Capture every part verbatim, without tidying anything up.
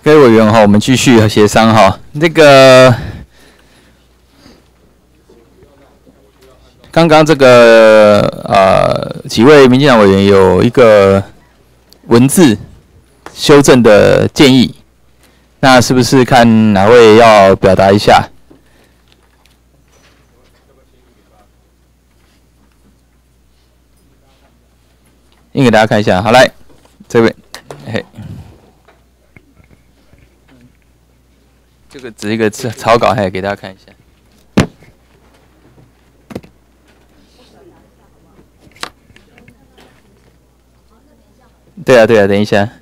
各位委员哈，我们继续协商哈。那个刚刚这个呃几位民进党委员有一个文字修正的建议，那是不是看哪位要表达一下？印给大家看一下。好，来，这位，嘿。 这个只是一个草稿，还给大家看一下。对啊，对啊，等一下。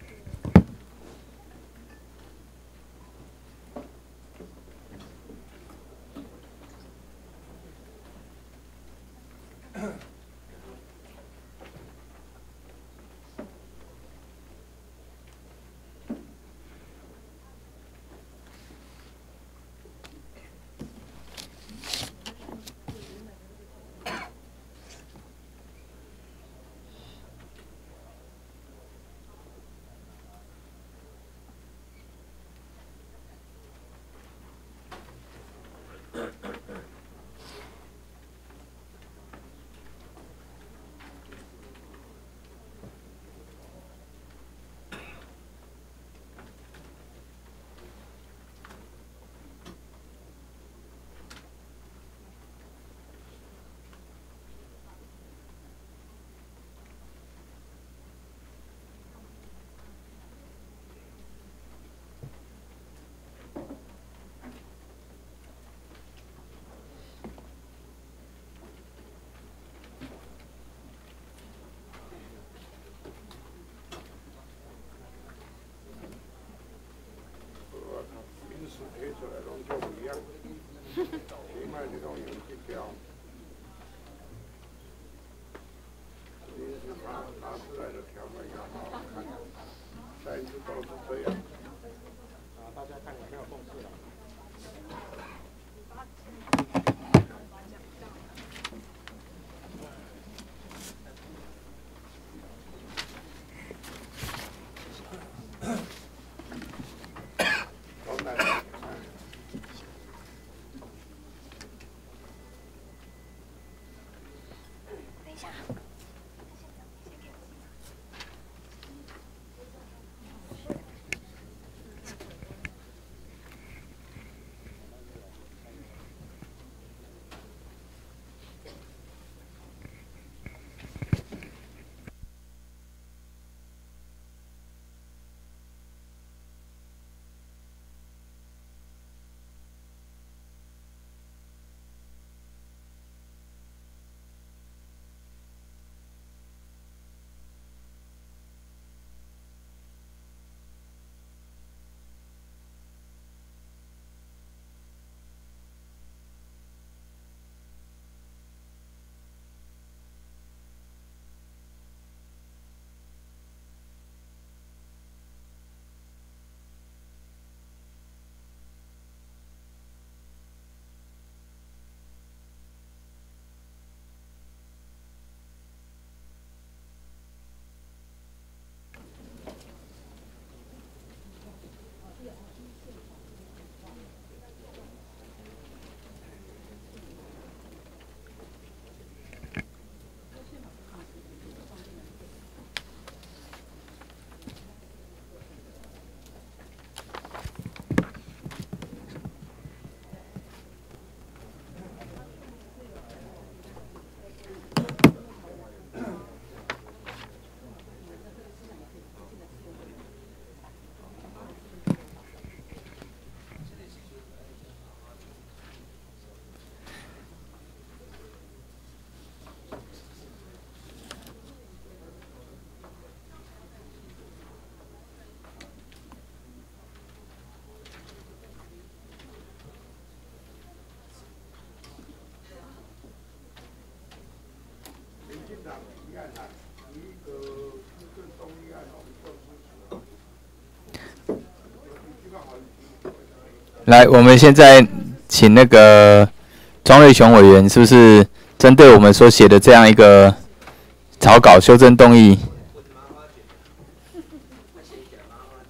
来，我们现在请那个庄瑞雄委员，是不是针对我们所写的这样一个草稿修正动议？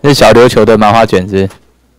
这是小琉球的麻花卷子。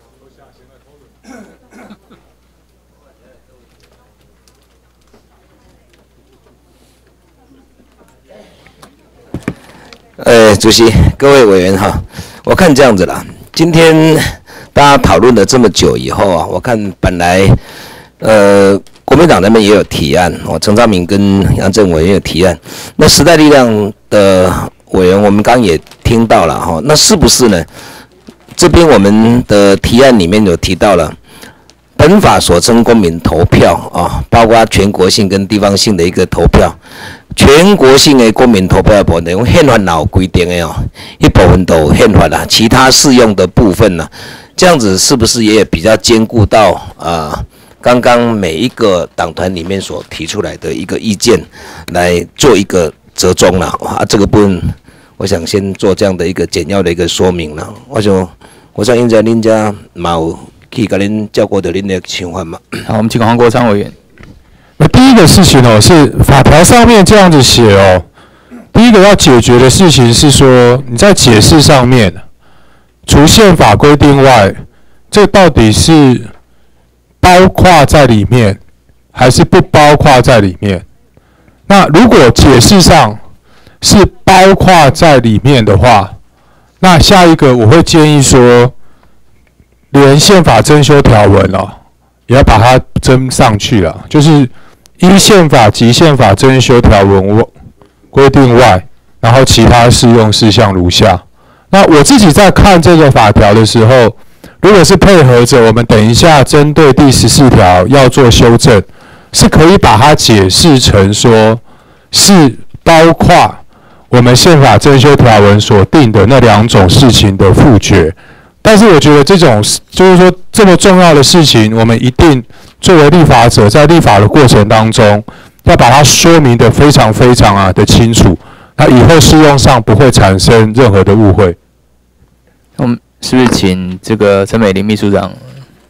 呃，主席、各位委员哈，我看这样子啦，今天大家讨论了这么久以后啊，我看本来呃国民党那边也有提案，哦，陈昭明跟杨政委也有提案，那时代力量的委员我们刚刚也听到了哈，那是不是呢？这边我们的提案里面有提到了。本法所称公民投票啊，包括全国性跟地方性的一个投票。全国性的公民投票的部分，用宪法有规定的哦，一部分都有宪法啦，其他适用的部分呢，这样子是不是也比较兼顾到啊、呃？刚刚每一个党团里面所提出来的一个意见，来做一个折中啦啊，这个部分我想先做这样的一个简要的一个说明啦。我想，我想应该恁家有。可以跟您照顾到您的情况吗？ 好，我们请黄国昌委员。 那第一个事情哦，是法条上面这样子写哦。第一个要解决的事情是说，你在解释上面，除宪法规定外，这到底是包括在里面，还是不包括在里面？那如果解释上是包括在里面的话，那下一个我会建议说。连宪法增修条文哦，也要把它增上去了。就是依宪法及宪法增修条文规定外，然后其他适用事项如下。那我自己在看这个法条的时候，如果是配合着我们等一下针对第十四条要做修正，是可以把它解释成说，是包括我们宪法增修条文所定的那两种事情的复决。但是我觉得这种就是说这么重要的事情，我们一定作为立法者，在立法的过程当中，要把它说明的非常非常啊的清楚，那以后适用上不会产生任何的误会。 我们是不是请这个陈美玲秘书长？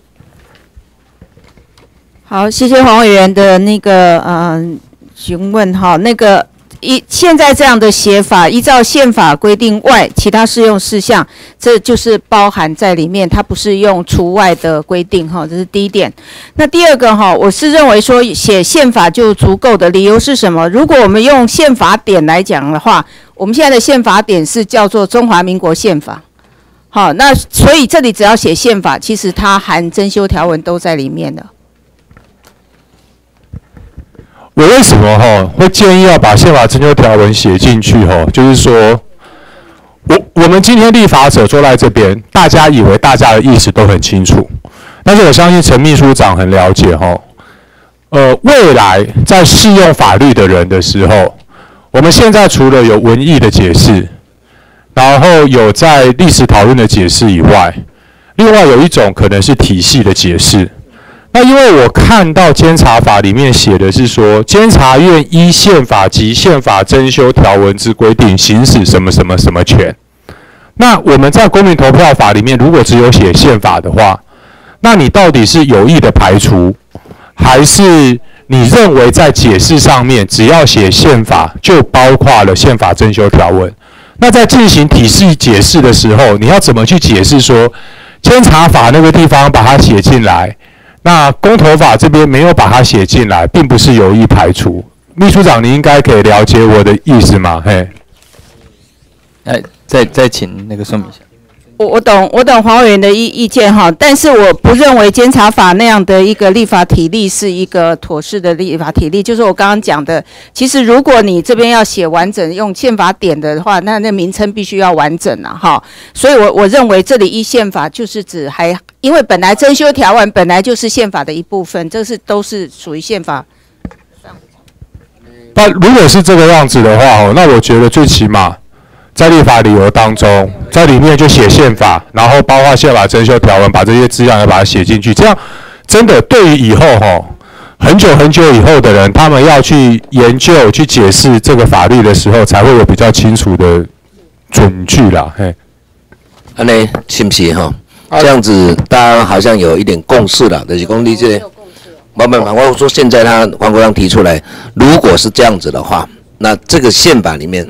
好，谢谢黄委员的那个呃询问哈，那个。依现在这样的写法，依照宪法规定外，其他适用事项，这就是包含在里面，它不是用除外的规定哈，这是第一点。那第二个哈，我是认为说写宪法就足够的，理由是什么？如果我们用宪法典来讲的话，我们现在的宪法典是叫做中华民国宪法，好，那所以这里只要写宪法，其实它含增修条文都在里面的。 我为什么哈会建议要把宪法增修条文写进去哈？就是说，我我们今天立法者坐在这边，大家以为大家的意思都很清楚，但是我相信陈秘书长很了解哈。呃，未来在适用法律的人的时候，我们现在除了有文义的解释，然后有在历史讨论的解释以外，另外有一种可能是体系的解释。那因为我看到监察法里面写的是说，监察院依宪法及宪法增修条文之规定行使什么什么什么权。那我们在公民投票法里面，如果只有写宪法的话，那你到底是有意的排除，还是你认为在解释上面只要写宪法就包括了宪法增修条文？那在进行体系解释的时候，你要怎么去解释说，监察法那个地方把它写进来？那公投法这边没有把它写进来，并不是有意排除。秘书长，你应该可以了解我的意思吗？嘿， 哎，再再请那个说明一下。 我我懂，我懂黄委员的意意见哈，但是我不认为监察法那样的一个立法体例是一个妥适的立法体例。就是我刚刚讲的，其实如果你这边要写完整，用宪法典的话，那那名称必须要完整啊哈。所以我我认为这里依宪法就是指还，因为本来增修条文本来就是宪法的一部分，这是都是属于宪法。 那如果是这个样子的话，那我觉得最起码。在立法理由当中，在里面就写宪法，然后包括宪法增修条文，把这些资料也把它写进去。这样真的对于以后哈，很久很久以后的人，他们要去研究、去解释这个法律的时候，才会有比较清楚的准据啦。嘿， 安尼是不是哈？这样子大家好像有一点共识了，就是公理这。没没没，我说现在他黄国昌提出来，如果是这样子的话，那这个宪法里面。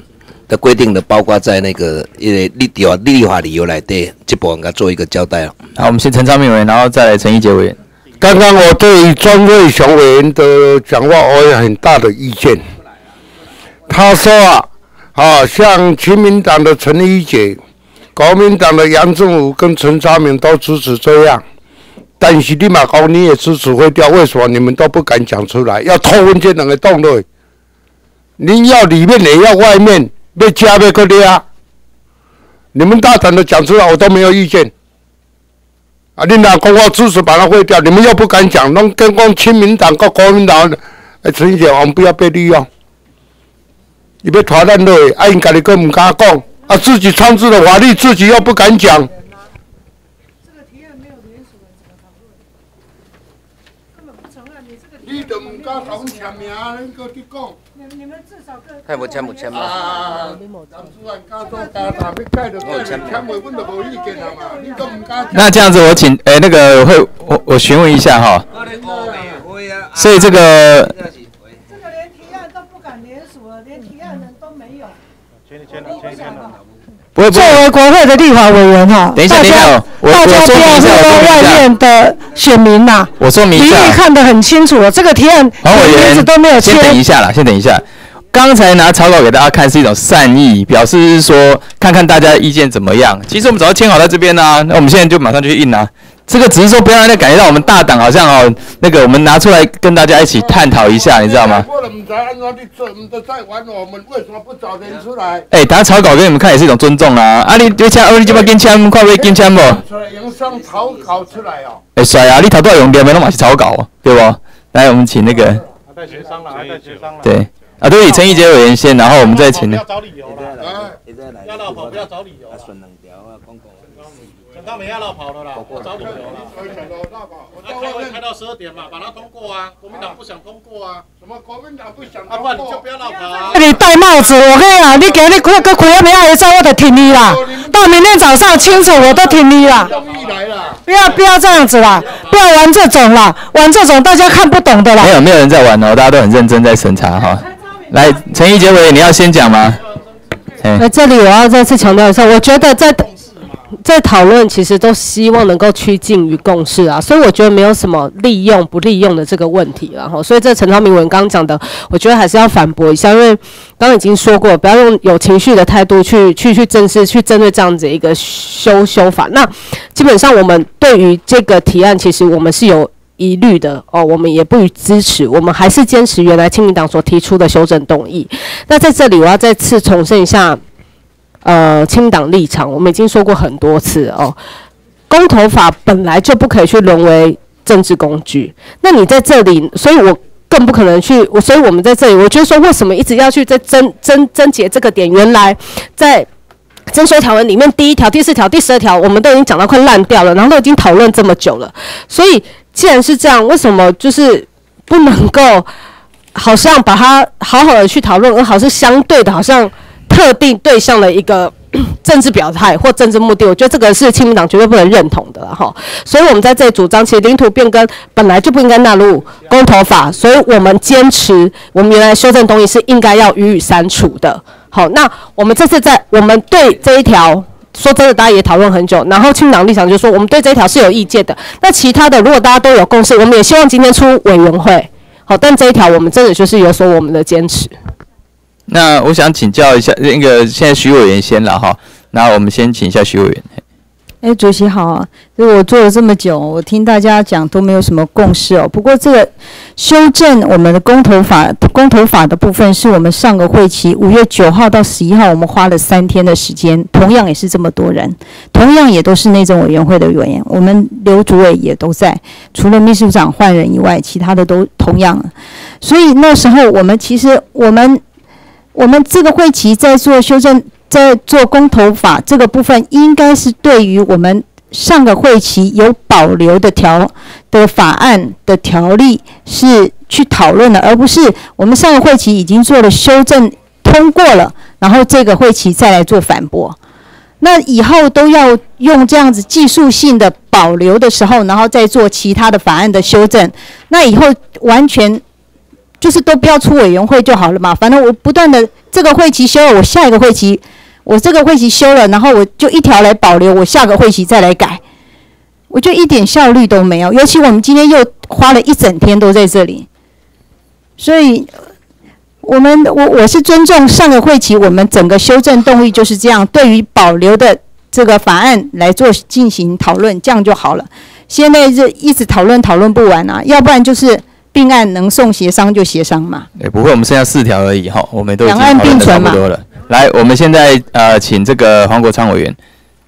的规定的，包括在那个呃立有立法理由来对这部分给做一个交代了。 好，我们先陈昌明委员，然后再来陈义杰委员。 刚刚我对庄瑞雄委员的讲话，我有很大的意见。他说啊，啊，像亲民党的陈义杰、国民党的杨政武跟陈昌明都支持这样，但是你嘛讲你也支持会掉，为什么你们都不敢讲出来？要偷文件两个动作，您要里面也要外面，要加要个抓，你们大胆的讲出来，我都没有意见。啊！你若讲我支持把它毁掉，你们又不敢讲，拢跟讲亲民党跟国民党，哎，陈姐，我们不要被利用。你要拖咱落，啊，因家己更唔敢讲，啊，自己创制的法律自己又不敢讲。 这个提案没有联署人怎么讨论？根本不承认你这个提案。 你都唔敢讲签名，你搁去讲。 你你们至少各。 他无签无签嘛？ 啊！当主任加多加大，要改就改，签袂，阮就无意见啦嘛。你都唔敢。 那这样子，我请诶、欸、那个会我我询问一下哈。所以这个这个连提案都不敢联署了，连提案人都没有。签签了，签签了。 不会不作会。 为国会的立法委员哈， 等一下等一下，我大家我说明一下， 不要忽我说明一略外下。 面的选民呐。 我说明一民下。 意看得很清楚了，这个提案黄委名字员， 都没有签先。等一下啦，先等一下。刚才拿草稿给大家看是一种善意，表示是说看看大家的意见怎么样。其实我们早就签好在这边啦、啊，那我们现在就马上就去印啊。这个只是说不要让人家感觉到我们大党好像哦，那个我们拿出来跟大家一起探讨一下，你知道吗？ 我都唔知按怎你做，唔都在玩我们，为什么不早点出来？ 哎、欸，打草稿给你们看也是一种尊重啊。啊，你你签，哦，你这边跟签，看不跟签不？ 出来用上草稿出来哦。 哎、欸，帅啊！你头都要用点，没弄嘛是草稿哦，对不？来，我们请那个。 还在协商了，还在协商了。 对。啊，对不起，陈义杰委员先，然后我们再请。 不要找理由了，要绕跑不要找理由了。陈昌明要绕跑了啦，不找理由了。那开会开到十二点嘛，把它通过啊。国民党不想通过啊。 什么国民党不想啊，不然你就不要绕跑啊。 你戴帽子，我跟你讲，你给你开个开没有照，我就挺你啦。到明天早上清楚，我都挺你啦。不要不要这样子啦，不要玩这种啦，玩这种大家看不懂的啦。 没有没有人在玩哦，大家都很认真在审查哈。来，陈义杰委员，你要先讲吗？ 那这里我要再次强调一下，我觉得在在讨论其实都希望能够趋近于共识啊，所以我觉得没有什么利用不利用的这个问题了哈。所以这陈昌明委员刚刚讲的，我觉得还是要反驳一下，因为刚刚已经说过，不要用有情绪的态度去去去正视去针对这样子一个修修法。那基本上我们对于这个提案，其实我们是有疑虑的哦，我们也不予支持，我们还是坚持原来亲民党所提出的修正动议。那在这里，我要再次重申一下，呃，亲民党立场，我们已经说过很多次哦，公投法本来就不可以去沦为政治工具。那你在这里，所以我更不可能去，所以我们在这里，我觉得说，为什么一直要去在争争争解这个点？原来在征收条文里面，第一条、第四条、第十二条，我们都已经讲到快烂掉了，然后都已经讨论这么久了，所以。既然是这样，为什么就是不能够好像把它好好的去讨论，而好像相对的，好像特定对象的一个政治表态或政治目的？我觉得这个是亲民党绝对不能认同的了哈。所以我们在这里主张，其实领土变更本来就不应该纳入公投法，所以我们坚持我们原来修正动议是应该要予以删除的。好，那我们这次在我们对这一条。说真的，大家也讨论很久，然后亲民党立场就说我们对这一条是有意见的。那其他的，如果大家都有共识，我们也希望今天出委员会。好，但这一条我们真的就是有所我们的坚持。 那我想请教一下，那个现在徐委员先了哈，那我们先请一下徐委员。 哎，主席好啊！就我做了这么久，我听大家讲都没有什么共识哦。不过这个修正我们的公投法，公投法的部分是我们上个会期五月九号到十一号，我们花了三天的时间，同样也是这么多人，同样也都是内政委员会的委员，我们刘主委也都在，除了秘书长换人以外，其他的都同样。所以那时候我们其实我们我们这个会期在做修正。在做公投法这个部分，应该是对于我们上个会期有保留的条的法案的条例是去讨论的，而不是我们上个会期已经做了修正通过了，然后这个会期再来做反驳。那以后都要用这样子技术性的保留的时候，然后再做其他的法案的修正，那以后完全就是都不要出委员会就好了嘛。反正我不断的这个会期修了，我下一个会期，我这个会期修了，然后我就一条来保留，我下个会期再来改。我觉得一点效率都没有，尤其我们今天又花了一整天都在这里，所以我们我我是尊重上个会期我们整个修正动议就是这样，对于保留的这个法案来做进行讨论，这样就好了。现在是一直讨论讨论不完啊，要不然就是并案能送协商就协商嘛。 哎，不会，我们剩下四条而已哈，我们都已经两岸并存嘛。 差不多了。来，我们现在呃，请这个黄国昌委员。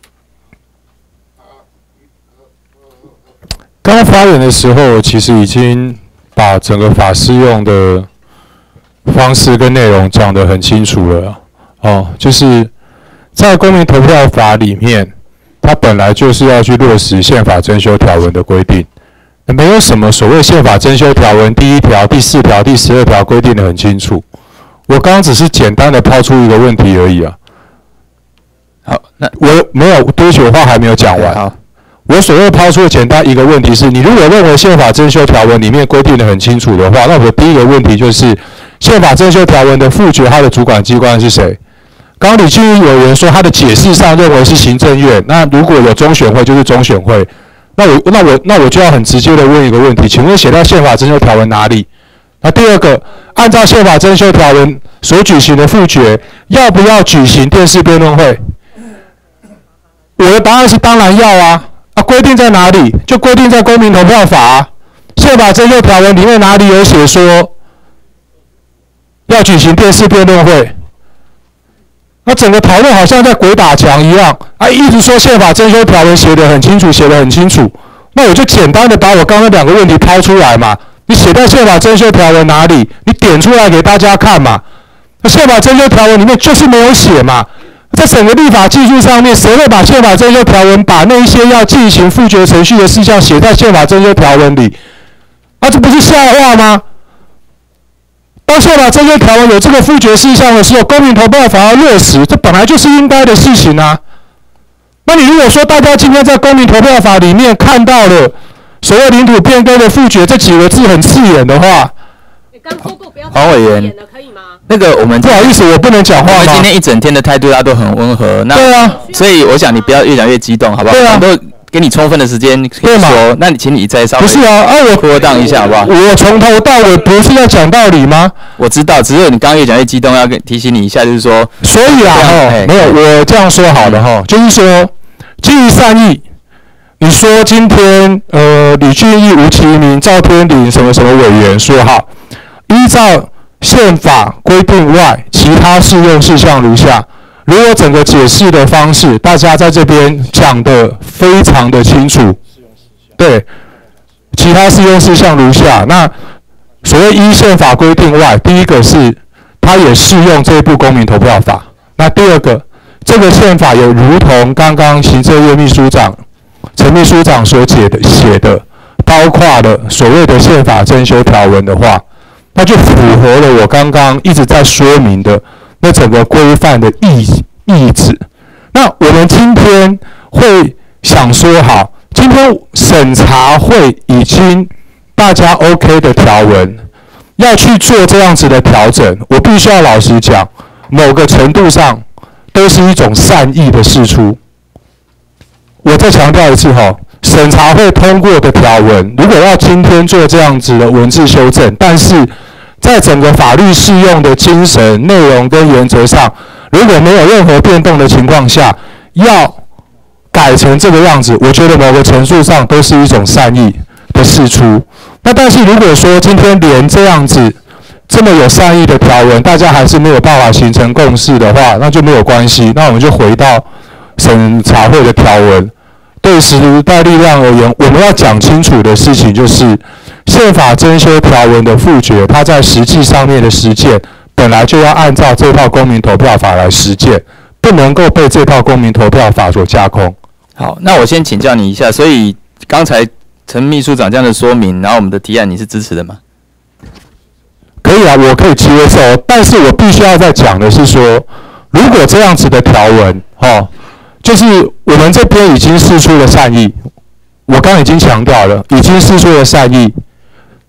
刚刚发言的时候，其实已经把整个法适用的方式跟内容讲得很清楚了。哦，就是在公民投票法里面，它本来就是要去落实宪法增修条文的规定，没有什么所谓宪法增修条文第一条、第四条、第十二条规定得很清楚。我刚刚只是简单的抛出一个问题而已啊。 好，那我没有，对不起，我话还没有讲完。 好。 我所谓抛出的简单一个问题是，你如果认为宪法增修条文里面规定的很清楚的话，那我的第一个问题就是，宪法增修条文的复决它的主管机关是谁？刚刚李俊毅委员说他的解释上认为是行政院，那如果有中选会就是中选会，那我那我那我就要很直接的问一个问题，请问写到宪法增修条文哪里？那第二个，按照宪法增修条文所举行的复决，要不要举行电视辩论会？我的答案是当然要啊。啊，规定在哪里？就规定在公民投票法啊。宪法增修条文里面哪里有写说要举行电视辩论会？那整个讨论好像在鬼打墙一样啊！一直说宪法增修条文写得很清楚，写得很清楚。那我就简单的把我刚刚两个问题抛出来嘛。你写在宪法增修条文哪里？你点出来给大家看嘛。那宪法增修条文里面就是没有写嘛。在整个立法技术上面，谁会把宪法增修条文把那一些要进行复决程序的事项写在宪法增修条文里？啊，这不是笑话吗？当宪法增修条文有这个复决事项的时候，公民投票法要落实，这本来就是应该的事情啊。那你如果说大家今天在公民投票法里面看到了所谓领土变更的复决这几个字很刺眼的话， 黄委员，那个我们不好意思，我不能讲话吗？ 我们今天一整天的态度大家都很温和，那对啊， 所以我想你不要越讲越激动，好不好？ 对啊， 我们都给你充分的时间可以说，那你请你再稍微不是啊，啊我拖档一下好不好？ 我从头到尾不是要讲道理吗？ 我知道，只是你刚刚越讲越激动，要跟提醒你一下，就是说， 所以啊，哈，没有，我这样说好了哈，就是说基于善意。你说今天呃李俊毅、吴其明、赵天麟什么什么委员说好，依照宪法规定外，其他适用事项如下。如果整个解释的方式，大家在这边讲得非常的清楚，对，其他适用事项如下。那所谓依宪法规定外，第一个是它也适用这部公民投票法。那第二个，这个宪法也如同刚刚行政院秘书长陈秘书长所写的写的，包括了所谓的宪法增修条文的话，那就符合了我刚刚一直在说明的那整个规范的意意旨。那我们今天会想说，好，今天审查会已经大家 OK 的条文，要去做这样子的调整，我必须要老实讲，某个程度上都是一种善意的释出。我再强调一次哈，审查会通过的条文，如果要今天做这样子的文字修正，但是在整个法律适用的精神、内容跟原则上，如果没有任何变动的情况下，要改成这个样子，我觉得某个程度上都是一种善意的释出。那但是如果说今天连这样子这么有善意的条文，大家还是没有办法形成共识的话，那就没有关系，那我们就回到审查会的条文。对时代力量而言，我们要讲清楚的事情就是，宪法增修条文的复决，它在实际上面的实践，本来就要按照这套公民投票法来实践，不能够被这套公民投票法所架空。 好，那我先请教你一下，所以刚才陈秘书长这样的说明，然后我们的提案你是支持的吗？ 可以啊，我可以接受，但是我必须要再讲的是说，如果这样子的条文，哦。就是我们这边已经释出了善意，我刚刚已经强调了，已经释出了善意。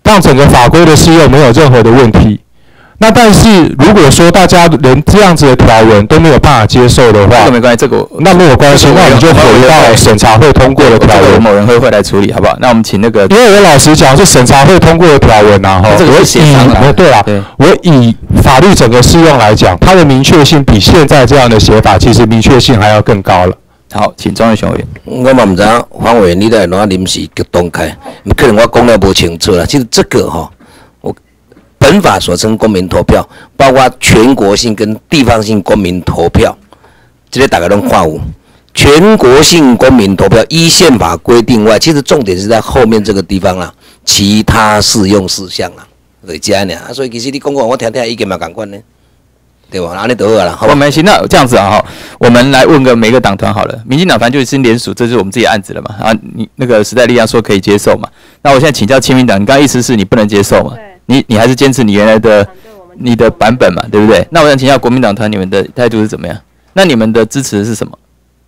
让整个法规的适用没有任何的问题。那但是如果说大家连这样子的条文都没有办法接受的话， 这个没关系，这个那没有关系，那你就回到审查会通过的条文， 某人会会来处理，好不好？那我们请那个， 因为我老实讲是审查会通过的条文啊，哈， 这个是协商啊， 对啊，我以法律整个适用来讲，它的明确性比现在这样的写法，其实明确性还要更高了。 好，请庄瑞雄委员。 我嘛唔知道黄委员你在哪临时激动开，可能我讲了不清楚了。其实这个哈、哦，我本法所称公民投票，包括全国性跟地方性公民投票，这些大家都看有。全国性公民投票依宪法规定外，其实重点是在后面这个地方啦，其他适用事项啦，对这样呢。啊，所以其实你讲过，我听听意见嘛同款呢。对吧？那你都好了，好吧？ 我们行，那这样子啊哈，我们来问个每个党团好了。民进党反正就是联署，这是我们自己的案子了嘛。啊，你那个时代力量说可以接受嘛？那我现在请教亲民党，你刚刚意思是你不能接受嘛？你你还是坚持你原来的你的版本嘛，对不对？那我想请教国民党团，你们的态度是怎么样？那你们的支持是什么？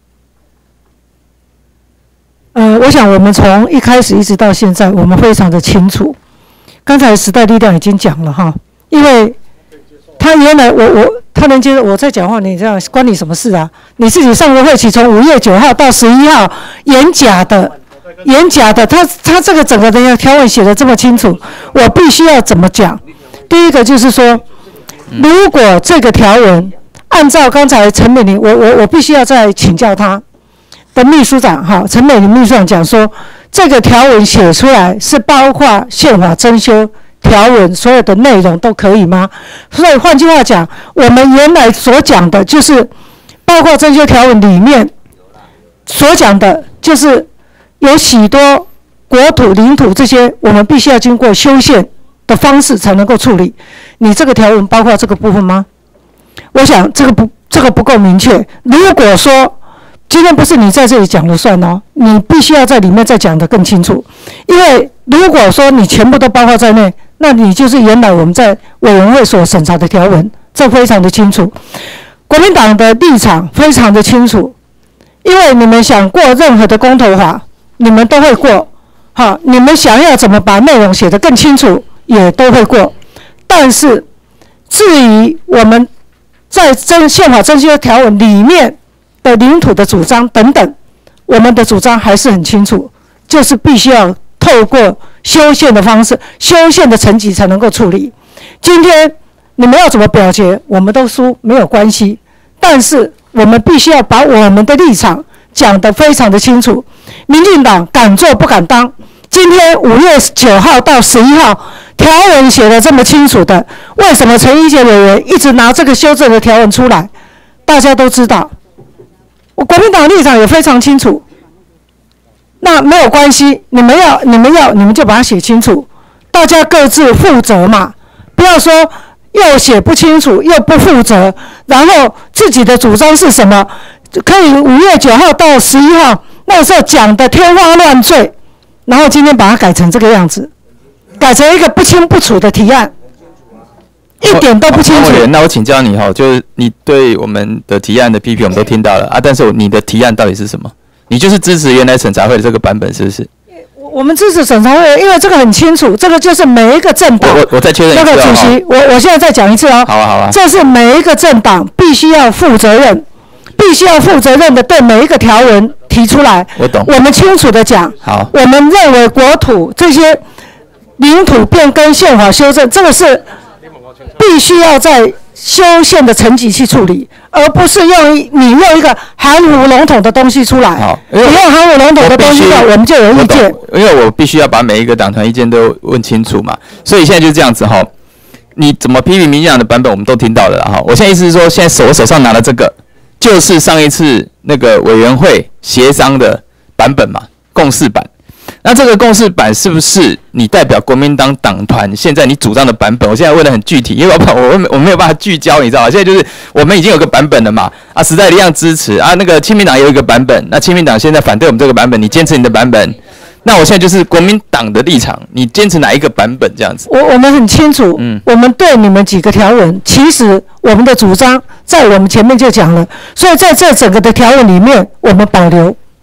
呃，我想我们从一开始一直到现在，我们非常的清楚。刚才时代力量已经讲了哈，因为他原来我我他能接受我在讲话，你这样关你什么事啊？你自己上个会期从五月九号到十一号演假的，演假的，他他这个整个的条文写得这么清楚，我必须要怎么讲？第一个就是说，如果这个条文按照刚才陈美玲，我我我必须要再请教他的秘书长哈，陈美玲秘书长讲说，这个条文写出来是包括宪法增修条文所有的内容都可以吗？所以换句话讲，我们原来所讲的就是包括增修条文里面所讲的，就是有许多国土、领土这些，我们必须要经过修宪的方式才能够处理。你这个条文包括这个部分吗？我想这个不这个不够明确。如果说今天不是你在这里讲了算哦，你必须要在里面再讲得更清楚。因为如果说你全部都包括在内，那你就是原来我们在委员会所审查的条文，这非常的清楚。国民党的立场非常的清楚，因为你们想过任何的公投法，你们都会过。好，你们想要怎么把内容写得更清楚，也都会过。但是至于我们在增宪法增修条文里面的领土的主张等等，我们的主张还是很清楚，就是必须要透过修宪的方式、修宪的层级才能够处理。今天你们要怎么表决，我们都输没有关系，但是我们必须要把我们的立场讲得非常的清楚。民进党敢做不敢当，今天五月九号到十一号条文写得这么清楚的，为什么陈怡杰委员一直拿这个修正的条文出来？大家都知道，我国民党立场也非常清楚。那没有关系，你们要你们要你们就把它写清楚，大家各自负责嘛，不要说又写不清楚又不负责，然后自己的主张是什么，可以五月九号到十一号那时候讲的天花乱坠，然后今天把它改成这个样子，改成一个不清不楚的提案，一点都不清楚。 那我请教你哈，就是你对我们的提案的批评我们都听到了啊，但是你的提案到底是什么？你就是支持原来审查会的这个版本，是不是？ 我们支持审查会，因为这个很清楚，这个就是每一个政党。 我我再确认一次。 那个主席，我我现在再讲一次哦。 好啊好啊。 这是每一个政党必须要负责任，必须要负责任的对每一个条文提出来。 我懂。 我们清楚的讲。 好。 我们认为国土这些领土变更宪法修正，这个是必须要在修宪的层级去处理，而不是用你用一个含糊笼统的东西出来。好，你用含糊笼统的东西出来，我们就有意见。 因为我必须要把每一个党团意见都问清楚嘛，所以现在就是这样子哈。你怎么批评民进党的版本，我们都听到了哈。我现在意思是说，现在手我手上拿的这个，就是上一次那个委员会协商的版本嘛，共识版。那这个共识版是不是你代表国民党党团现在你主张的版本？我现在问得很具体，因为我我我没有办法聚焦，你知道吗？现在就是我们已经有个版本了嘛，啊，时代力量支持啊，那个亲民党也有一个版本，那亲民党现在反对我们这个版本，你坚持你的版本，那我现在就是国民党的立场，你坚持哪一个版本这样子？ 我我们很清楚，嗯，我们对你们几个条文，其实我们的主张在我们前面就讲了，所以在这整个的条文里面，我们保留。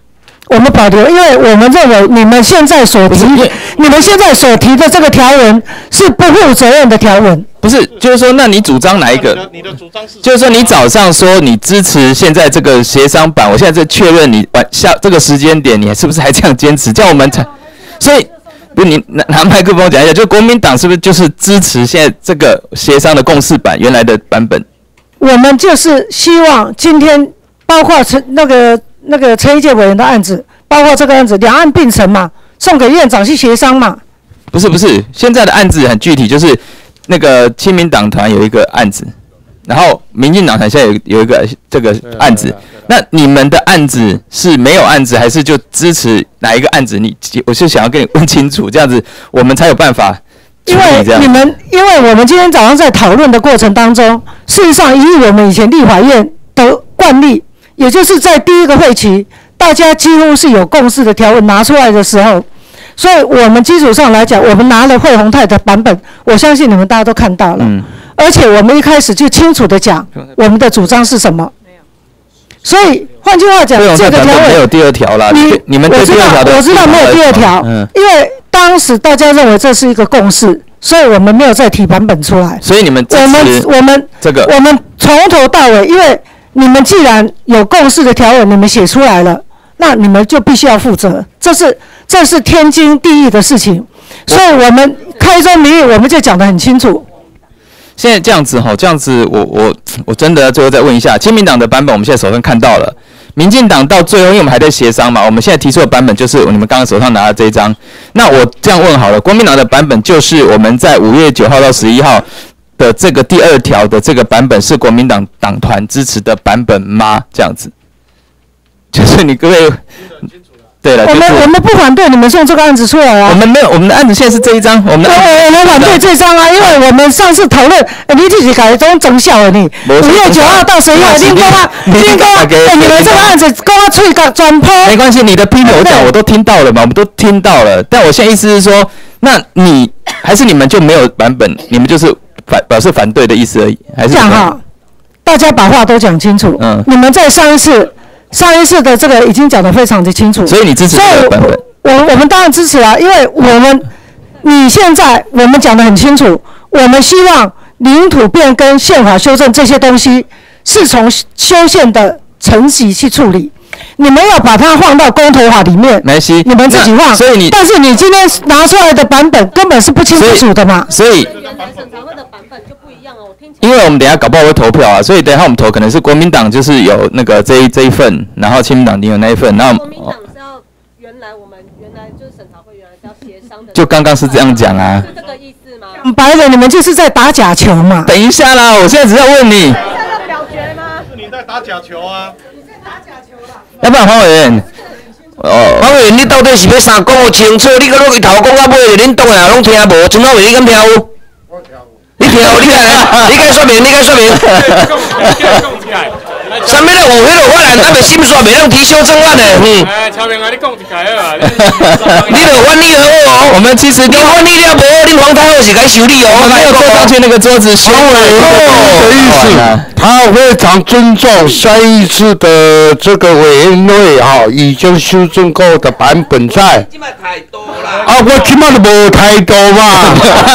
我们保留，因为我们认为你们现在所提，你们现在所提的这个条文是不负责任的条文。 不是，就是说，那你主张哪一个？ 你的主张是？ 就是说，你早上说你支持现在这个协商版，我现在在确认你晚下这个时间点，你是不是还这样坚持？叫我们才，所以不是你拿拿麦克风讲一下，就国民党是不是就是支持现在这个协商的共识版原来的版本？ 我们就是希望今天包括陈那个那个陈一届委员的案子，包括这个案子，两岸并陈嘛，送给院长去协商嘛。 不是不是，现在的案子很具体，就是那个亲民党团有一个案子，然后民进党团现在有有一个这个案子，那你们的案子是没有案子，还是就支持哪一个案子？你我是想要跟你问清楚，这样子我们才有办法。 因为你们，因为我们今天早上在讨论的过程当中，事实上以我们以前立法院的惯例，也就是在第一个会期，大家几乎是有共识的条文拿出来的时候，所以我们基础上来讲，我们拿了惠宏泰的版本，我相信你们大家都看到了，嗯、而且我们一开始就清楚的讲我们的主张是什么。所以换句话讲，这个条文没有第二条啦。你你们对第二条的我知道没有第二条，嗯、因为当时大家认为这是一个共识，所以我们没有再提版本出来。 所以你们我们我们这个我们从头到尾，因为你们既然有共识的条文，你们写出来了，那你们就必须要负责，这是这是天经地义的事情。所以我们开宗明义，我们就讲得很清楚。 现在这样子哈，这样子我我我真的最后再问一下，亲民党的版本我们现在手上看到了，民进党到最后因为我们还在协商嘛，我们现在提出的版本就是你们刚刚手上拿的这一张。那我这样问好了，国民党的版本就是我们在五月九号到十一号的这个第二条的这个版本是国民党党团支持的版本吗？这样子，就是你各位。对了， 我们、就是、我们不反对你们送这个案子出来啊。 我们没有，我们的案子现在是这一张，我们的案子我我们反对这张啊，因为我们上次讨论，欸、你自己改种增效了你。五月九号到十一号，你跟我，你跟我，欸、你们这个案子跟我出一个转播。 没关系，你的批评我讲我都听到了嘛，我们都听到了。但我现在意思是说，那你还是你们就没有版本，你们就是反表示反对的意思而已，还是？ 讲哈，大家把话都讲清楚。嗯。你们在上一次。上一次的这个已经讲得非常的清楚， 所以你支持这个版本？ 我我们当然支持啊，因为我们你现在我们讲得很清楚，我们希望领土变更、宪法修正这些东西是从修宪的层级去处理，你们要把它放到公投法里面， 没关， 你们自己放。 所以你， 但是你今天拿出来的版本根本是不清不楚的嘛。 所以。因为我们等一下搞不好会投票啊，所以等一下我们投可能是国民党就是有那个这一这一份，然后亲民党你有那一份，然后国民党是要原来我们原来就是审查会原来是要协商的， 就刚刚是这样讲啊， 是这个意思吗？ 白人你们就是在打假球嘛。 等一下啦，我现在只是要问你。 表决吗？是你在打假球啊？你在打假球啦？ 要不然黄委员， 哦，黄委员你到底是要啥讲清楚？你个落去头讲到尾，恁当然拢听无，陈老委你敢听有？你听有，你来，你该说明，你该说明。什么咧？有迄个法案，咱袂审煞，袂当提修正案的，嗯。哎，超明啊，你讲一解啊！你著翻译好哦。 我们其实你翻译了无？你黄太后是该修理哦。 我没有坐上去那个桌子。 黄委员的意思，他非常尊重上一次的这个委员会哈，已经修正过的版本在。啊，我起码都无太多嘛。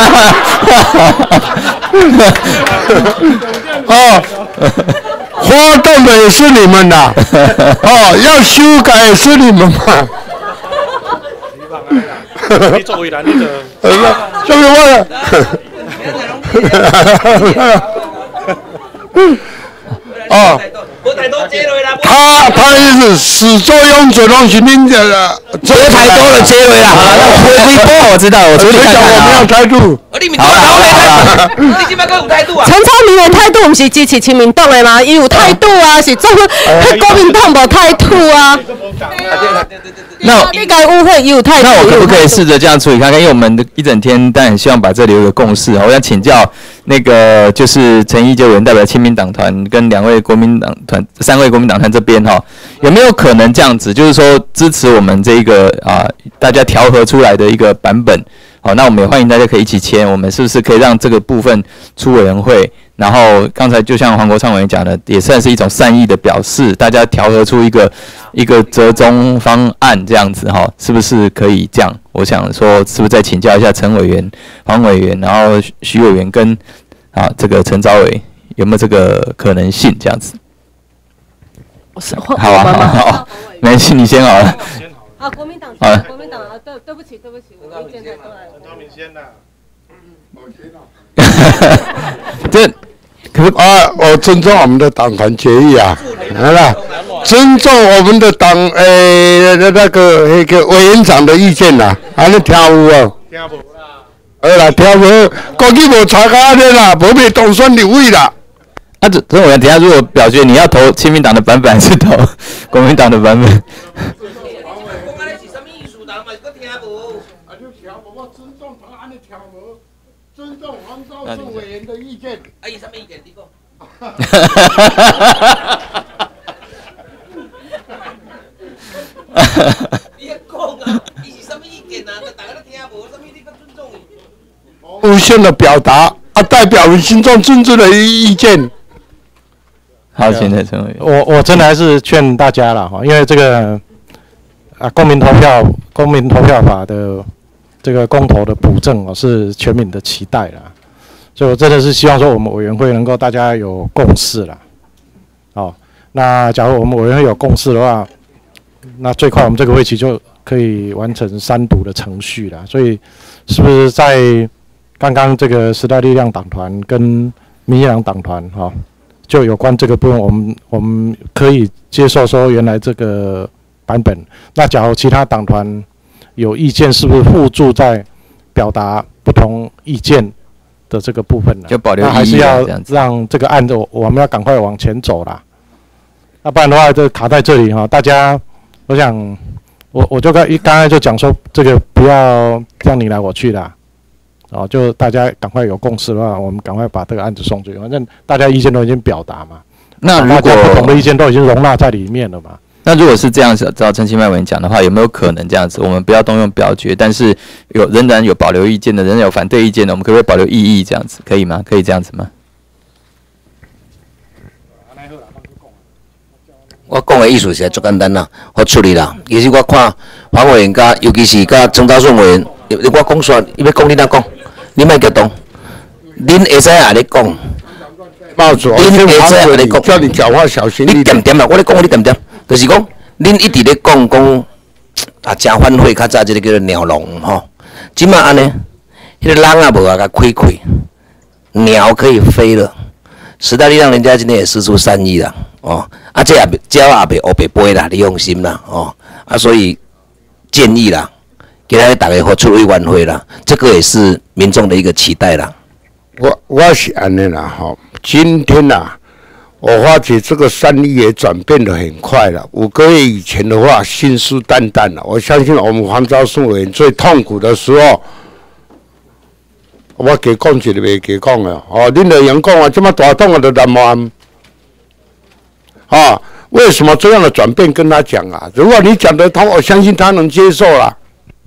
哦。发动的也是你们呐，哦，要修改也是你们嘛。 你作为男的， 这个我，哦，他他的意思始作俑者拢是恁的， 这太多了，这位啦。 微波我知道，我昨天看我没有态度。 好了好了，你今摆个有态度啊？ 陈超明的态度不是支持亲民党的吗？伊有态度啊，是做国民党无态度啊。那你该误会有态度。 那我可不可以试着这样处理看看？因为我们的一整天，但很希望把这里有一个共识啊。我想请教那个就是陈一就人代表亲民党团跟两位国民党团、三位国民党团这边哈，有没有可能这样子，就是说支持我们这个啊大家调和出来的一个版本？好，那我们也欢迎大家可以一起签，我们是不是可以让这个部分出委员会， 然后刚才就像黄国昌委员讲的，也算是一种善意的表示，大家调和出一个一个折中方案这样子哈，是不是可以这样？我想说，是不是再請教一下陳委員、黃委員，然後徐委員跟啊這個陳昭偉有沒有這個可能性這樣子？好啊，好啊，好啊，沒關係，你先好了。 啊，國民黨， 好了， 國民黨啊，對，對不起，對不起，我意見太多了。 陳昭明先啦。 這可不啊，我尊重我們的黨團決議啊，好了，尊重我們的黨誒、欸、那個那個委員長的意見啦，安尼聽有哦？ 聽無啦。 好啦，聽無，國際無查到安尼啦，無被當選立委啦。 啊，這這委員，等下如果表決，你要投親民黨的版本還是投國民黨的版本？ 尊重黃昭順委員的意見。 啊，伊什麼意見？你講。你講啊，伊是什麼意見啊？大家都聽無，什麼你個尊重伊？ 無限的表達啊，代表民心眾尊重的意見。 好，現在陳委員。 我我真的還是勸大家了哈，因為這個啊，公民投票、公民投票法的。這個公投的補正哦，是全民的期待啦，所以我真的是希望說我們委員會能夠大家有共識啦。哦，那假如我們委員會有共識的話，那最快我們這個會期就可以完成三讀的程序啦。所以，是不是在剛剛這個時代力量黨團跟民進黨黨團哈，就有關這個部分，我們我們可以接受說原來這個版本。那假如其他黨團有意見，是不是附注在表達不同意見的這個部分呢？ 就保留意義， 那還是要讓這個案子，我們要趕快往前走啦。那不然的話，就卡在這裡哈。大家，我想，我我就剛一剛才就講說，這個不要這樣你來我去啦。哦，就大家趕快有共識的話，我們趕快把這個案子送出去。反正大家意見都已經表達嘛， 那如果不同的意見都已經容納在裡面了嘛。 那如果是這樣子，照陳其邁委員講的話，有沒有可能這樣子？我們不要動用表決，但是有仍然有保留意見的，仍然有反對意見的，我們可不可以保留異議這樣子？可以嗎？可以這樣子嗎？ 我講的意思是足簡單啦，好處理啦。其實我看黃委員甲，尤其是甲陳昭順委員，我講說，伊要講你哪講，你莫激動，恁會使也咧講。 帽子，我先黃委員叫你講話小心一點。 你點點啦，我咧講，你點點，就是講，恁一直咧講講啊，正反悔，較早即個叫做鳥籠吼，即馬安尼，迄個籠啊無啊，甲開開，鳥可以飛了。時代力量人家今天也釋出善意啦，哦，啊，這也鳥也袂烏白飛啦，你放心啦，哦，啊，所以建議啦，今日大家好出委員會啦，這個也是民眾的一個期待啦。 我我是安尼啦，吼，今天啊，我發覺這個善意也轉變得很快了。五個月以前的話，信誓旦旦了。我相信我們黃昭順委員最痛苦的時候，我給講一個袂給講的，哦，恁的人講啊，這麼大動啊，都難忘。啊，為什麼這樣的轉變跟他講啊？如果你講得通，我相信他能接受啦。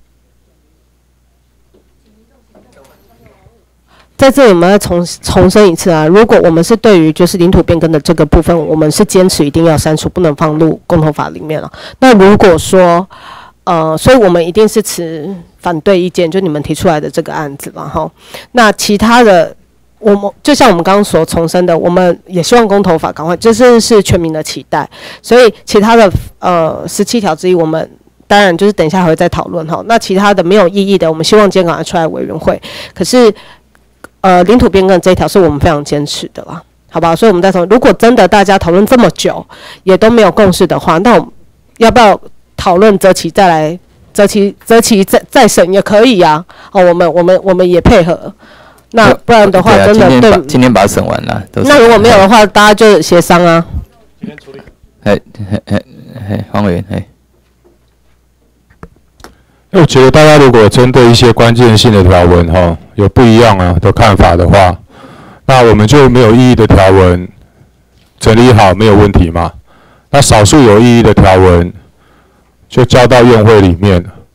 在這裡我們要重重申一次啊，如果我們是對於就是領土變更的這個部分，我們是堅持一定要刪除，不能放入公投法裡面了。那如果說，呃，所以我們一定是持反對意見，就你們提出來的這個案子嘛，哈。那其他的，我們就像我們剛剛所重申的，我們也希望公投法趕快，這是是全民的期待。所以其他的呃十七條之一，我們當然就是等一下還會再討論哈。那其他的沒有意義的，我們希望今天趕快出來委員會。可是。呃，領土變更這一條是我們非常堅持的啦，好吧？所以我們再從，如果真的大家討論這麼久，也都沒有共識的話，那我們要不要討論擇期再來，擇期擇期再再審也可以呀、啊。哦，我們我們我們也配合。那不然的話，真的對， 今天今天把它審完了。 那如果沒有的話，大家就協商啊。 今天處理。嘿，嘿，嘿，嘿，黃委員，嘿。 我覺得大家如果針對一些關鍵性的條文哈，有不一樣啊的看法的話，那我們就沒有異議的條文整理好沒有問題嘛。那少數有異議的條文就交到院會裡面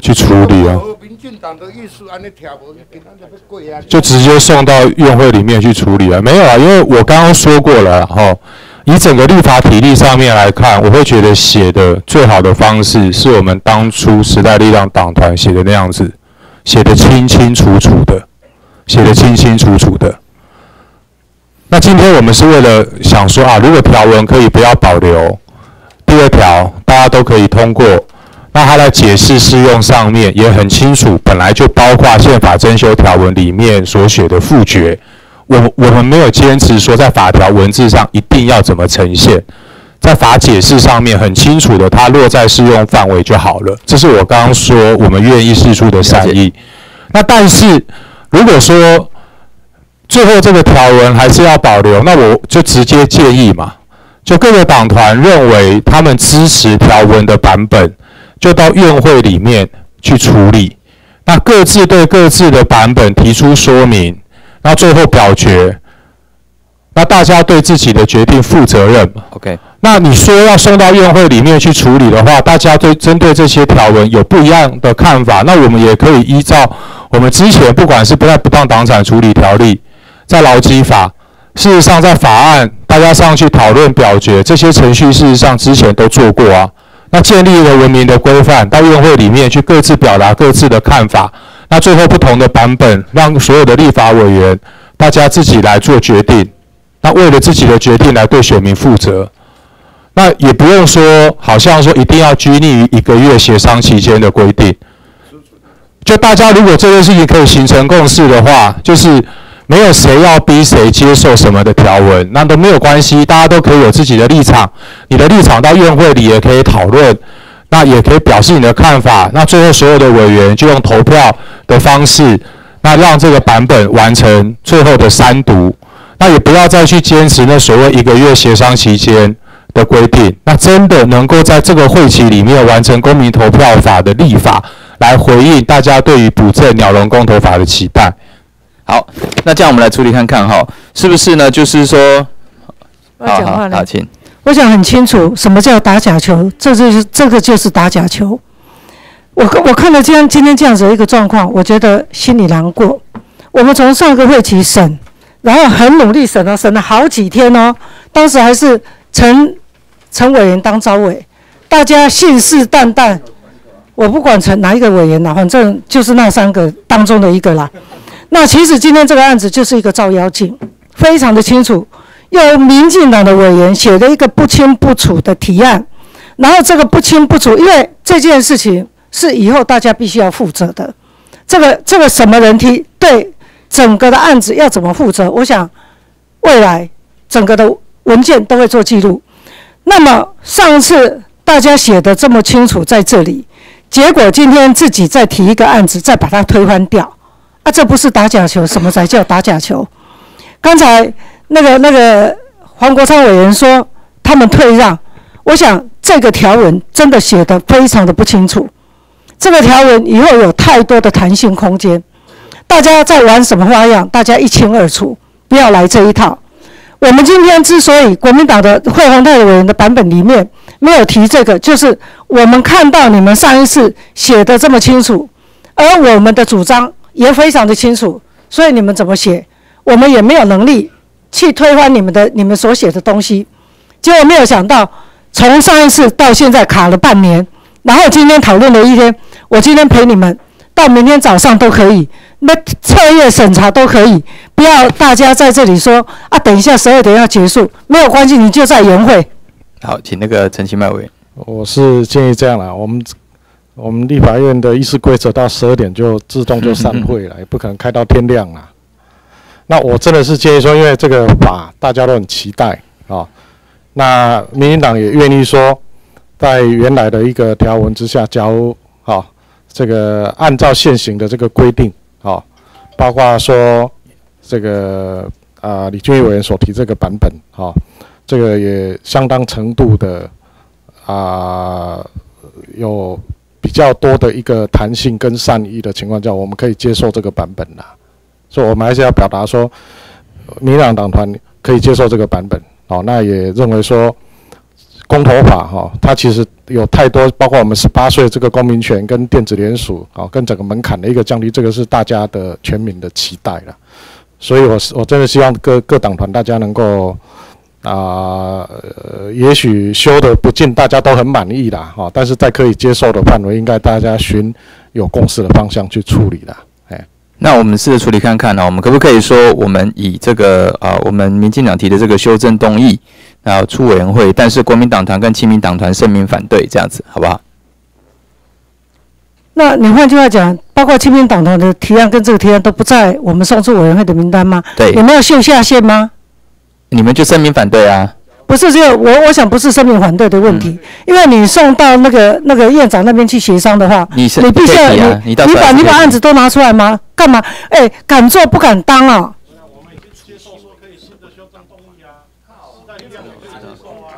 去处理啊。 民进党的意思，安尼听无，今仔就要过啊。 就直接送到院会里面去处理啊？没有啊，因为我刚刚说过了哈。以整个立法体例上面来看，我会觉得写的最好的方式是我们当初时代力量党团写的那样子，写的清清楚楚的，写的清清楚楚的。那今天我们是为了想说啊，如果条文可以不要保留，第二条大家都可以通过，那它来解释适用上面也很清楚，本来就包括宪法增修条文里面所写的复决。我我们没有坚持说在法条文字上一定要怎么呈现，在法解释上面很清楚的，它落在适用范围就好了。这是我刚刚说我们愿意释出的善意。那但是如果说最后这个条文还是要保留，那我就直接建议嘛，就各个党团认为他们支持条文的版本，就到院会里面去处理。那各自对各自的版本提出说明。那最后表决，那大家对自己的决定负责任嘛 ？OK。 那你说要送到院会里面去处理的话，大家对针对这些条文有不一样的看法，那我们也可以依照我们之前不管是不在不当党产处理条例，在劳基法，事实上在法案大家上去讨论表决这些程序，事实上之前都做过啊。那建立了文明的规范，到院会里面去各自表达各自的看法。那最后不同的版本，让所有的立法委员大家自己来做决定。那为了自己的决定来对选民负责，那也不用说好像说一定要拘泥于一个月协商期间的规定。就大家如果这件事情可以形成共识的话，就是没有谁要逼谁接受什么的条文，那都没有关系，大家都可以有自己的立场。你的立场到院会里也可以讨论。那也可以表示你的看法，那最后所有的委员就用投票的方式，那让这个版本完成最后的三读，那也不要再去坚持那所谓一个月协商期间的规定，那真的能够在这个会期里面完成公民投票法的立法，来回应大家对于补正鸟笼公投法的期待。 好，那这样我们来处理看看哈，是不是呢？就是说， 我讲话了， 好，请。 我想很清楚，什么叫打假球？这就是这个就是打假球。我我看了今天今天这样子的一个状况，我觉得心里难过。我们从上个会期审，然后很努力审了，审了好几天哦。当时还是陈陈委员当召委，大家信誓旦旦。我不管陈哪一个委员啦，反正就是那三个当中的一个啦。那其实今天这个案子就是一个照妖镜，非常的清楚。由民进党的委员写了一个不清不楚的提案，然后这个不清不楚，因为这件事情是以后大家必须要负责的。这个这个什么人提对整个的案子要怎么负责？我想未来整个的文件都会做记录。那么上次大家写的这么清楚在这里，结果今天自己再提一个案子，再把它推翻掉，啊，这不是打假球？什么才叫打假球？刚才。那个那个黄国昌委员说他们退让，我想这个条文真的写得非常的不清楚。这个条文以后有太多的弹性空间，大家在玩什么花样，大家一清二楚，不要来这一套。我们今天之所以国民党的会宏泰委员的版本里面没有提这个，就是我们看到你们上一次写得这么清楚，而我们的主张也非常的清楚，所以你们怎么写，我们也没有能力去推翻你们的你们所写的东西，结果没有想到，从上一次到现在卡了半年，然后今天讨论了一天，我今天陪你们到明天早上都可以，那彻夜审查都可以，不要大家在这里说啊，等一下十二点要结束，没有关系，你就在研会。 好，请那个陈其迈委员。 我是建议这样啦，我们我们立法院的议事规则到十二点就自动就散会了，也不可能开到天亮啦。那我真的是建议说，因为这个法大家都很期待啊、哦，那民进党也愿意说，在原来的一个条文之下，假如啊、哦，这个按照现行的这个规定啊、哦，包括说这个啊、呃、李俊毅委员所提这个版本啊、哦，这个也相当程度的啊、呃、有比较多的一个弹性跟善意的情况下，我们可以接受这个版本啦。所以我们还是要表达说，民进党党团可以接受这个版本，哦，那也认为说，公投法哈、哦，它其实有太多，包括我们十八岁这个公民权跟电子联署啊，跟整个门槛的一个降低，这个是大家的全民的期待了。所以我我真的希望各各党团大家能够啊、呃，也许修的不尽大家都很满意啦，哈、哦，但是在可以接受的范围，应该大家循有共识的方向去处理啦。哎， 那我们试着处理看看呢、哦，我们可不可以说，我们以这个啊、呃，我们民进党提的这个修正动议，然后出委员会，但是国民党团跟亲民党团声明反对，这样子好不好？ 那你换句话讲，包括亲民党团的提案跟这个提案都不在我们送出委员会的名单吗？ 对， 有没有秀下限吗？ 你们就声明反对啊？ 不是，这个我我想不是声明反对的问题，嗯、因为你送到那个那个院长那边去协商的话， 你是你必须要、啊、你你把你把案子都拿出来吗？干嘛？哎、欸，敢做不敢当啊！ 我们已经接受说可以新的修正动议啊，时代力量也可以接受啊。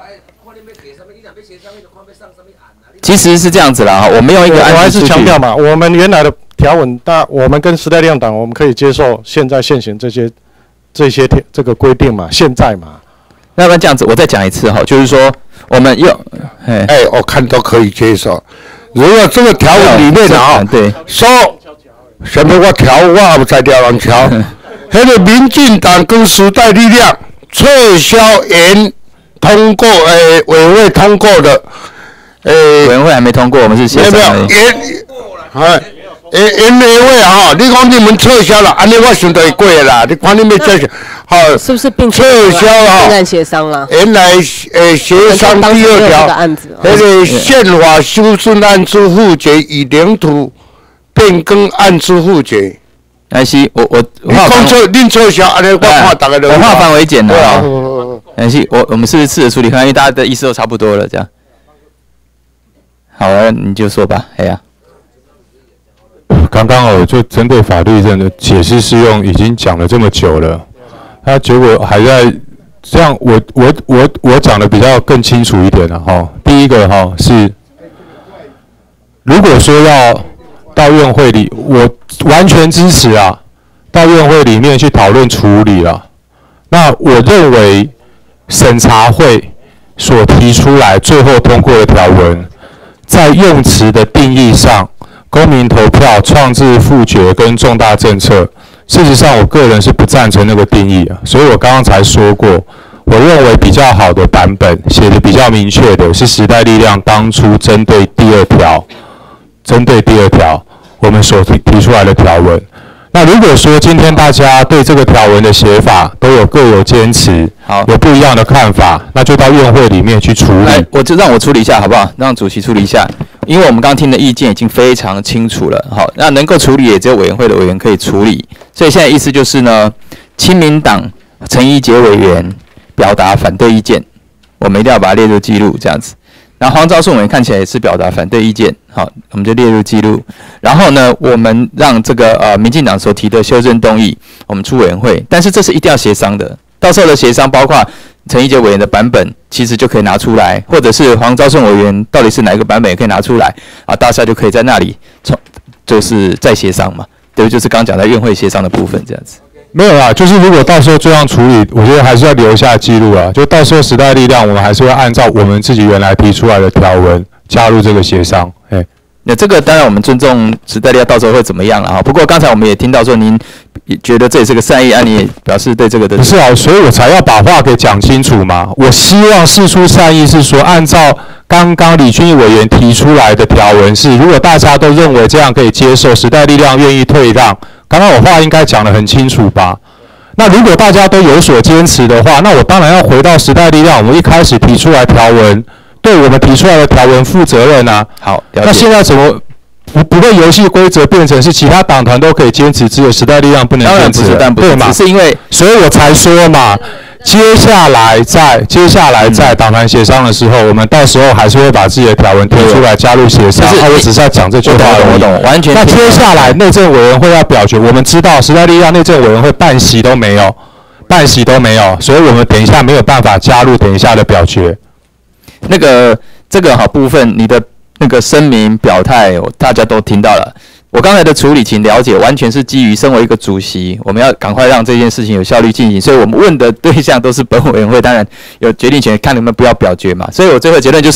其实是这样子啦，我们用一个案子， 我还是强调嘛，我们原来的条文，那我们跟时代力量党，我们可以接受现在现行这些这些这个规定嘛，现在嘛。 那不然这样子，我再讲一次哈，就是说我们用， 哎、欸，我看都可以接受。如果这个条文里面啊，对，说什么我条我也不在条文条，那个民进党跟时代力量撤销原通过，诶、欸，委员会通过的，诶、欸， 委员会还没通过，我们是协商而已。 原，哎。诶，原委会啊，你讲你们撤销了，安尼我想就会过啦。你看你们这是，好， 是不是并撤销啊？ 现在协商了。 原来诶，协商第二条，那个宪法修正案之附决与领土变更案之附决。 来西，我我你讲撤，恁撤销，安尼我看大家都。 我化繁为简了啊。来西，我我们是不是试着处理看，因为大家的意思都差不多了，这样。好啊，你就说吧，哎呀。 刚刚哦，就针对法律上的解释适用已经讲了这么久了，他结果还在这样，我我我我讲的比较更清楚一点了哈。第一个哈是，如果说要到院会里，我完全支持啊，到院会里面去讨论处理了。那我认为审查会所提出来最后通过的条文，在用词的定义上。公民投票、创制复决跟重大政策，事实上我个人是不赞成那个定义啊，所以我刚刚才说过，我认为比较好的版本写的比较明确的是时代力量当初针对第二条，针对第二条我们所提提出来的条文。那如果说今天大家对这个条文的写法都有各有坚持，好，有不一样的看法，那就到院会里面去处理。 我就让我处理一下好不好？让主席处理一下。因为我们刚刚听的意见已经非常清楚了，好，那能够处理也只有委员会的委员可以处理，所以现在意思就是呢，亲民党陈怡杰委员表达反对意见，我们一定要把它列入记录，这样子。然后黄昭顺委员看起来也是表达反对意见，好，我们就列入记录。然后呢，我们让这个呃民进党所提的修正动议，我们出委员会，但是这是一定要协商的，到时候的协商包括。陈怡杰委员的版本其实就可以拿出来，或者是黄昭顺委员到底是哪一个版本也可以拿出来啊，大家就可以在那里从就是再协商嘛，对，就是刚刚讲的院会协商的部分这样子。 没有啦，就是如果到时候这样处理，我觉得还是要留下记录啊，就到时候时代力量我们还是会按照我们自己原来提出来的条文加入这个协商，哎。 那这个当然我们尊重时代力量到时候会怎么样了哈。不过刚才我们也听到说您觉得这也是个善意案，你也表示对这个的。 不是啊，所以我才要把话给讲清楚嘛。我希望释出善意是说，按照刚刚李俊毅委员提出来的条文是，如果大家都认为这样可以接受，时代力量愿意退让，刚刚我话应该讲得很清楚吧？那如果大家都有所坚持的话，那我当然要回到时代力量，我们一开始提出来条文。对我们提出来的条文负责任啊！ 好， 那现在怎么不不会游戏规则变成是其他党团都可以坚持，只有时代力量不能坚持？ 当然不是，但不是嘛？ 是因为，所以我才说嘛，接下来在接下来在党团协商的时候，我们到时候还是会把自己的条文提出来加入协商。啊，我只是要讲这句话而已。 我懂，完全。 那接下来内政委员会要表决，我们知道时代力量内政委员会半席都没有，半席都没有，所以我们等一下没有办法加入等一下的表决。 那个。这个好部分，你的那个声明表态，大家都听到了。我刚才的处理，请了解，完全是基于身为一个主席，我们要赶快让这件事情有效率进行。所以我们问的对象都是本委员会，当然有决定权，看你们不要表决嘛。所以我最后结论就是，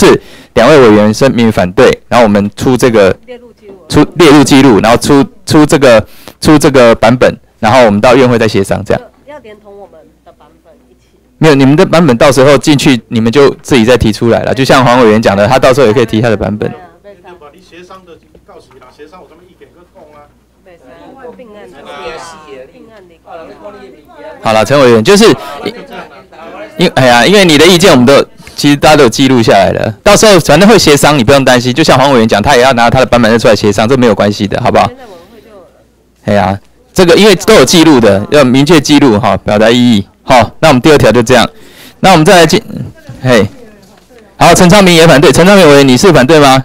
两位委员声明反对，然后我们出这个出列入记录，然后出出这个出这个版本，然后我们到院会再协商，这样。 要连同我们的版本一起。 没有，你们的版本到时候进去，你们就自己再提出来了。就像黄委员讲的，他到时候也可以提他的版本。 你协商的告诉你啦，协商有什么意见去讲啊？ 并案并案好了，陈委员，就是因哎呀，因为你的意见我们都其实大家都有记录下来了，到时候反正会协商，你不用担心。就像黄委员讲，他也要拿他的版本再出来协商，这没有关系的，好不好？哎呀，这个因为都有记录的，要明确记录哈，表达意义。好，那我们第二条就这样。那我们再来进，嘿，好，陈昌明也反对，陈昌明委员你是反对吗？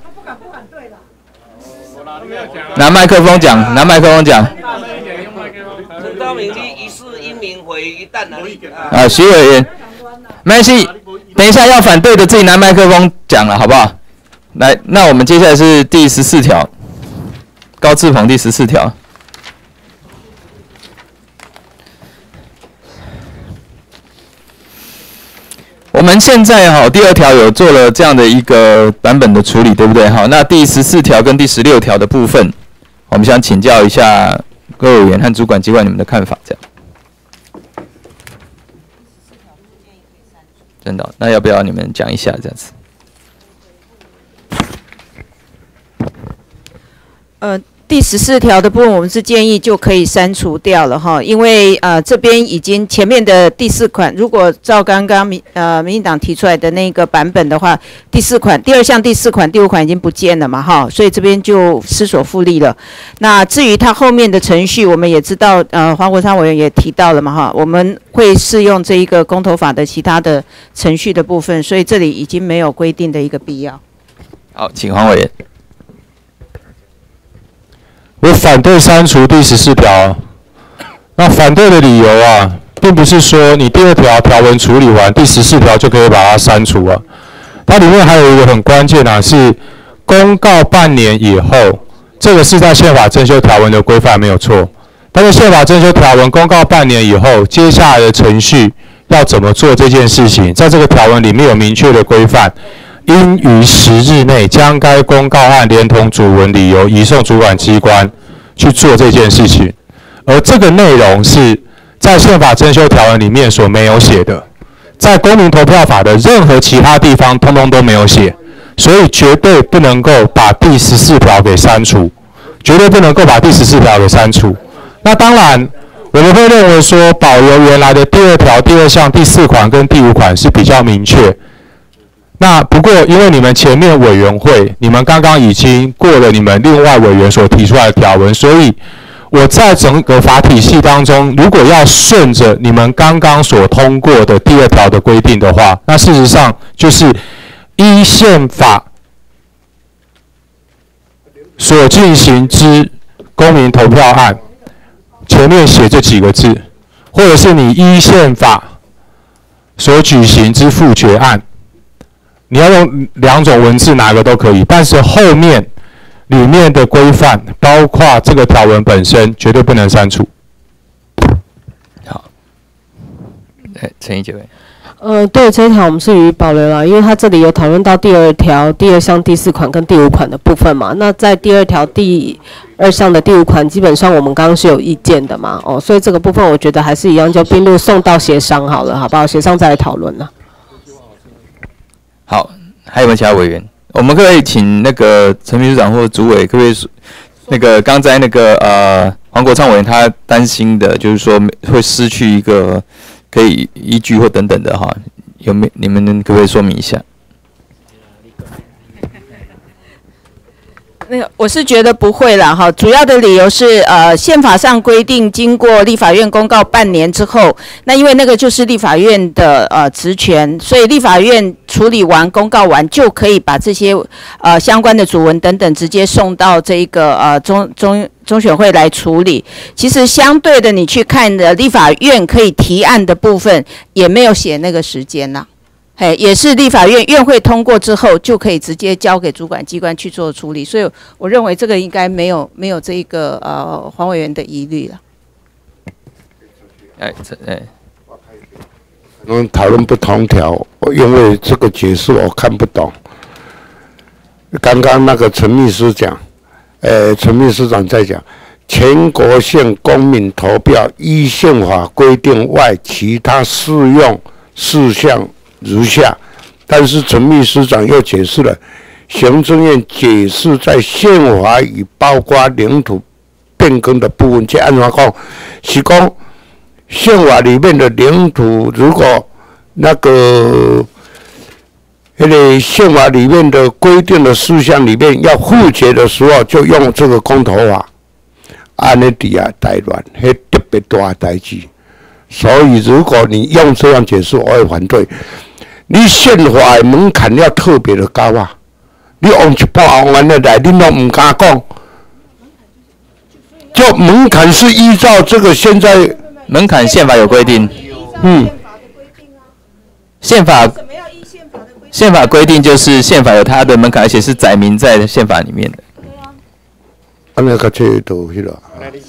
拿麦克风讲，拿麦克风讲。 陈昌明，你一事英明回一旦而已。 啊，徐委员，没关系，等一下要反对的自己拿麦克风讲了，好不好？来，那我们接下来是第十四条，高志鹏第十四条。我们现在哈第二条有做了这样的一个版本的处理，对不对？好，那第十四条跟第十六条的部分，我们想请教一下各位委员和主管机关你们的看法，这样。真的，那要不要你们讲一下这样子？ 呃。第十四条的部分，我们是建议就可以删除掉了哈，因为呃这边已经前面的第四款，如果照刚刚民呃民进党提出来的那个版本的话，第四款第二项第四款第五款已经不见了嘛哈，所以这边就失所复利了。那至于它后面的程序，我们也知道，呃黄国昌委员也提到了嘛哈，我们会适用这一个公投法的其他的程序的部分，所以这里已经没有规定的一个必要。 好，请黄委员。 我反对删除第十四条。那反对的理由啊，并不是说你第二条条文处理完，第十四条就可以把它删除啊。它里面还有一个很关键啊，是公告半年以后，这个是在宪法增修条文的规范没有错。但是宪法增修条文公告半年以后，接下来的程序要怎么做这件事情，在这个条文里面有明确的规范。应于十日内将该公告案连同主文理由移送主管机关去做这件事情，而这个内容是在宪法增修条文里面所没有写的，在公民投票法的任何其他地方通通都没有写，所以绝对不能够把第十四条给删除，绝对不能够把第十四条给删除。那当然，我们会认为说保留原来的第二条第二项第四款跟第五款是比较明确。那不过，因为你们前面委员会，你们刚刚已经过了你们另外委员所提出来的条文，所以我在整个法体系当中，如果要顺着你们刚刚所通过的第二条的规定的话，那事实上就是依宪法所进行之公民投票案，前面写这几个字，或者是你依宪法所举行之复决案。你要用两种文字，哪个都可以，但是后面里面的规范，包括这个条文本身，绝对不能删除。 好，哎，陈怡姐委员。 呃，对这一条我们是予以保留了，因为它这里有讨论到第二条第二项第四款跟第五款的部分嘛。那在第二条第二项的第五款，基本上我们刚刚是有意见的嘛，哦，所以这个部分我觉得还是一样，就并入送到协商好了，好不好？协商再来讨论了。 好，还有没有其他委员？我们可不可以请那个陈秘书长或主委，可不可以那个刚才那个呃黄国昌委员他担心的，就是说会失去一个可以依据或等等的哈，有没有你们可不可以说明一下？ 那个我是觉得不会啦哈，主要的理由是呃宪法上规定，经过立法院公告半年之后，那因为那个就是立法院的呃职权，所以立法院处理完公告完就可以把这些呃相关的主文等等直接送到这个呃中中中选会来处理。其实相对的，你去看的立法院可以提案的部分，也没有写那个时间啦。嘿，也是立法院院会通过之后，就可以直接交给主管机关去做处理，所以我认为这个应该没有没有这一个呃黄委员的疑虑了。 哎，这哎， 我们讨论不同条，因为这个解释我看不懂。 刚刚那个陈秘书讲，呃，陈秘书长在讲，全国性公民投票依宪法规定外，其他适用事项如下。但是陈秘书长又解释了，行政院解释在宪法已包括领土变更的部分，这按怎讲？是讲宪法里面的领土，如果那个那个宪法里面的规定的事项里面要复决的时候，就用这个公投法。安尼底下台湾，迄特别大的代志。所以如果你用这样解释，我会反对。你宪法的门槛要特别的高啊！你往一半往安尼来，你都唔敢讲。就门槛是依照这个现在门槛宪法有规定， 嗯， 宪法宪法规定就是宪法有它的门槛，而且是载明在宪法里面的。 啊，那个这都迄个。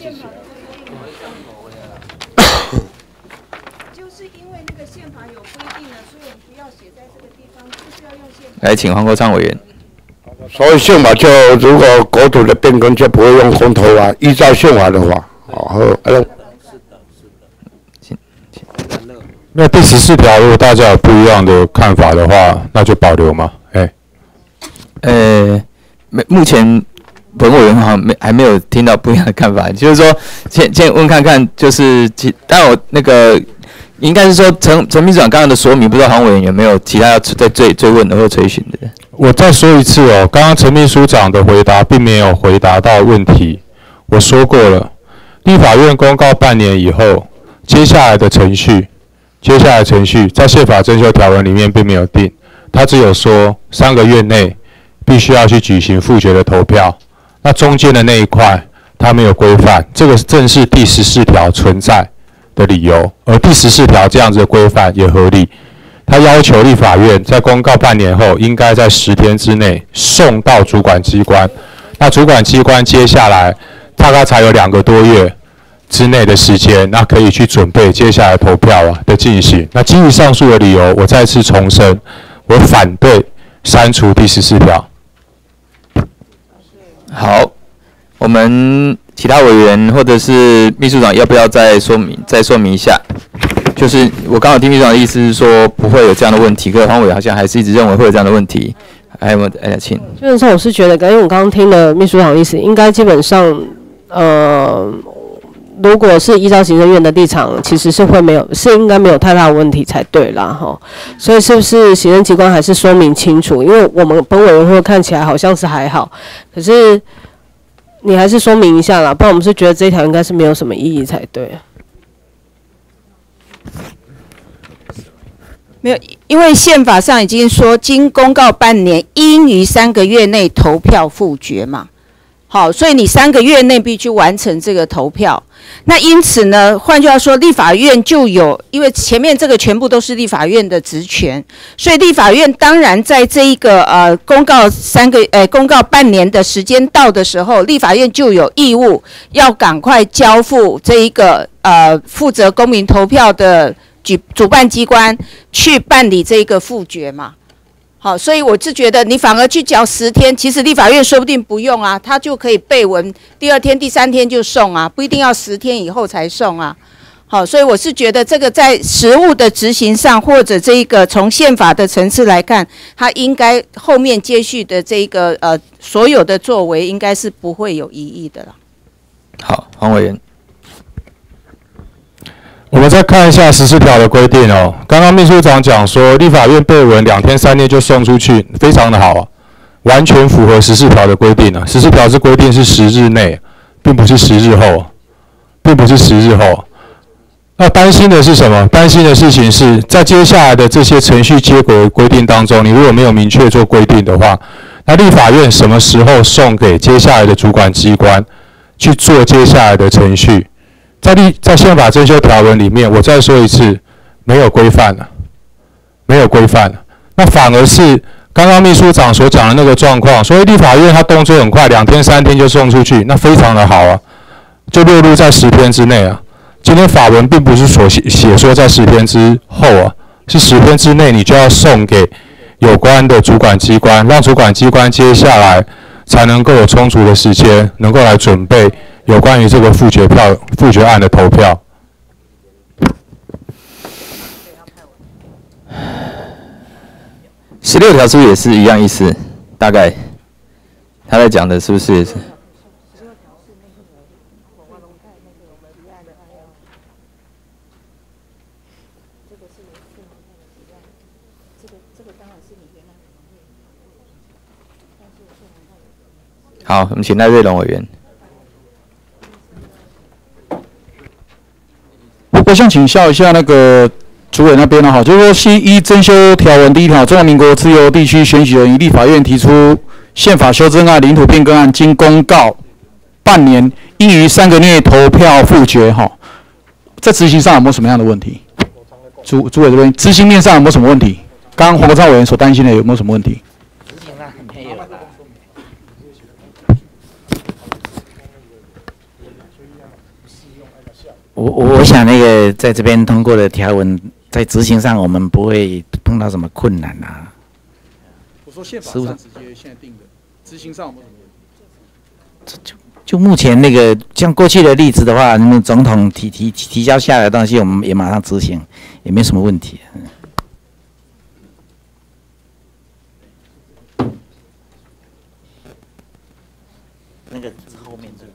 来，请黄国昌委员。 所以宪法就如果国土的变更就不会用公投啊，依照宪法的话，哦，好，哎。 那第十四条，如果大家有不一样的看法的话，那就保留吗？哎、 欸，呃，没，目前本委员好像没还没有听到不一样的看法，就是说，先先问看看，就是其，但我那个。应该是说陈陈秘书长刚刚的说明，不知道黄委员有没有其他要再追追问的或追询的？ 我再说一次哦，刚刚陈秘书长的回答并没有回答到问题。我说过了，立法院公告半年以后，接下来的程序，接下来的程序在宪法增修条文里面并没有定，他只有说三个月内必须要去举行复决的投票。那中间的那一块他没有规范，这个正是第十四条存在的理由，而第十四条这样子的规范也合理。他要求立法院在公告半年后，应该在十天之内送到主管机关。那主管机关接下来大概才有两个多月之内的时间，那可以去准备接下来投票啊的进行。那基于上述的理由，我再次重申，我反对删除第十四条。 好，我们。其他委员或者是秘书长要不要再说明再说明一下？就是我刚好听秘书长的意思是说不会有这样的问题，可是黄委好像还是一直认为会有这样的问题。还有没有？哎，请。 基本上我是觉得，因为我刚刚听了秘书长的意思，应该基本上，呃，如果是依照行政院的立场，其实是会没有，是应该没有太大的问题才对啦，哈。所以是不是行政机关还是说明清楚？因为我们本委员会看起来好像是还好，可是。你还是说明一下啦，不然我们是觉得这一条应该是没有什么意义才对。 没有，因为宪法上已经说，经公告半年，应于三个月内投票复决嘛。好，所以你三个月内必须完成这个投票。那因此呢，换句话说，立法院就有，因为前面这个全部都是立法院的职权，所以立法院当然在这一个呃公告三个呃公告半年的时间到的时候，立法院就有义务要赶快交付这一个呃负责公民投票的举主办机关去办理这个复决嘛。好，所以我是觉得你反而去缴十天，其实立法院说不定不用啊，他就可以备文，第二天、第三天就送啊，不一定要十天以后才送啊。好，所以我是觉得这个在实务的执行上，或者这一个从宪法的层次来看，它应该后面接续的这一个呃所有的作为，应该是不会有异议的了。 好，黄委员。 我们再看一下十四条的规定哦。刚刚秘书长讲说，立法院备文两天三天就送出去，非常的好啊，完全符合十四条的规定啊。十四条是规定是十日内，并不是十日后，并不是十日后。那担心的是什么？担心的事情是在接下来的这些程序接轨规定当中，你如果没有明确做规定的话，那立法院什么时候送给接下来的主管机关去做接下来的程序？在立在宪法增修条文里面，我再说一次，没有规范了，没有规范了。那反而是刚刚秘书长所讲的那个状况，所以立法院他动作很快，两天三天就送出去，那非常的好啊，就列入在十天之内啊。今天法文并不是所写写说在十天之后啊，是十天之内你就要送给有关的主管机关，让主管机关接下来才能够有充足的时间，能够来准备有关于这个复决票、复决案的投票。 十六条是不是也是一样意思？大概他在讲的是不是也是？好，我们请赖瑞隆委员。 我想请教一下那个主委那边呢，哈，就是说，西一增修条文第一条，中华民国自由地区选举人于立法院提出宪法修正案、领土变更案，经公告半年，应于三个月投票复决，哈，在执行上有没有什么样的问题？主主委这边执行面上有没有什么问题？刚刚黄国昌委员所担心的有没有什么问题？ 我我我想那个在这边通过的条文，在执行上我们不会碰到什么困难啊。 我说宪法上直接现在定的，执行上有没有什么问题？ 就就目前那个像过去的例子的话，那总统提提提交下来的东西，我们也马上执行，也没什么问题。那个后面这个。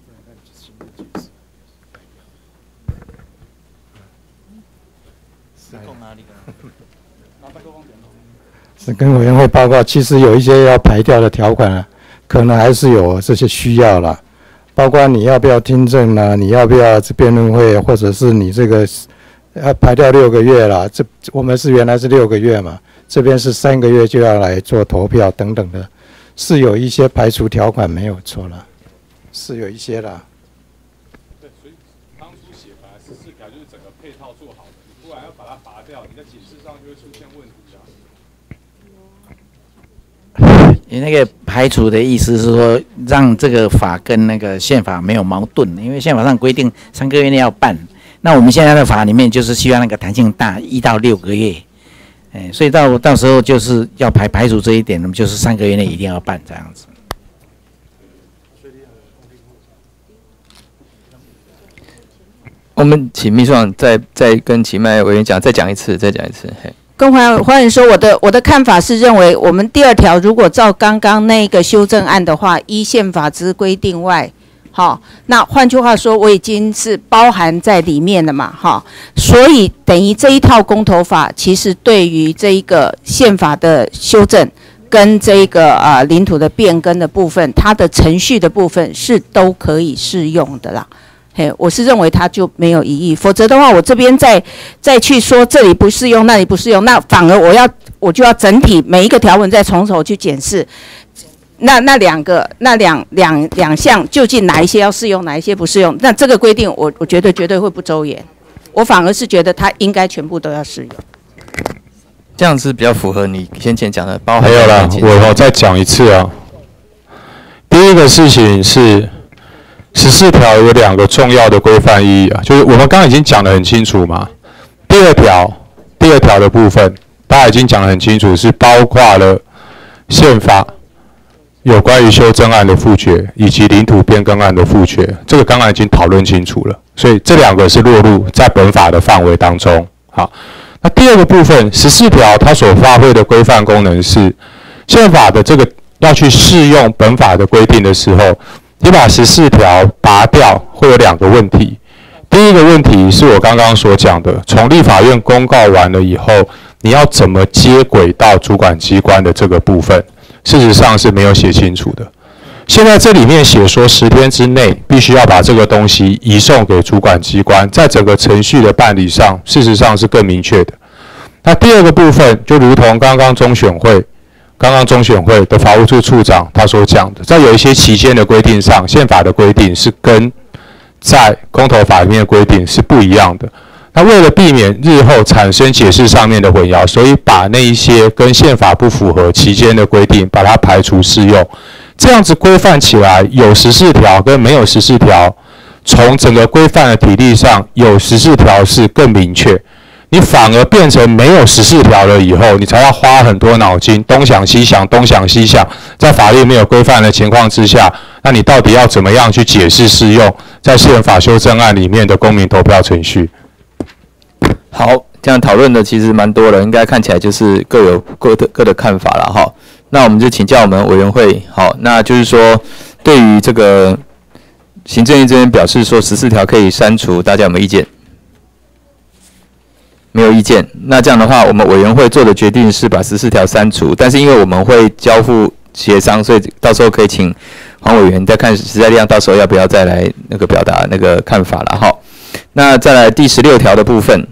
是跟委员会报告，其实有一些要排掉的条款啊，可能还是有这些需要啦，包括你要不要听证啦，你要不要这辩论会，或者是你这个要排掉六个月啦，这我们是原来是六个月嘛，这边是三个月就要来做投票等等的，是有一些排除条款没有错啦，是有一些啦。 对，所以当初写本来十四条就是整个配套做好的，你突然要把它拔掉，你在解释上就会出现问题啊。 你那个排除的意思是说，让这个法跟那个宪法没有矛盾，因为宪法上规定三个月内要办，那我们现在的法里面就是希望那个弹性大，一到六个月，哎，所以到到时候就是要排排除这一点，那么就是三个月内一定要办这样子。 我们请秘书长再再跟齐迈委员讲，再讲一次，再讲一次。嘿， 跟黄黄委说，我的我的看法是认为，我们第二条如果照刚刚那个修正案的话，依宪法之规定外，好，那换句话说，我已经是包含在里面了嘛，哈，所以等于这一套公投法，其实对于这一个宪法的修正跟这个呃领土的变更的部分，它的程序的部分是都可以适用的啦。嘿，我是认为它就没有疑义，否则的话，我这边再再去说这里不适用，那里不适用，那反而我要我就要整体每一个条文再从头去检视，那那两个那两两两项究竟哪一些要适用，哪一些不适用？那这个规定我我觉得绝对会不周延，我反而是觉得它应该全部都要适用。 这样是比较符合你先前讲的，包含还有啦，我再讲一次啊。第一个事情是。十四条有两个重要的规范意义啊，就是我们刚刚已经讲得很清楚嘛。第二条，第二条的部分，大家已经讲得很清楚，是包括了宪法有关于修正案的复决，以及领土变更案的复决，这个刚刚已经讨论清楚了，所以这两个是落入在本法的范围当中。好，那第二个部分，十四条它所发挥的规范功能是，宪法的这个要去适用本法的规定的时候。你把十四条拔掉，会有两个问题。第一个问题是我刚刚所讲的，从立法院公告完了以后，你要怎么接轨到主管机关的这个部分，事实上是没有写清楚的。现在这里面写说十天之内必须要把这个东西移送给主管机关，在整个程序的办理上，事实上是更明确的。那第二个部分，就如同刚刚中选会。刚刚中选会的法务处处长他所讲的，在有一些期间的规定上，宪法的规定是跟在公投法里面的规定是不一样的。那为了避免日后产生解释上面的混淆，所以把那一些跟宪法不符合期间的规定，把它排除适用。这样子规范起来，有十四条跟没有十四条，从整个规范的体例上，有十四条是更明确。 你反而变成没有十四条了以后，你才要花很多脑筋，东想西想，东想西想，在法律没有规范的情况之下，那你到底要怎么样去解释适用在宪法修正案里面的公民投票程序？ 好，这样讨论的其实蛮多了，应该看起来就是各有各的各的看法了哈。那我们就请教我们委员会，好，那就是说对于这个行政院这边表示说十四条可以删除，大家有没有意见？没有意见。那这样的话，我们委员会做的决定是把十四条删除，但是因为我们会交付协商，所以到时候可以请黄委员再看时代力量到时候要不要再来那个表达那个看法了哈。那再来第十六条的部分。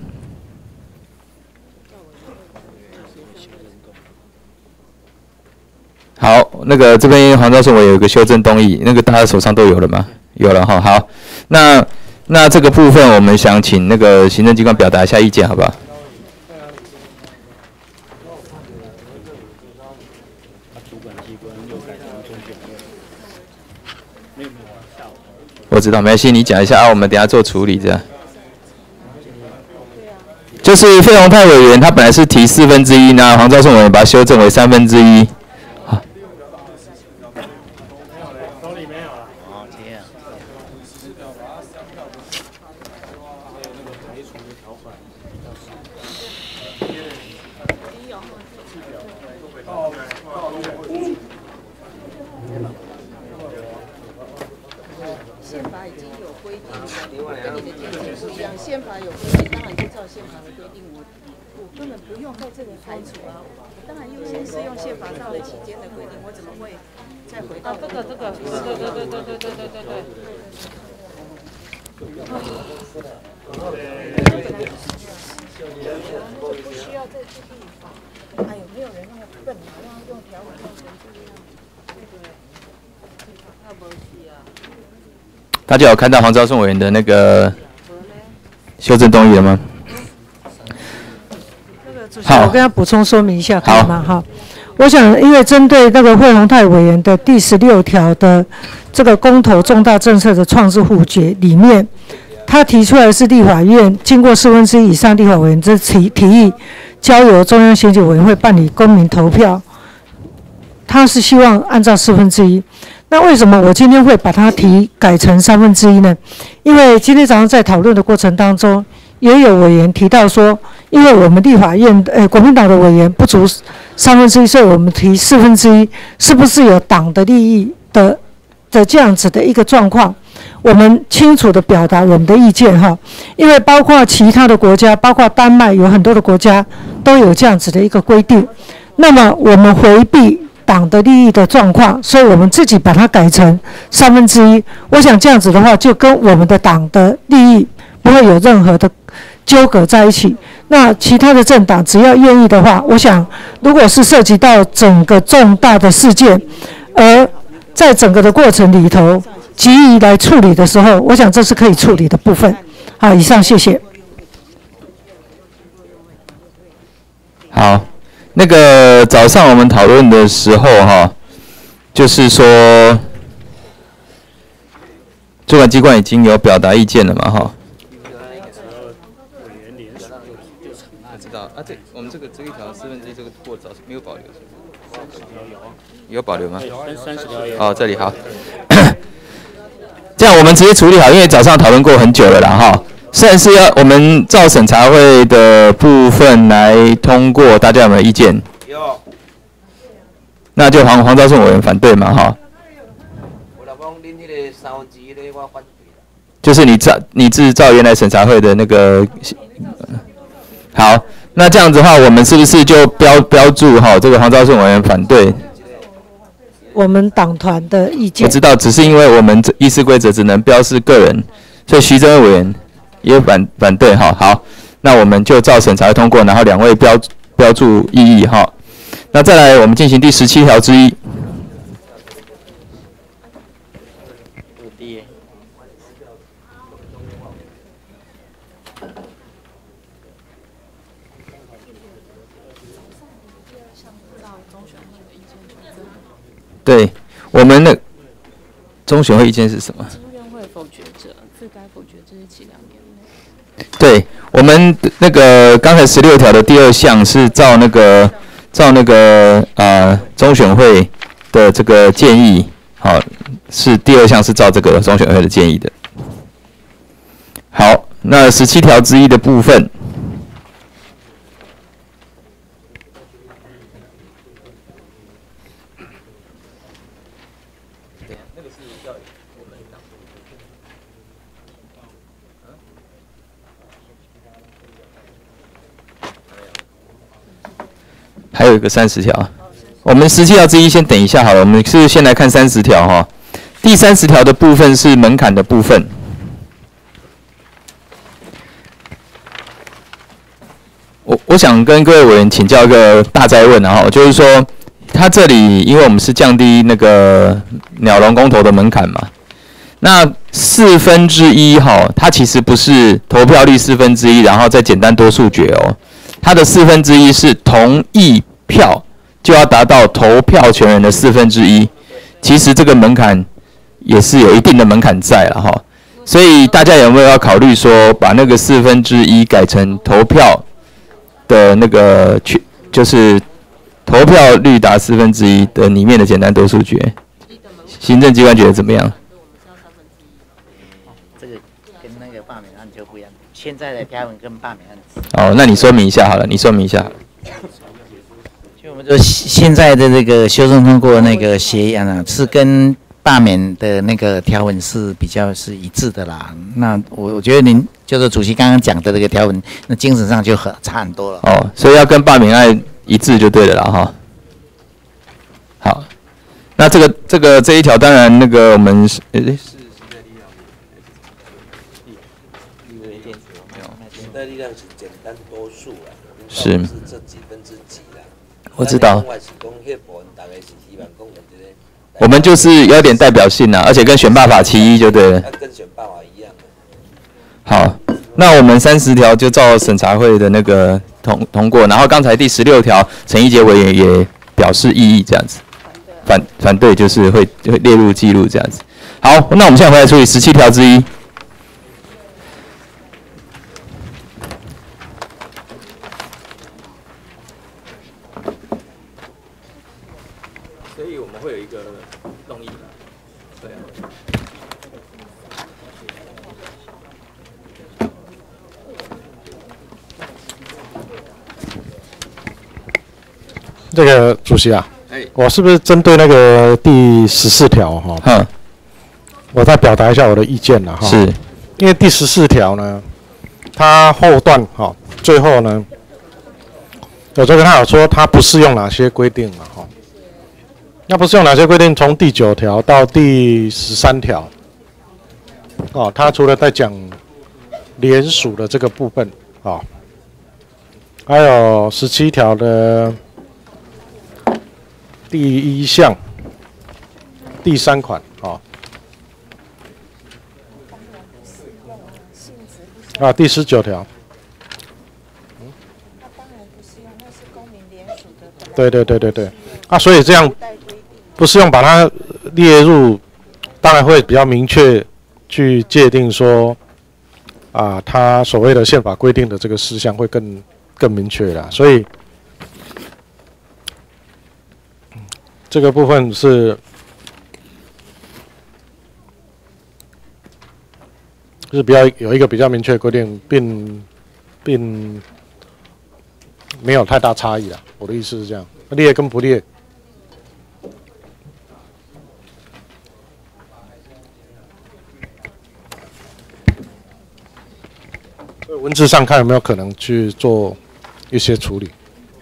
好，那个这边黄兆顺委有一个修正动议，那个大家手上都有了吗？有了哈。好，那那这个部分我们想请那个行政机关表达一下意见，好不好？我知道，没关系，你讲一下啊，我们等一下做处理这样。就是费鸿泰委员他本来是提四分之一，那黄兆顺委员把它修正为三分之一。大家有看到黄兆顺委员的那个修正动议了吗？ 好，我跟他补充说明一下，可以吗？好，我想，因为针对那个费鸿泰委员的第十六条的这个公投重大政策的创制互决里面，他提出来是立法院经过四分之一以上立法委员这提提议，交由中央选举委员会办理公民投票，他是希望按照四分之一。那为什么我今天会把它提改成三分之一呢？因为今天早上在讨论的过程当中，也有委员提到说，因为我们立法院呃国民党的委员不足三分之一，所以我们提四分之一，是不是有党的利益的的这样子的一个状况？我们清楚的表达我们的意见哈，因为包括其他的国家，包括丹麦有很多的国家都有这样子的一个规定，那么我们回避党的利益的状况，所以我们自己把它改成三分之一。我想这样子的话，就跟我们的党的利益不会有任何的纠葛在一起。那其他的政党只要愿意的话，我想如果是涉及到整个重大的事件，而在整个的过程里头急于来处理的时候，我想这是可以处理的部分。好，以上谢谢。 好。那个早上我们讨论的时候，哈，就是说，主管机关已经有表达意见了嘛，哈。知道啊，这我们这个这一条四分之一这个过早没有保留，有保留吗？三十条有。哦，这里好。这样我们直接处理好，因为早上讨论过很久了啦，哈。虽然是要我们照审查会的部分来通过，大家有没有意见？有。那就黄黄兆顺委员反对嘛，哈。就是你照你是照原来审查会的那个，好，那这样子的话，我们是不是就标标注哈这个黄兆顺委员反对？ 我们党团的意见。 我知道，只是因为我们议事规则只能标示个人，所以徐正委员。也反反对哈，好，那我们就照审查通过，然后两位标标注异议哈。那再来，我们进行第十七条之一。对，我们的中选会意见是什么？ 中院会否决者，自该否决之日起两年内。 对，我们那个刚才十六条的第二项是照那个照那个呃中选会的这个建议，好，是第二项是照这个中选会的建议的。好，那十七条之一的部分。还有一个三十条，我们十七条之一先等一下好了，我们是先来看三十条哈。第三十条的部分是门槛的部分。我我想跟各位委员请教一个大哉问啊，就是说，它这里因为我们是降低那个鸟笼公投的门槛嘛，那四分之一哈，它其实不是投票率四分之一，然后再简单多数决哦。它的四分之一是同意票就要达到投票权人的四分之一，其实这个门槛也是有一定的门槛在了哈，所以大家有没有要考虑说把那个四分之一改成投票的那个权，就是投票率达四分之一的里面的简单多数决？行政机关觉得怎么样？ 这个跟那个罢免案就不一样，现在的条文跟罢免案。 哦，那你说明一下好了，你说明一下。 就我们说现在的这个修正通过那个协议案啊，是跟罢免的那个条文是比较是一致的啦。那我我觉得您就是主席刚刚讲的这个条文，那精神上就很差很多了。 哦，所以要跟罢免案一致就对了啦哈。好，那这个这个这一条当然那个我们是诶是。 时代力量是简单多数啦， 是是这几分之几啦。 我知道。 另外是讲迄部分大概是希望讲这个。 我们就是有点代表性啊，而且跟选罢法其一就对了。 跟选罢法一样。 好，那我们三十条就照审查会的那个通通过，然后刚才第十六条陈一杰委员也表示异议，这样子。反反对就是会会列入记录这样子。好，那我们现在回来处理十七条之一。所以我们会有一个动议，对啊。 这个主席啊，我是不是针对那个第十四条哈？ 嗯， 我再表达一下我的意见了哈。 是， 因为第十四条呢，它后段哈，最后呢，我就跟他有说，它不适用哪些规定嘛哈。那不适用哪些规定？从第九条到第十三条，哦，它除了在讲联署的这个部分啊，还有十七条的。第一项第三款啊，啊，第十九条，对对对对对，啊，所以这样不是用把它列入，当然会比较明确去界定说，啊，它所谓的宪法规定的这个事项会更更明确啦，所以。这个部分是是比较有一个比较明确的规定，并并没有太大差异啦。我的意思是这样，列跟不列，文字上看有没有可能去做一些处理。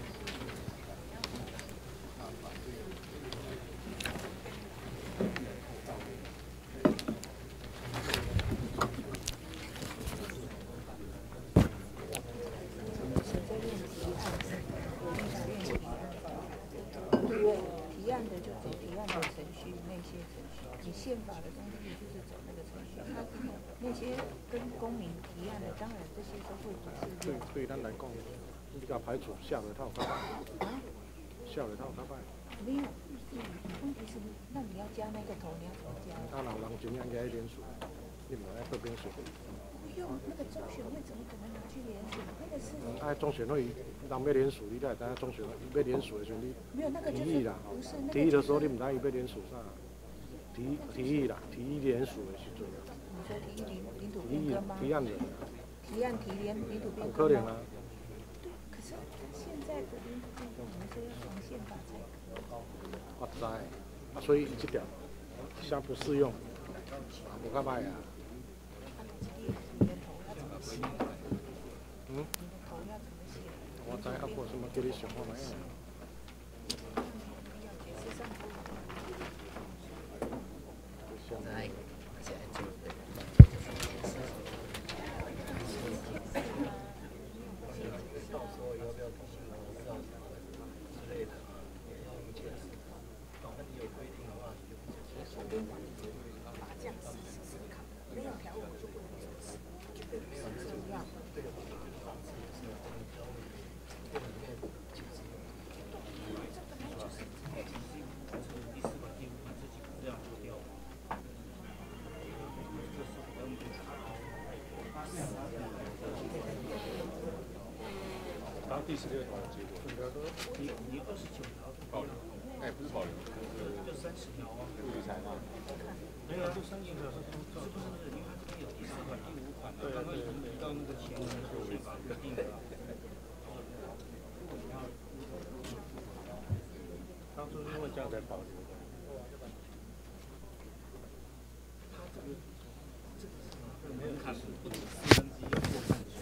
排除下了套开办，下了套开办。没有，问题是，那你要加那个头，你要怎么加？他老人怎样加一点水，你们要这边水。 用那个中选会怎么可能拿去联署？那个是。 嗯，哎，中选会人要联署，你来等下中选会要联署的时候，你没有那个就是提议啦， 不是那个提议的时候你唔知伊要联署啥，提提议啦，提议联署的时阵。 你说提议领领土提议变更吗？ 提案人。 提案提联领土变有更吗？ 可能啊。 对，可是现在的领土变更，我们说要从宪法才可以。 我知，啊，所以这条相不适用，啊，无较歹啊。嗯？我知，啊，我什么叫你想看卖啊？ 第十六条的结果，你你二十九条保留，哎，不是保留，就三十条啊，不予采纳。没有啊，就三十条是是不是？因为它这边有第四款、第五款，刚刚已经移到那个前文的宪法规定了。当初因为这样才保留的。它这个这个门槛是不止四分之一要过半数。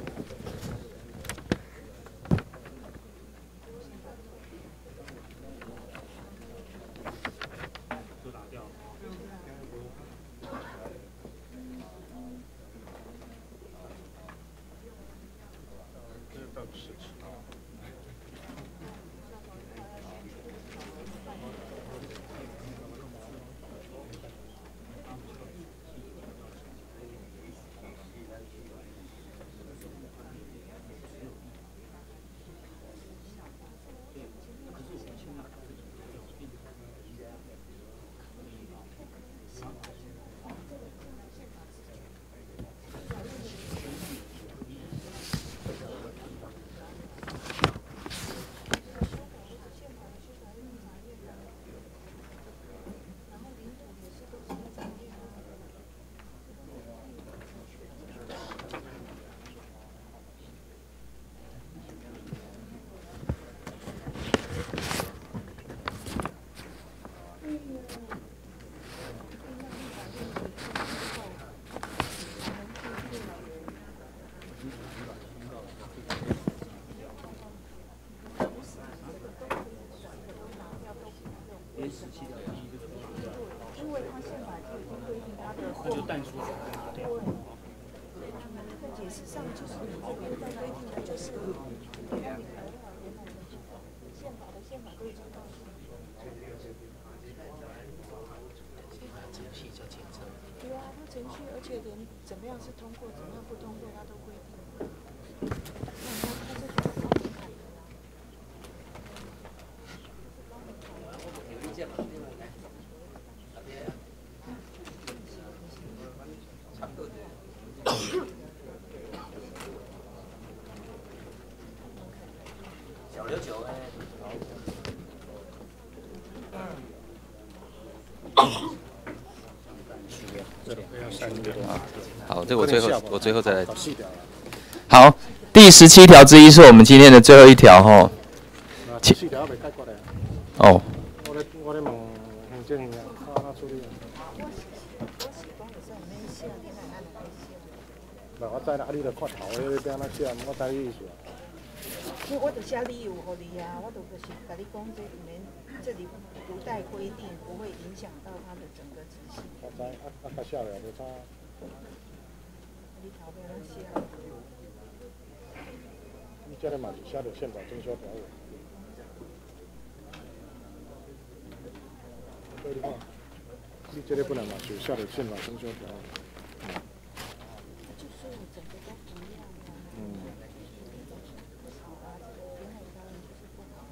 那就淡出去拿掉。在解释上就是这边在规定的就是宪法的宪法规定。程序就简称。对啊，它程序，而且连怎么样是通过，怎么样不通过，它都规定。那你看，它这就是高门槛的啦。有意见吗？小琉球哎。 好，这我最后我最后再来。好，第十七条之一是我们今天的最后一条吼。 十七条未解决嘞。 哦。 我咧我咧问行政院啊，看哪处理啊？唔，我知啦，啊你著看头迄个边仔写，我知你意思啊。 因为我著写理由互你啊，我著就是甲你讲，这里面这里不带规定，不会影响到它的整个执行。 我知，啊啊，甲写了无差。 你头边咱写。 你这个嘛是写着宪法征收条文。所以你看，你这个本来嘛是写着宪法征收条文。 就是整个都不一样的。 嗯。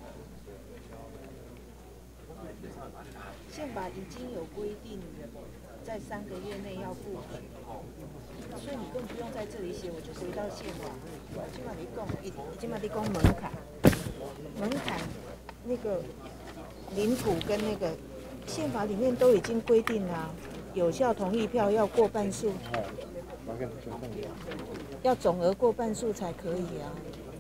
宪法已经有规定在三个月内要布局，所以你更不用在这里写，我就回到宪法。今嘛你讲，已已经嘛你讲门槛，门槛那个领土跟那个宪法里面都已经规定了、啊，有效同意票要过半数，要总额过半数才可以啊。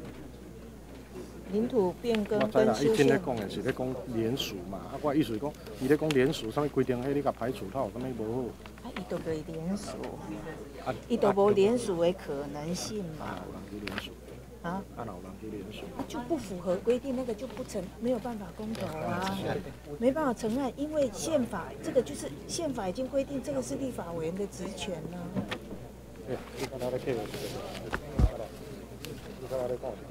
领土变更跟修宪。 我知啦，伊今咧讲的是咧讲联署嘛，啊，我意思是讲，伊咧讲联署，啥物规定，迄你甲排除，它有啥物无好？ 啊，伊都袂联署，伊都无联署的可能性嘛。 啊，有人去联署。 啊？ 啊，有人去联署。 啊，就不符合规定，那个就不成，没有办法公投啊，没办法成案，因为宪法这个就是宪法已经规定，这个是立法委员的职权呢、啊。 哎，你看他咧客气，你看他咧讲。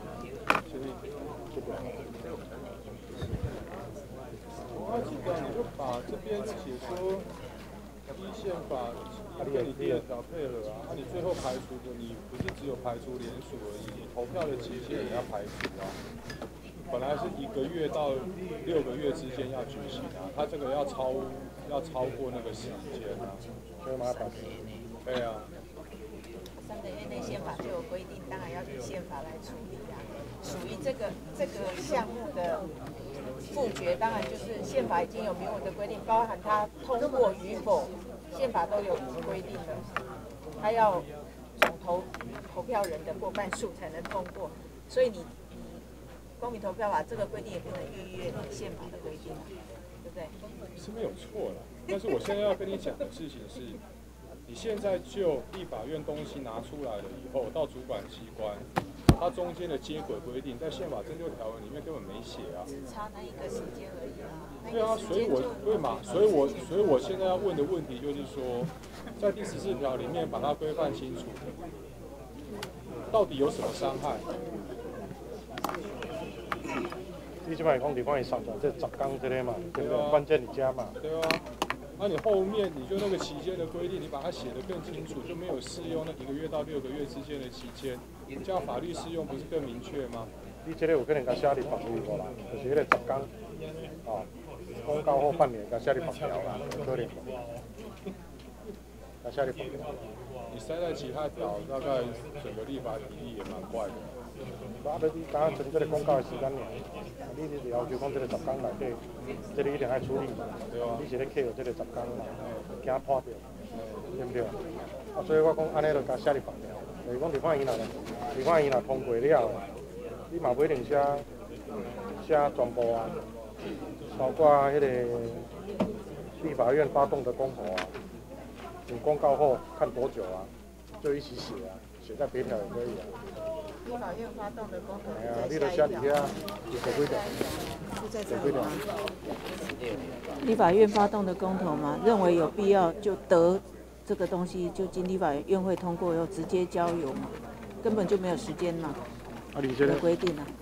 我记得你就把这边写说依宪法跟你第二条配合啊，那、啊、你最后排除的你不是只有排除联署而已，你投票的期限也要排除啊。本来是一个月到六个月之间要举行啊，他这个要超要超过那个时间啊，所以麻烦。对啊。 三个月内宪法就有规定，当然要以宪法来处理啊。属于这个这个项目的复决，当然就是宪法已经有明文的规定，包含它通过与否，宪法都有规定的。它要总投投票人的过半数才能通过，所以你你公民投票法这个规定也不能逾越你宪法的规定，对不对？ 是没有错了，但是我现在要跟你讲的事情是。你现在就立法院东西拿出来了以后，到主管机关，它中间的接轨规定在宪法征求条文里面根本没写啊。 只差那一个时间而已啊。 对啊，所以我对嘛，所以我所以我现在要问的问题就是说，在第十四条里面把它规范清楚，到底有什么伤害？ 你即摆讲地方伊上传这十工这个嘛，对不对？关键你加嘛。 对啊。那、啊、你后面你就那个期间的规定，你把它写得更清楚，就没有适用那一个月到六个月之间的期间，这样法律适用不是更明确吗？ 你这个有可能甲写入法律无啦，就是迄个十工，哦，公告后半年甲写入法条啦，有可能。甲写入法条。 你塞在其他条，大概整个立法体系也蛮怪的。 啊，你刚刚剩这个公告的时间呢？你你要求讲这个十工内底，这个一定爱处理嘛，对吧？你是咧扣这个十工嘛，惊破掉，对不对？啊，所以我讲安尼就甲写入法条，就是讲地方院若地方院若通过了，你嘛不一定写写全部啊，包括迄个立法院发动的公投啊，你公告后看多久啊，就一起写啊，写在别条也可以啊。 立法院发动的公投， 哎呀，你都写伫遐，就几条？ 是在这里吗？立法院发动的公投嘛，认为有必要就得这个东西，就经立法院会通过以后直接交由嘛，根本就没有时间嘛， 啊，你这个规定啊。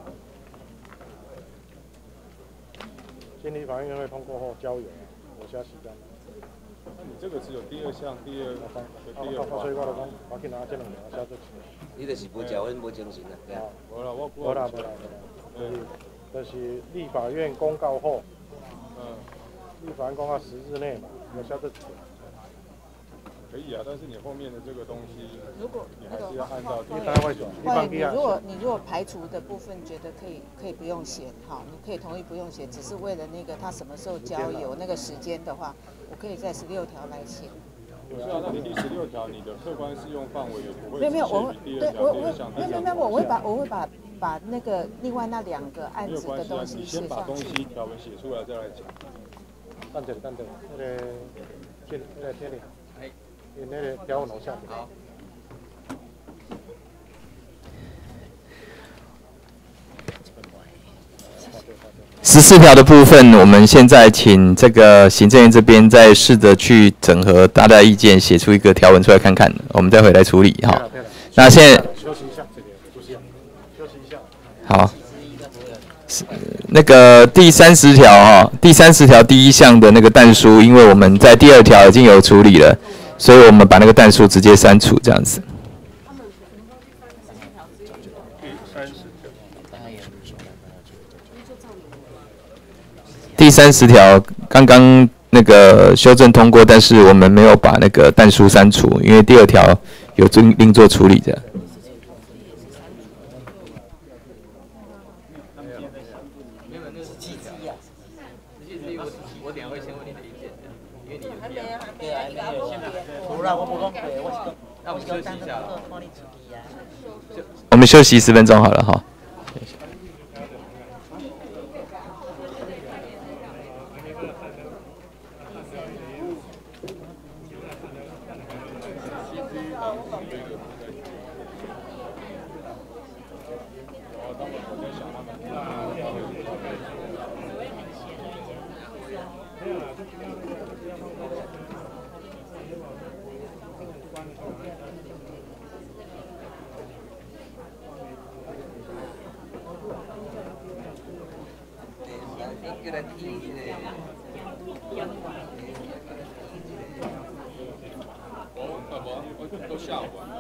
经立法院会通过后交由，我写时间。 那你这个只有第二项、第二、第二所以我就讲，我去拿这两条写出去。 你就是无条文、无精神啦，对啊。 无啦，我无啦，无啦，无啦。就是立法院公告后，嗯，立法院公告十日内嘛，要写这几条。 可以啊，但是你后面的这个东西， 如果你还是要按照这个。 会，你如果你如果排除的部分觉得可以可以不用写，好，你可以同意不用写，只是为了那个他什么时候交有那个时间的话，我可以在十六条来写。 不是啊，那你第十六条你的客观适用范围也不会没有没有，我会对我我没有没有没有，我会把我会把把那个另外那两个案子的东西写上去。 你先把东西条文写出来再来讲。 等等等等，那个天那个天理，你那个条文楼下。好。 十四条的部分，我们现在请这个行政院这边再试着去整合大家的意见，写出一个条文出来看看，我们再回来处理哈。那现在休息一下，休息一下。 好，那个第三十条哈，第三十条第一项的那个但书，因为我们在第二条已经有处理了，所以我们把那个但书直接删除这样子。第三十条刚刚那个修正通过，但是我们没有把那个但书删除，因为第二条有另另做处理的。我们休息十分钟好了哈。 都下午啊。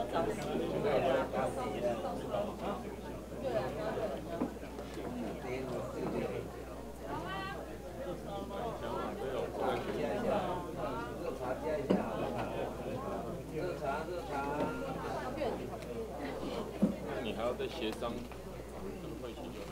那你还要再协商会期就。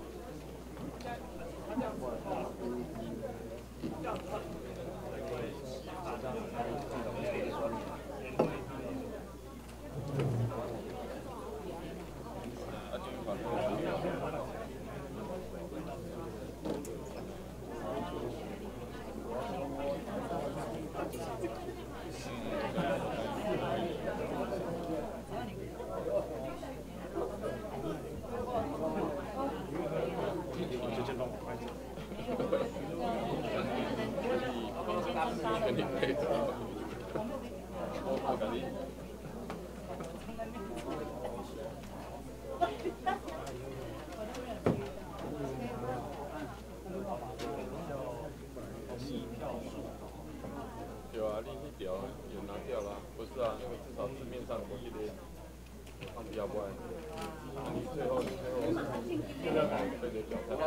有啊，另一条有拿掉了，不是啊，因为至少字面上第一类放比较不安。你最后你最后非得缴才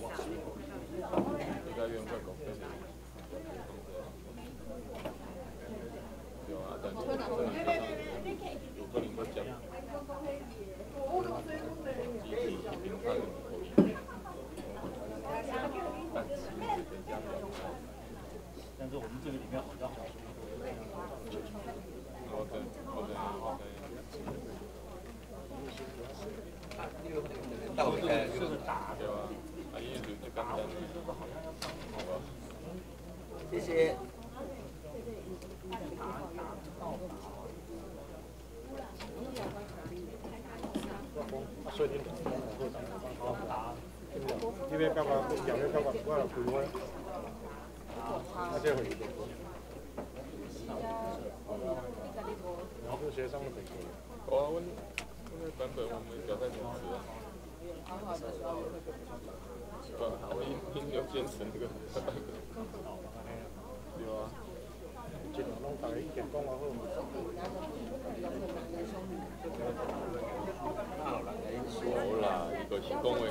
你该原会搞非得。有啊，但是这里有可能会讲。集体评判的口音。但其实人家表达。但是我们这个里面好像好说。OK OK OK。到底该就是打对吧？啊，业主就刚刚。好吧。谢谢。 所以你做啥？好打。因为干嘛？讲的干嘛？我要开会。那这回。然后协商的本质。 好啊，我那个版本我们表态支持啊。不，我应应有坚持那个。对啊。尽量拢大家意见讲完好。无啦，伊就是讲话。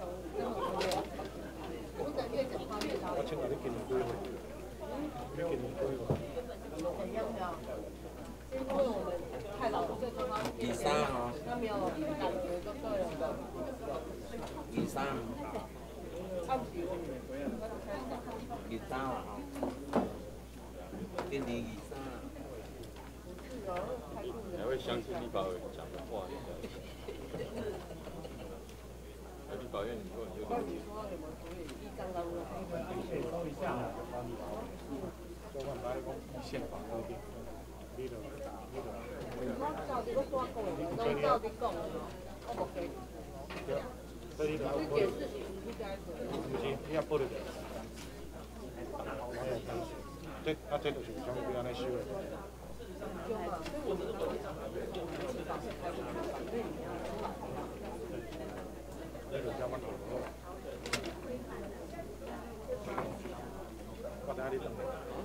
我请你今年几岁？你今年几岁？ 二三哦。二三。二三啊！今年二三。 你还会相信立法委员讲的话？那立法院以后你就。宪法规定，你就你就。我照你个话讲的，我照你讲的，我无给。所以你就要保留。不是，你要保留。这啊，这就是讲要安尼修的。这个叫乜嘢？我睇下呢度。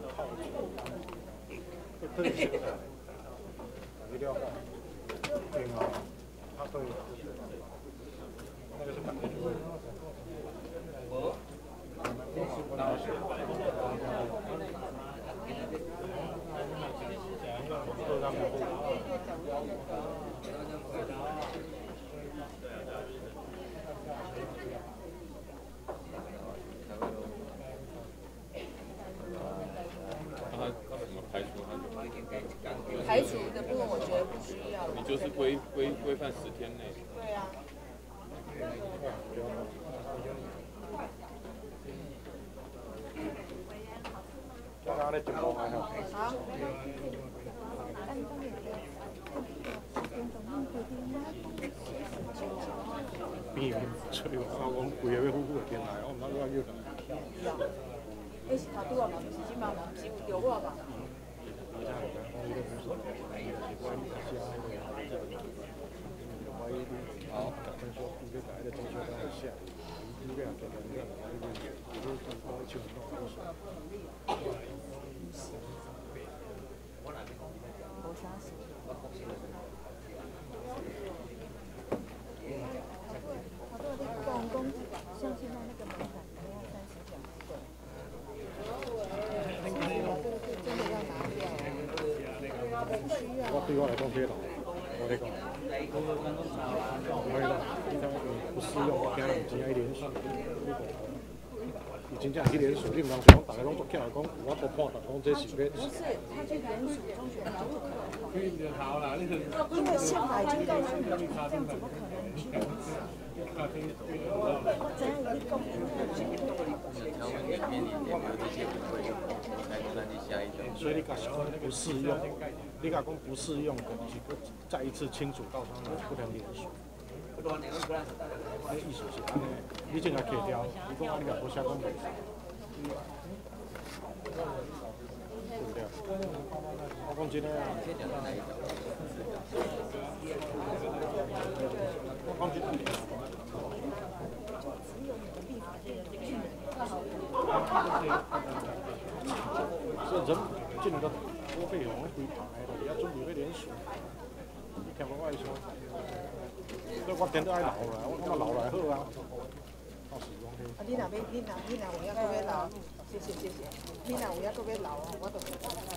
特别修的，一定要换。对啊，它会，那个是版权。我。 规规规范十天内。 对啊。 叫他来直播还好。 好。 边吹話，我講背有啲好好嘅電台，我唔知我要。 誒，頭拄啊嘛，唔是即嘛嘛，唔是有着我嘛。 好，分說一個來的中秋都很像，一個給人家來一個，我都跟我去弄都是。 冇啥事。讲讲，像现在那个门槛，可能要三十讲对。真的要拿掉。 我对我来讲，这个，我来讲，可以啦，你看不适用，我惊人真爱连锁，你真正去连锁，你唔通讲大家拢做起来讲，我都判断讲这是要。 不是，他去连锁中学就不可能。因为宪法已经告诉你，这样怎么可能去？我怎样有你讲？ 所以你讲不适用，你讲讲不适用的，就是再一次清楚告诉他们不能连锁。那意思是安尼，你正在摕掉，你讲你讲不写讲袂使，对不对？我讲真诶啊，我讲真诶。所以人进入到多费用的规排了，也准备要连锁。你听我话说，所以我真都爱留啦，我感觉留来好啊。到时光去。 啊，你若要，你若你若有影搁要留，谢谢谢谢。你若有影搁要留哦，我就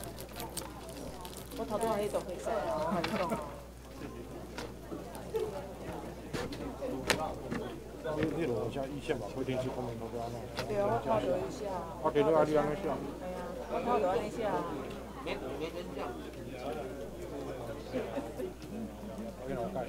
我头拄仔迄度会使哦，我跟你讲哦。 你你落下意线嘛，规定是公民投票嘛。 对啊，我看到一下。 我记得啊，你安尼写。 哎呀，我看到安尼写。 免免免这样。 我给我改。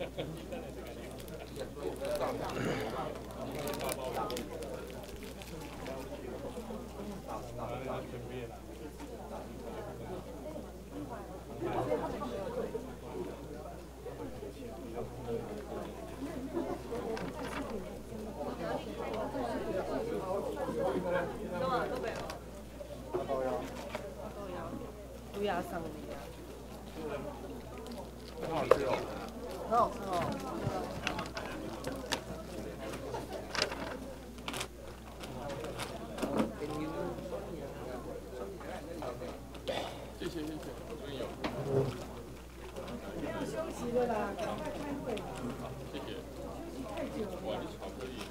乌鸦上面啊。 很好吃哦。 很好吃哦。 谢谢谢谢，真有。 要休息了啦，赶快开会。 谢谢。 太久了。 哇，你巧克力。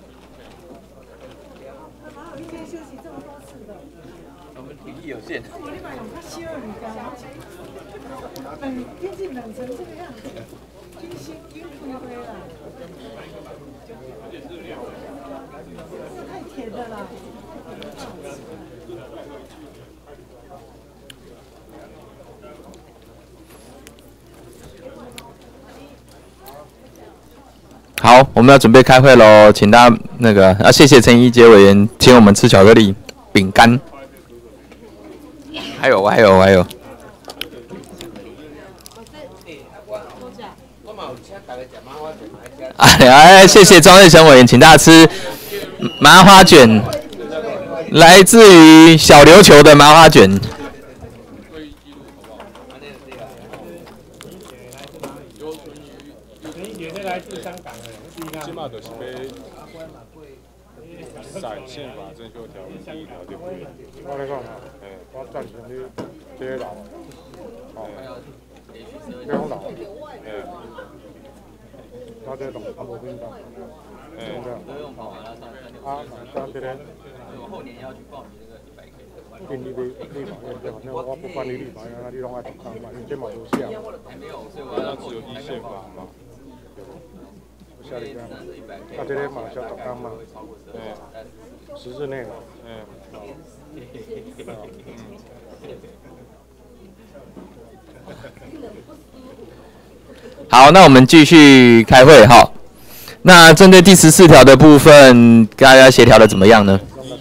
哪有一天休息这么多次的？ 我们体力有限。 我立马有他希望你干嘛？冷，天气冷成这个样子，军心军回归了。这太甜的了。 好，我们要准备开会喽，请大家那个啊，谢谢陈一杰委员请我们吃巧克力饼干，还有还有还有。哎，谢谢庄瑞成委员，请大家吃麻花卷，来自于小琉球的麻花卷。 来自香港的， 起码就是要散宪法征修条文第一条对不对？ 我来讲，哎，我赞成你这个老，哦，这种老， 哎， 我这种无变动， 哎， 啊，像这个，建议你立法院，反正我不管你立法院，你拢爱独当嘛，你这嘛都写。 那只有一宪法嘛。 下里边，啊，这个嘛小独当嘛，哎，十日内嘛， 哎， 好，那我们继续开会哈。那针对第十四条的部分，大家协调的怎么样呢？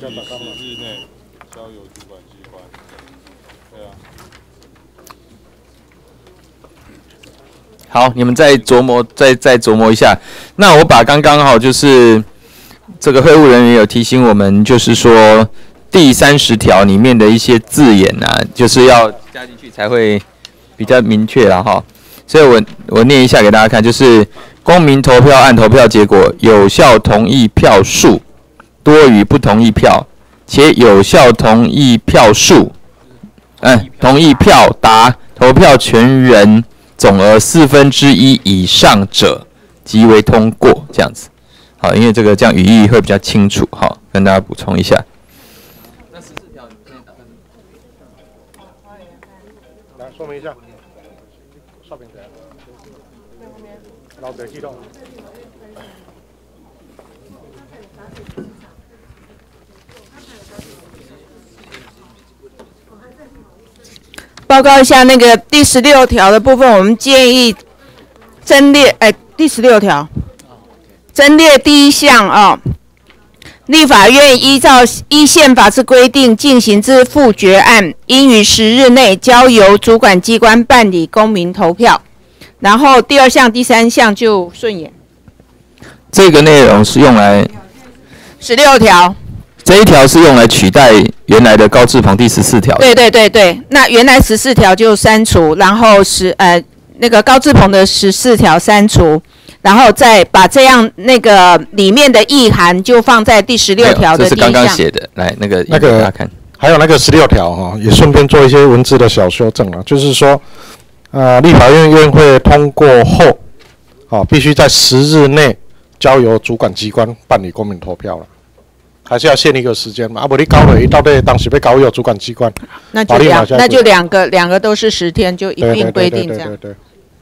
好，你们再琢磨，再再琢磨一下。那我把刚刚好就是这个会务人员有提醒我们，就是说第三十条里面的一些字眼啊，就是要加进去才会比较明确啦哈。所以我我念一下给大家看，就是公民投票按投票结果有效同意票数多于不同意票，且有效同意票数，嗯，同意票达投票权人总额四分之一以上者，即为通过。这样子，好，因为这个这样语义会比较清楚，好，跟大家补充一下。 那十四条你现在打算？来说明一下。刷屏者，老者激动。 报告一下那个第十六条的部分，我们建议增列，哎，第十六条增列第一项啊、哦，立法院依照依宪法之规定进行之复决案，应于十日内交由主管机关办理公民投票。然后第二项、第三项就顺延。 这个内容是用来十六条。 这一条是用来取代原来的高志鹏第十四条。 对对对对，那原来十四条就删除，然后十呃那个高志鹏的十四条删除，然后再把这样那个里面的意涵就放在第十六条的第一项。 这是刚刚写的，来那个那个大家看， 还有那个十六条哈，也顺便做一些文字的小修正啊，就是说，呃，立法院院会通过后，啊，必须在十日内交由主管机关办理公民投票了。还是要限一个时间嘛，啊，不你搞了，到底当时被搞有主管机关， 那就两，那就两个，两个都是十天，就一并规定这样。 对对对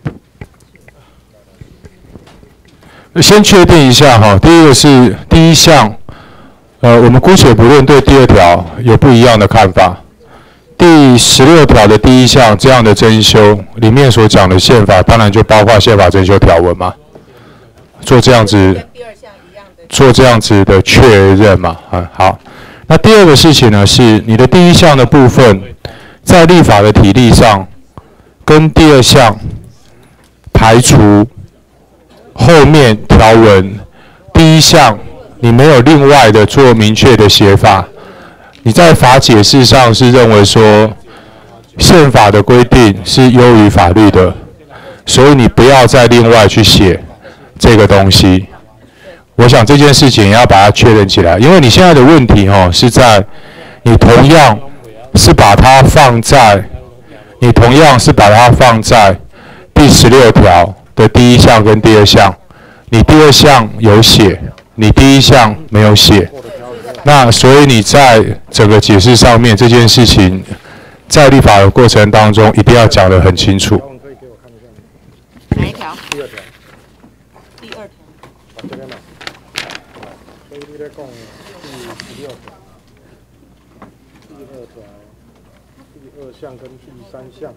对。 先确定一下哈，第一个是第一项，呃，我们姑且不论对第二条有不一样的看法。第十六条的第一项这样的增修里面所讲的宪法，当然就包括宪法增修条文嘛，做这样子。做这样子的确认嘛，啊，好。那第二个事情呢，是你的第一项的部分，在立法的体例上，跟第二项排除后面条文，第一项你没有另外的做明确的写法，你在法解释上是认为说，宪法的规定是优于法律的，所以你不要再另外去写这个东西。我想这件事情也要把它确认起来，因为你现在的问题哦是在你同样是把它放在你同样是把它放在第十六条的第一项跟第二项，你第二项有写，你第一项没有写，那所以你在整个解释上面这件事情，在立法的过程当中一定要讲得很清楚。 哪一条？ 第二条。 第二条。 这边嘛。所以你在讲第十六条、第二条、第二项跟第三项。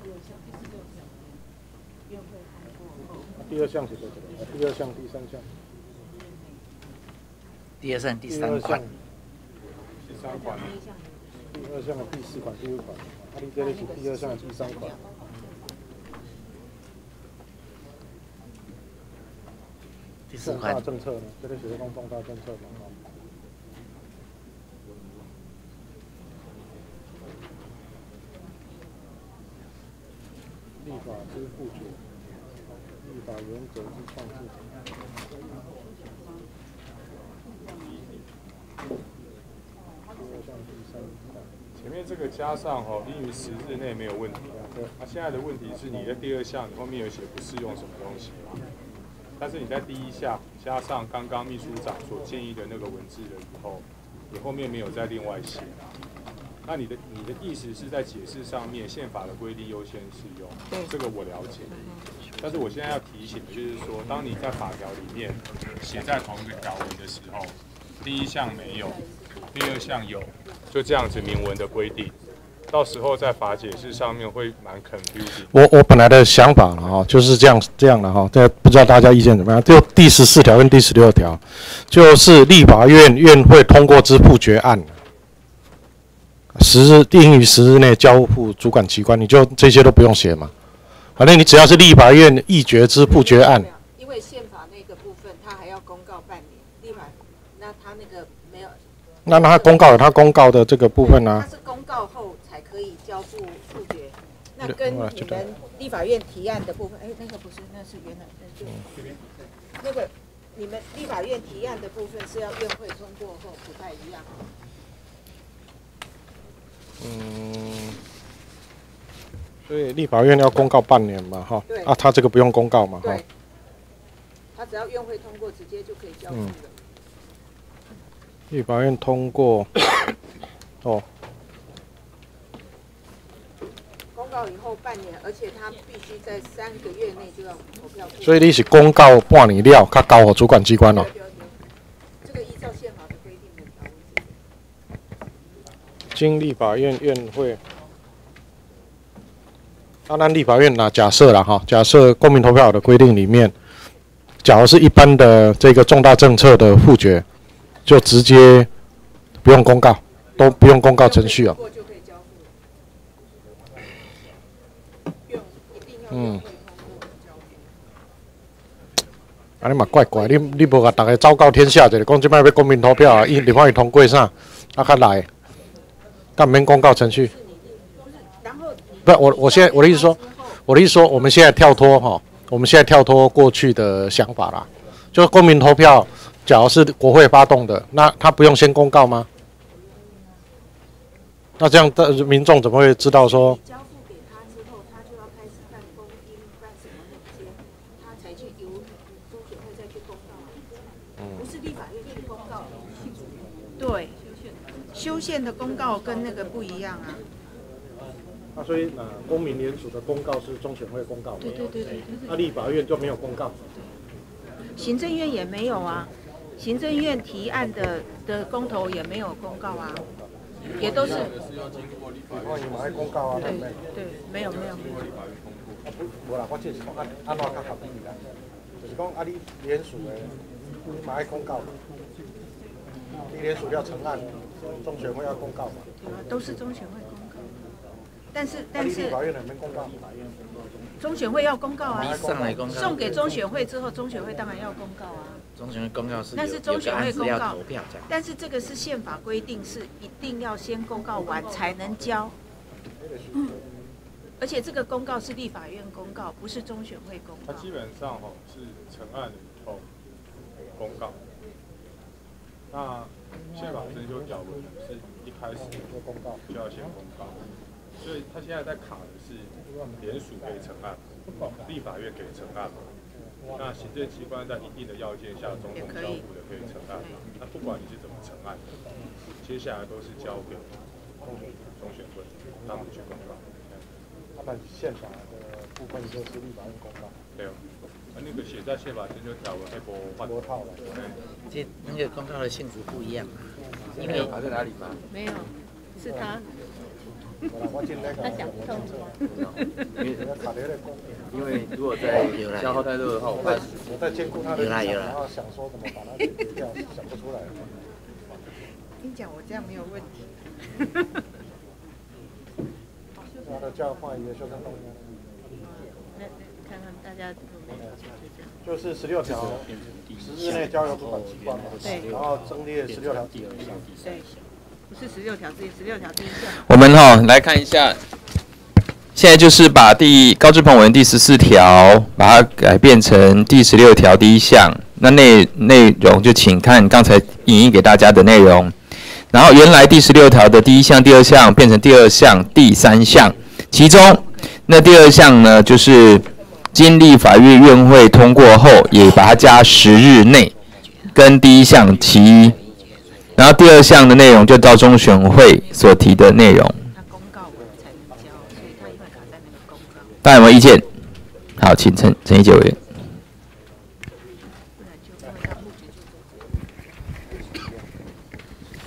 第二项是这个，第二项、第三项。 第二项第三款。 第三款。第二项的第四款、第五款，啊，你这里是第二项的第三款。重大政策呢？这里写的讲重大政策嘛，哈。立法之复决，立法原则之创制。 前面这个加上哈，应于十日内没有问题啊。对。那、啊、现在的问题是你的第二项，你后面有写不适用什么东西嘛？但是你在第一项加上刚刚秘书长所建议的那个文字了以后，你后面没有再另外写。那你的你的意思是在解释上面，宪法的规定优先适用，这个我了解。但是我现在要提醒的就是说，当你在法条里面写在同一个条文的时候，第一项没有，第二项有，就这样子明文的规定。 到时候在法解释上面会蛮 confusing。 我我本来的想法了哈，就是这样这样的哈，这不知道大家意见怎么样？就第十四条跟第十六条，就是立法院院会通过之复决案，十日应于十日内交付主管机关，你就这些都不用写嘛。反正你只要是立法院议决之复决案， 因为宪法那个部分，他还要公告半年，立法，那他那个没有。 那那他公告有他公告的这个部分啊。 他是公告后才可以交付复决，那跟你们立法院提案的部分，哎，那个不是，那是原来那就那个你们立法院提案的部分是要院会通过后不太一样。 嗯。所以立法院要公告半年嘛，哈，啊，他这个不用公告嘛，哈。 他只要院会通过，直接就可以交付了。嗯、 立法院通过，哦。 公告以后半年，而且他必须在三个月内就要投票。 所以你是公告半年了，他交给主管机关了。 这个依照宪法的规定的。 经立法院院会。那咱立法院啦，假设啦哈，假设公民投票的规定里面，假如是一般的这个重大政策的复决，就直接不用公告，都不用公告程序啊。嗯。啊，你嘛怪怪，你你无甲大家昭告天下者，讲即摆要公民投票啊，伊立法院通过啥，啊较来，干免公告程序。不，我我现在我的意思说，我的意思说，我们现在跳脱哈，我们现在跳脱过去的想法啦，就是公民投票，假如是国会发动的，那他不用先公告吗？那这样的民众怎么会知道说？ 交付给他之后，他就要开始办公音、办什么那些，他才去由中选会再去公告，不是立法院去公告。对，修宪的公告跟那个不一样啊。 那所以呃，公民联署的公告是中选会公告的， 对对对对对。 那立法院就没有公告， 行政院也没有啊，行政院提案的的公投也没有公告啊，也都是。 立法院嘛爱公告啊， 对对，没有没有没有。 啊不，无啦，我只是讲按按怎较合理啦，就是讲啊，你联署的，你嘛爱公告，你联署要成案，中选会要公告嘛。 都是中选会公告。但是但是，中选会要公告啊，送给中选会之后，中选会当然要公告啊。 中选会公告是， 那是中选会公告，但是这个是宪法规定，是一定要先公告完才能交。嗯，而且这个公告是立法院公告，不是中选会公告。 它基本上哈是成案以后公告，那宪法征修条文是一开始就公告就要先公告。所以他现在在卡的是联署可以成案，立法院可以成案嘛？那行政机关在一定的要件下，总统交付的可以成案嘛？那不管你是怎么成案，接下来都是交给中选会他们去公告。 他们宪法的部分就是立法院公告。 对哦，啊那个写在宪法征修条文还不换多套了。 这那个公告的性质不一样，因为卡在哪里吗？ 没有，是他。 他想不通， 因为如果在消耗太多的话，我怕我在兼顾他的有啦有啦， 然后想说怎么把它解决掉，想不出来。 你讲我这样没有问题。 那他叫换一个修正动议。 那看看大家有没有就是十六条，十日内交由主管机关嘛。对。然后增列十六条第二项。 对。不是十六条第十六条第一项。 我们哈、哦、来看一下，现在就是把第高志鹏委员第十四条把它改变成第十六条第一项，那内内容就请看刚才引印给大家的内容。然后原来第十六条的第一项、第二项变成第二项、第三项，其中那第二项呢，就是经立法院院会通过后，也把它加十日内，跟第一项其一。然后第二项的内容就照中选会所提的内容。大家有没有意见？好，请陈陈一杰委员。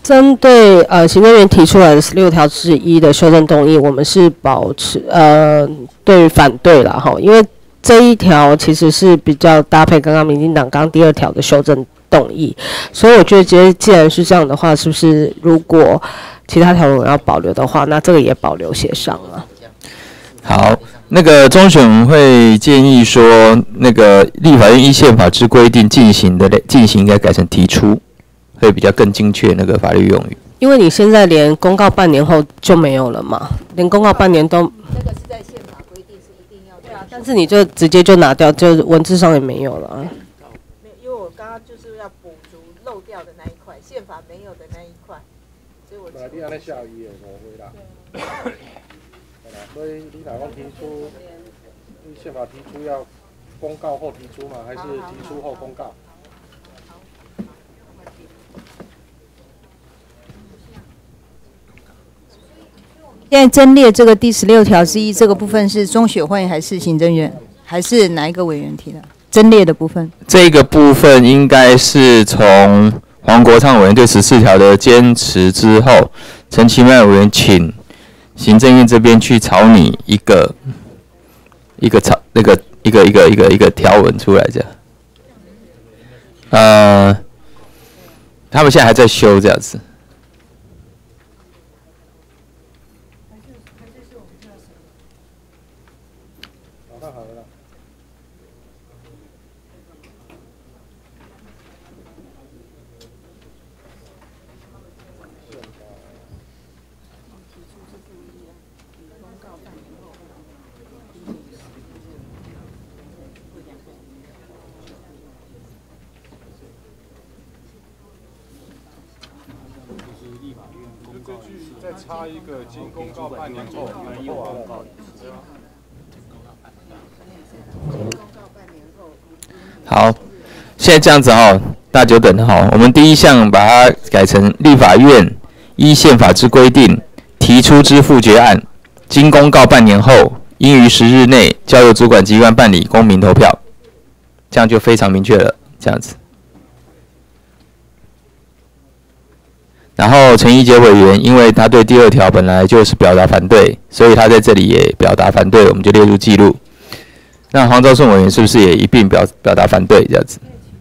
针对呃行政院提出来的十六条之一的修正动议，我们是保持呃对反对啦哈，因为这一条其实是比较搭配刚刚民进党刚刚第二条的修正动议，所以我觉得既既然是这样的话，是不是如果其他条文要保留的话，那这个也保留协商啊？ 好，那个中选委会建议说，那个立法院依宪法之规定进行的进行应该改成提出。会比较更精确那个法律用语， 因为你现在连公告半年后就没有了嘛，连公告半年都这个是在宪法规定是一定要对啊， 但是你就直接就拿掉，就文字上也没有了、啊。 没有，因为我刚刚就是要补足漏掉的那一块，宪法没有的那一块，所以我。你安尼下雨也误会啦。 所以你哪讲提出，宪法提出要公告后提出吗？还是提出后公告？ 现在增列这个第十六条之一这个部分是中选会还是行政院还是哪一个委员提的？增列的部分， 这个部分应该是从黄国昌委员对十四条的坚持之后，陈其迈委员请行政院这边去草拟一个一个草那个一个一个一个一个条文出来，这样。呃，他们现在还在修这样子。 再插一个经公告半年后，没有啊。 好，现在这样子哈、哦，大家久等哈。我们第一项把它改成立法院依宪法之规定提出之复决案，经公告半年后，应于十日内交由主管机关办理公民投票，这样就非常明确了。这样子。然后陈怡杰委员，因为他对第二条本来就是表达反对，所以他在这里也表达反对，我们就列入记录。那黄昭顺委员是不是也一并表表达反对这样子？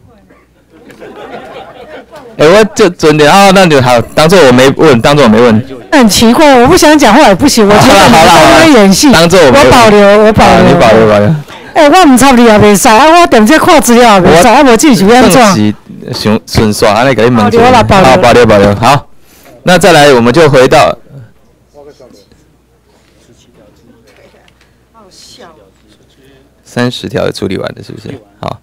哎、欸，我就准的啊，那就好，当做我没问，当做我没问。 很奇怪，我不想讲话也不行，我觉得你们在演戏。 当做我没我保留，我保留。 你保留保留。 哎、欸，我唔插你也袂使，啊，我等这看资料也袂使，啊，无自己安怎？ 顺顺刷，安尼给你问。 保留了，保留。 好，保留保留。好，那再来，我们就回到。三十条处理完了，是不是？好。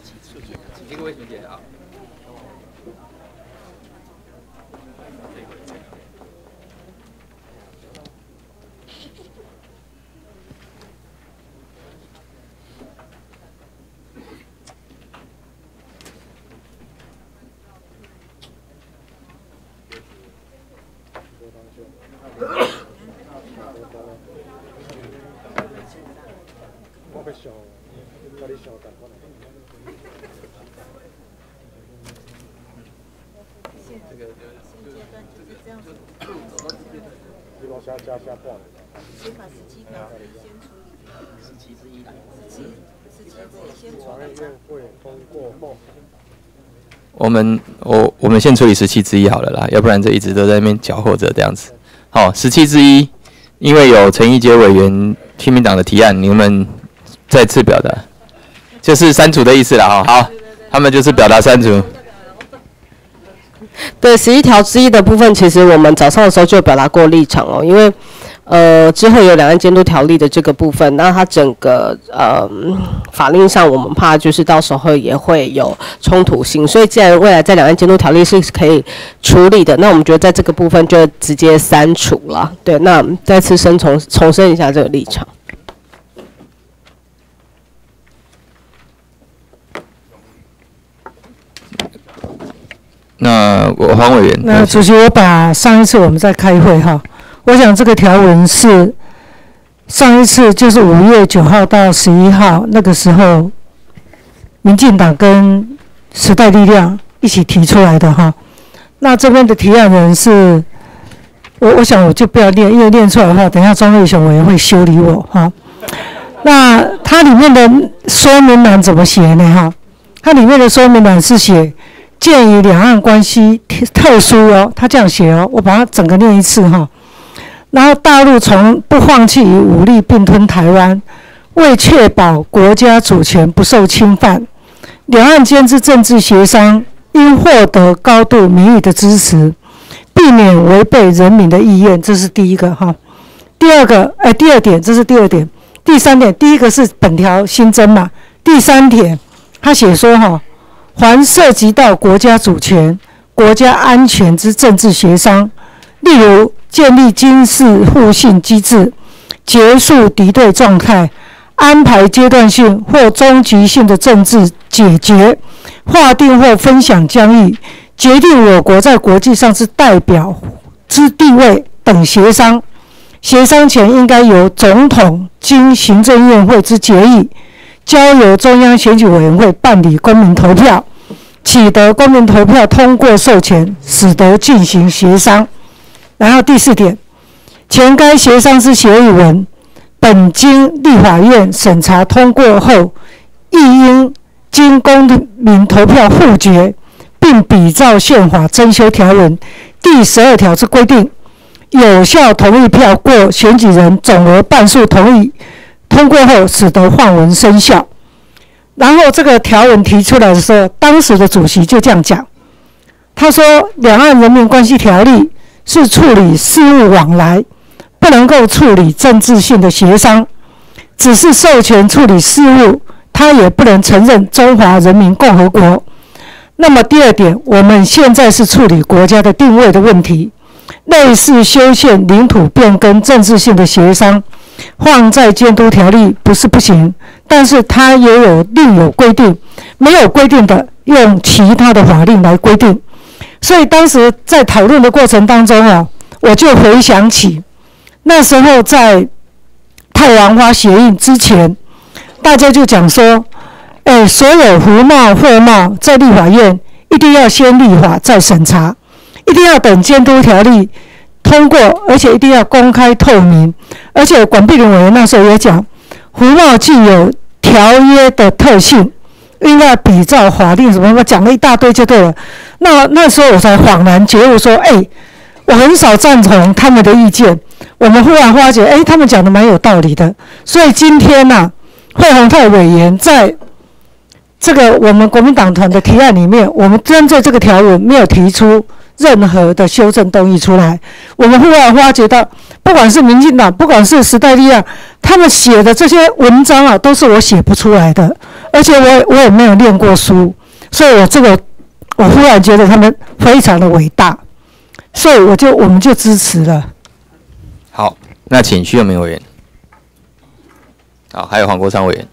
我们我我们先处理十七之一好了啦，要不然这一直都在那边搅和着这样子。好，十七之一，因为有陈怡杰委员亲民党的提案，你们再次表达，就是删除的意思啦。哈，好，他们就是表达删除。 对，十一条之一的部分，其实我们早上的时候就表达过立场哦，因为呃之后有两岸监督条例的这个部分，那它整个呃法令上，我们怕就是到时候也会有冲突性，所以既然未来在两岸监督条例是可以处理的，那我们觉得在这个部分就直接删除了。对，那再次申重重申一下这个立场。 那我黄委员， 那主席，我把上一次我们在开会哈，我想这个条文是上一次就是五月九号到十一号那个时候，民进党跟时代力量一起提出来的哈。 那这边的提案人是，我我想我就不要念，因为念出来的话，等一下庄瑞雄委员会修理我哈。那它里面的说明栏怎么写呢？哈，它里面的说明栏是写鉴于两岸关系特殊哦，它这样写哦，我把它整个念一次哈。然后大陆从不放弃以武力并吞台湾，为确保国家主权不受侵犯，两岸间之政治协商应获得高度民意的支持，避免违背人民的意愿，这是第一个哈。第二个，哎，第二点，这是第二点。第三点，第一个是本条新增嘛。第三点，他写说哈，凡涉及到国家主权、国家安全之政治协商，例如建立军事互信机制、结束敌对状态、安排阶段性或终局性的政治解决、划定或分享疆域、决定我国在国际上之代表之地位等协商，协商前应该由总统经行政院会之决议，交由中央选举委员会办理公民投票，取得公民投票通过授权，使得进行协商。然后第四点，前该协商之协议文，本经立法院审查通过后，亦应经公民投票复决，并比照宪法增修条文第十二条之规定，有效同意票过选举人总额半数同意通过后，使得换文生效。然后这个条文提出来的时候，当时的主席就这样讲，他说：“两岸人民关系条例是处理事务往来，不能够处理政治性的协商，只是授权处理事务，他也不能承认中华人民共和国。那么第二点，我们现在是处理国家的定位的问题，类似修宪、领土变更、政治性的协商，放在监督条例不是不行，但是它也有另有规定，没有规定的用其他的法令来规定。所以当时在讨论的过程当中啊，我就回想起那时候在太阳花协议之前，大家就讲说，哎，所有服贸、货贸在立法院一定要先立法再审查，一定要等监督条例通过，而且一定要公开透明。而且管碧玲委员那时候也讲，服贸具有条约的特性，应该比照法令什么什么，讲了一大堆就对了。那那时候我才恍然觉悟说，哎，我很少赞同他们的意见。我们忽然发觉，哎，他们讲的蛮有道理的。所以今天呢、啊，惠宏泰委员在这个我们国民党团的提案里面，我们针对这个条文没有提出任何的修正动议出来。我们忽然发觉到，不管是民进党，不管是时代力量，他们写的这些文章啊，都是我写不出来的，而且我我也没有念过书，所以我这个我忽然觉得他们非常的伟大，所以我就我们就支持了。 好，那请徐永明委员。好，还有黄国昌委员。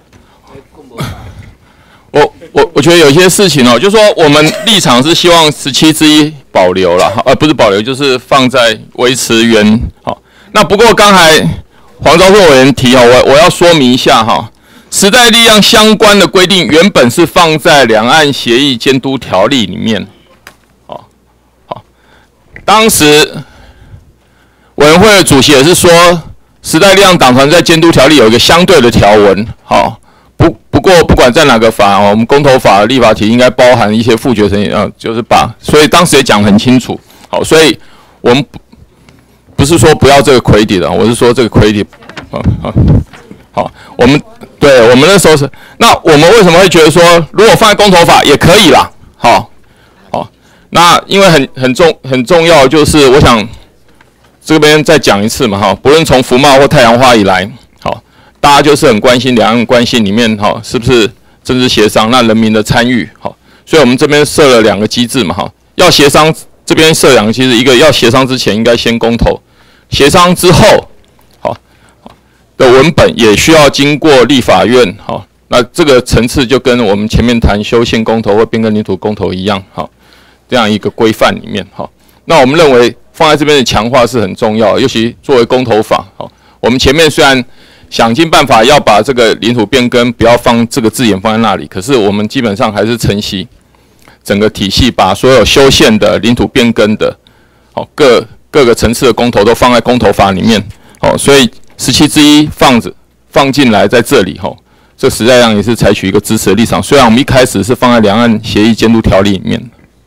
我我我觉得有些事情哦，就是说我们立场是希望十七之一保留了，呃，不是保留，就是放在维持原。好，那不过刚才黄昭顺委员提哦，我我要说明一下哈，时代力量相关的规定原本是放在两岸协议监督条例里面。好，好，当时委员会的主席也是说，时代力量党团在监督条例有一个相对的条文，好。不不过不管在哪个法，我们公投法立法体应该包含一些复决成员，呃，就是把，所以当时也讲很清楚，好，所以我们不是说不要这个 credit 的，我是说这个 credit， 好好好，我们对我们那时候是，那我们为什么会觉得说，如果放在公投法也可以啦，好，好，那因为很很重很重要，就是我想这边再讲一次嘛，哈，不论从服贸或太阳花以来。大家就是很关心两岸关系里面哈，是不是政治协商？那人民的参与好，所以我们这边设了两个机制嘛哈，要协商这边设两个机制，一个要协商之前应该先公投，协商之后好的文本也需要经过立法院好，那这个层次就跟我们前面谈修宪公投或变更领土公投一样好，这样一个规范里面好，那我们认为放在这边的强化是很重要，尤其作为公投法好，我们前面虽然想尽办法要把这个领土变更不要放这个字眼放在那里，可是我们基本上还是承袭整个体系，把所有修宪的、领土变更的，好各各个层次的公投都放在公投法里面，哦，所以十七之一放着放进来在这里，吼，这时代上也是采取一个支持的立场。虽然我们一开始是放在两岸协议监督条例里面。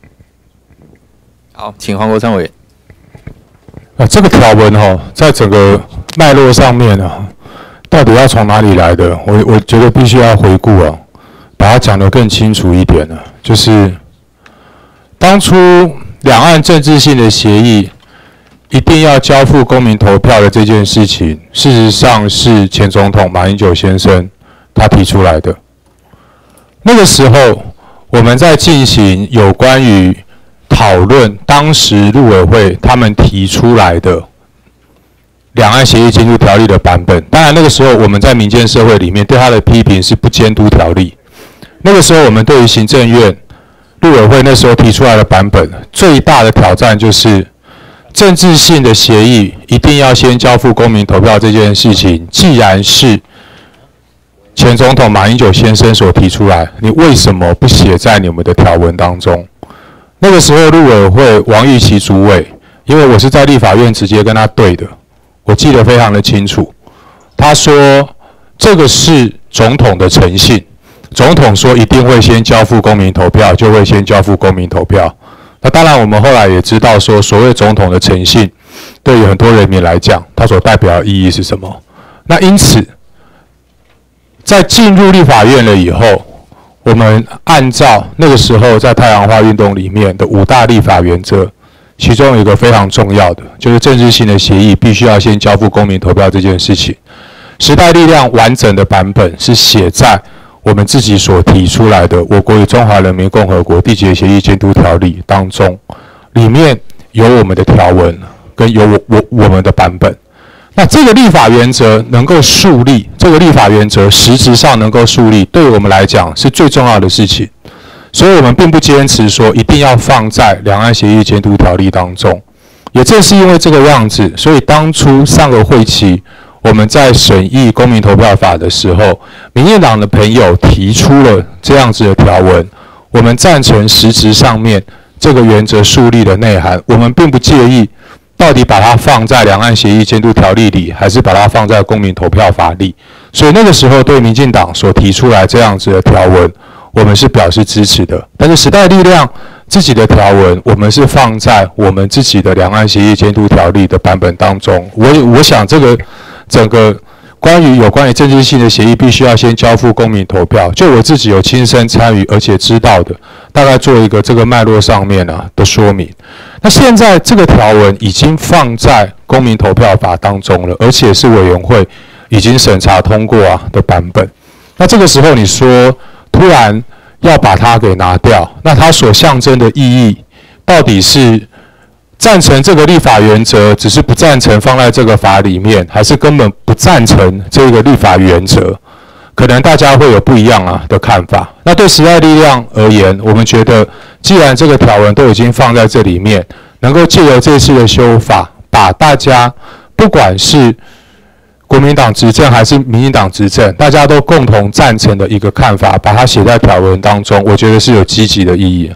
好，请黄国昌委员。 啊，这个条文哈、哦，在整个脉络上面啊，到底要从哪里来的？我我觉得必须要回顾啊，把它讲得更清楚一点呢、啊。就是当初两岸政治性的协议一定要交付公民投票的这件事情，事实上是前总统马英九先生他提出来的。那个时候我们在进行有关于讨论当时陆委会他们提出来的两岸协议监督条例的版本。当然那个时候我们在民间社会里面对他的批评是不监督条例。那个时候我们对于行政院陆委会那时候提出来的版本最大的挑战就是政治性的协议一定要先交付公民投票这件事情，既然是前总统马英九先生所提出来，你为什么不写在你们的条文当中？那个时候陆委会王玉琦主委，因为我是在立法院直接跟他对的，我记得非常的清楚。他说这个是总统的诚信，总统说一定会先交付公民投票，就会先交付公民投票。那当然我们后来也知道说，所谓总统的诚信对于很多人民来讲，它所代表的意义是什么。那因此在进入立法院了以后，我们按照那个时候在太阳花运动里面的五大立法原则，其中有一个非常重要的，就是政治性的协议必须要先交付公民投票这件事情。时代力量完整的版本是写在我们自己所提出来的《我国与中华人民共和国缔结协议监督条例》当中，里面有我们的条文跟有我我我们的版本。那这个立法原则能够树立，这个立法原则实质上能够树立，对我们来讲是最重要的事情。所以我们并不坚持说一定要放在两岸协议监督条例当中。也正是因为这个样子，所以当初上个会期我们在审议公民投票法的时候，民进党的朋友提出了这样子的条文，我们赞成实质上面这个原则树立的内涵，我们并不介意到底把它放在两岸协议监督条例里，还是把它放在公民投票法里。所以那个时候对民进党所提出来这样子的条文，我们是表示支持的。但是时代力量自己的条文，我们是放在我们自己的两岸协议监督条例的版本当中。我我想这个整个关于有关于政治性的协议必须要先交付公民投票，就我自己有亲身参与而且知道的，大概做一个这个脉络上面啊的说明。那现在这个条文已经放在公民投票法当中了，而且是委员会已经审查通过啊的版本。那这个时候你说突然要把它给拿掉，那它所象征的意义到底是赞成这个立法原则，只是不赞成放在这个法里面，还是根本不赞成这个立法原则？可能大家会有不一样啊的看法。那对时代力量而言，我们觉得既然这个条文都已经放在这里面，能够借由这次的修法，把大家不管是国民党执政还是民进党执政，大家都共同赞成的一个看法，把它写在条文当中，我觉得是有积极的意义。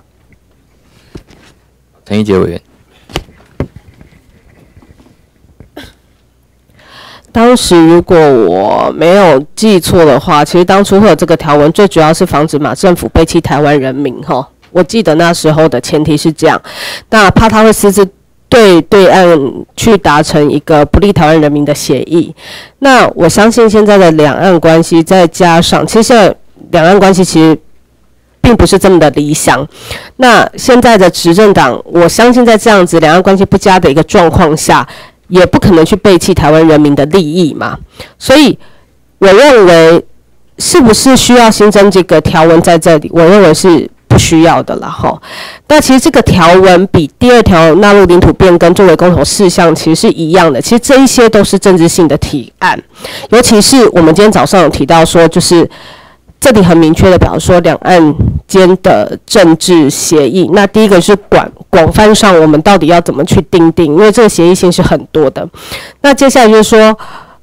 陈奕杰委员。 当时如果我没有记错的话，其实当初会有这个条文，最主要是防止马政府背弃台湾人民哈。我记得那时候的前提是这样，那怕他会私自对对岸去达成一个不利台湾人民的协议。那我相信现在的两岸关系，再加上其实现在两岸关系其实并不是这么的理想。那现在的执政党，我相信在这样子两岸关系不佳的一个状况下，也不可能去背弃台湾人民的利益嘛，所以我认为是不是需要新增这个条文在这里？我认为是不需要的了哈。那其实这个条文比第二条纳入领土变更作为公投事项其实是一样的，其实这一些都是政治性的提案，尤其是我们今天早上有提到说，就是这里很明确的表示说两岸间的政治协议，那第一个是广广泛上我们到底要怎么去订定，因为这个协议性是很多的。那接下来就是说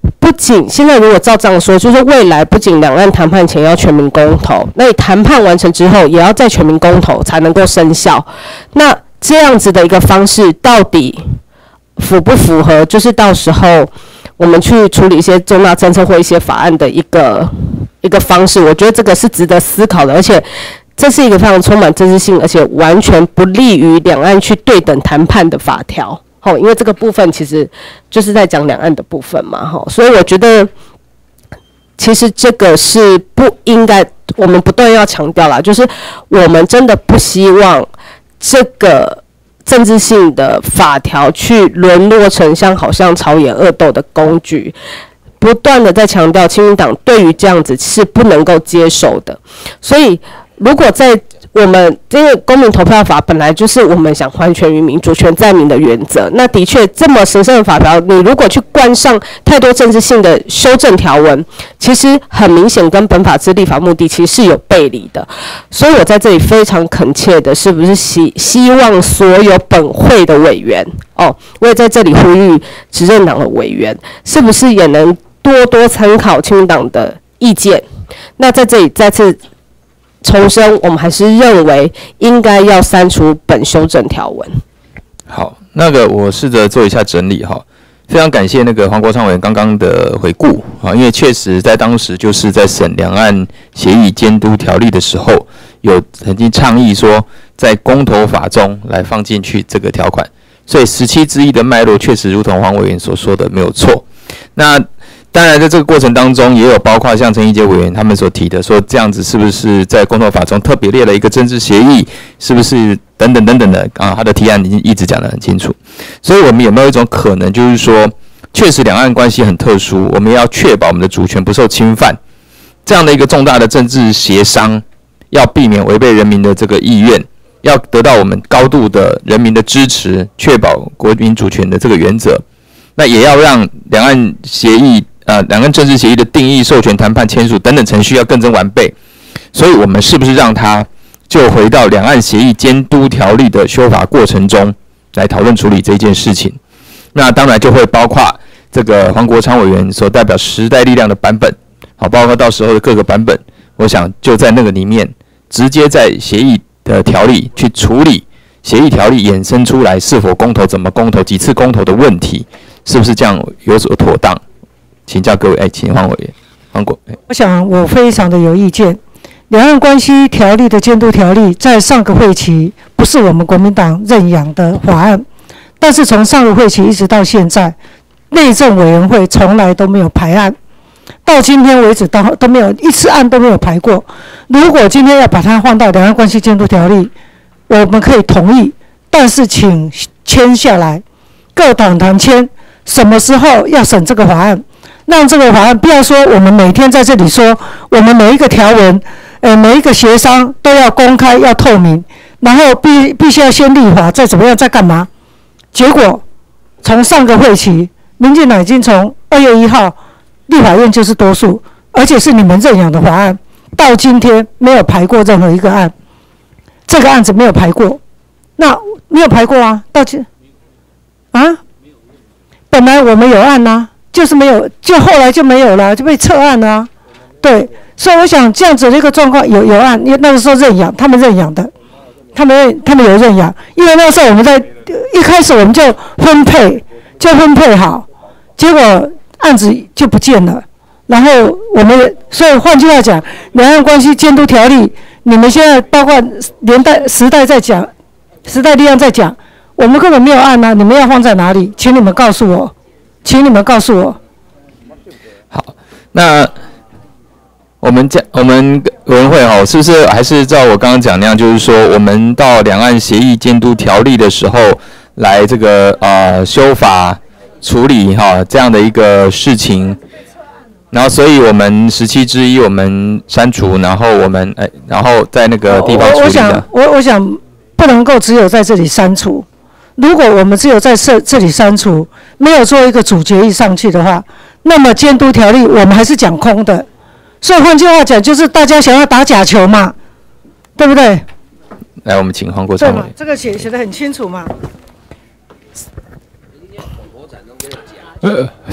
不仅现在如果照这样说，就是未来不仅两岸谈判前要全民公投，那你谈判完成之后也要再全民公投才能够生效。那这样子的一个方式到底符不符合？就是到时候我们去处理一些重大政策或一些法案的一个一个方式，我觉得这个是值得思考的，而且这是一个非常充满政治性，而且完全不利于两岸去对等谈判的法条。哦，因为这个部分其实就是在讲两岸的部分嘛，哈，所以我觉得其实这个是不应该，我们不断要强调啦，就是我们真的不希望这个政治性的法条去沦落成像好像朝野恶斗的工具，不断的在强调，亲民党对于这样子是不能够接受的，所以如果在我们这个公民投票法本来就是我们想还权于民、主权在民的原则。那的确，这么神圣的法条，你如果去冠上太多政治性的修正条文，其实很明显跟本法之立法目的其实是有背离的。所以我在这里非常恳切的，是不是希希望所有本会的委员哦，我也在这里呼吁执政党的委员，是不是也能多多参考亲民党的意见？那在这里再次重申，我们还是认为应该要删除本修正条文。 好，那个我试着做一下整理哈，非常感谢那个黄国昌委员刚刚的回顾啊，因为确实在当时就是在审两岸协议监督条例的时候，有曾经倡议说在公投法中来放进去这个条款，所以十七之一的脉络确实如同黄委员所说的没有错。那当然，在这个过程当中，也有包括像陈怡杰委员他们所提的，说这样子是不是在公投法中特别列了一个政治协议，是不是等等等等的啊？他的提案已经一直讲得很清楚。所以，我们有没有一种可能，就是说，确实两岸关系很特殊，我们要确保我们的主权不受侵犯，这样的一个重大的政治协商，要避免违背人民的这个意愿，要得到我们高度的人民的支持，确保国民主权的这个原则，那也要让两岸协议。呃，两岸政治协议的定义、授权、谈判、签署等等程序要更臻完备，所以我们是不是让它就回到两岸协议监督条例的修法过程中来讨论处理这件事情？那当然就会包括这个黄国昌委员所代表时代力量的版本，好，包括到时候的各个版本，我想就在那个里面直接在协议的条例去处理协议条例衍生出来是否公投、怎么公投、几次公投的问题，是不是这样有所妥当？请教各位，哎，请黄委员，黄国。 我想我非常的有意见。两岸关系条例的监督条例在上个会期不是我们国民党认养的法案，但是从上个会期一直到现在，内政委员会从来都没有排案，到今天为止都都没有一次案都没有排过。如果今天要把它换到两岸关系监督条例，我们可以同意，但是请签下来，各党团签，什么时候要审这个法案？让这个法案不要说我们每天在这里说，我们每一个条文，呃，每一个协商都要公开、要透明，然后必必须要先立法，再怎么样，再干嘛？结果从上个会期，民进党已经从二月一号，立法院就是多数，而且是你们认养的法案，到今天没有排过任何一个案，这个案子没有排过，那没有排过啊？到今啊，本来我们有案呐、啊。就是没有，就后来就没有了，就被撤案了、啊。对，所以我想这样子的一个状况有有案，因为那个时候认养，他们认养的，他们他们有认养，因为那个时候我们在一开始我们就分配，就分配好，结果案子就不见了。然后我们，所以换句话讲，两岸关系监督条例，你们现在包括连带时代在讲，时代力量在讲，我们根本没有案啊，你们要放在哪里？请你们告诉我。请你们告诉我。 好，那我们这我们委员会哈，是不是还是照我刚刚讲那样，就是说我们到两岸协议监督条例的时候来这个呃修法处理哈这样的一个事情，然后所以我们十七之一我们删除，然后我们哎，然后在那个地方处理的。 我想我我想不能够只有在这里删除。如果我们只有在这这里删除，没有做一个主决议上去的话，那么监督条例我们还是讲空的。所以换句话讲，就是大家想要打假球嘛，对不对？ 来，我们请黄国昌委员。 这个写写得很清楚嘛。 呃，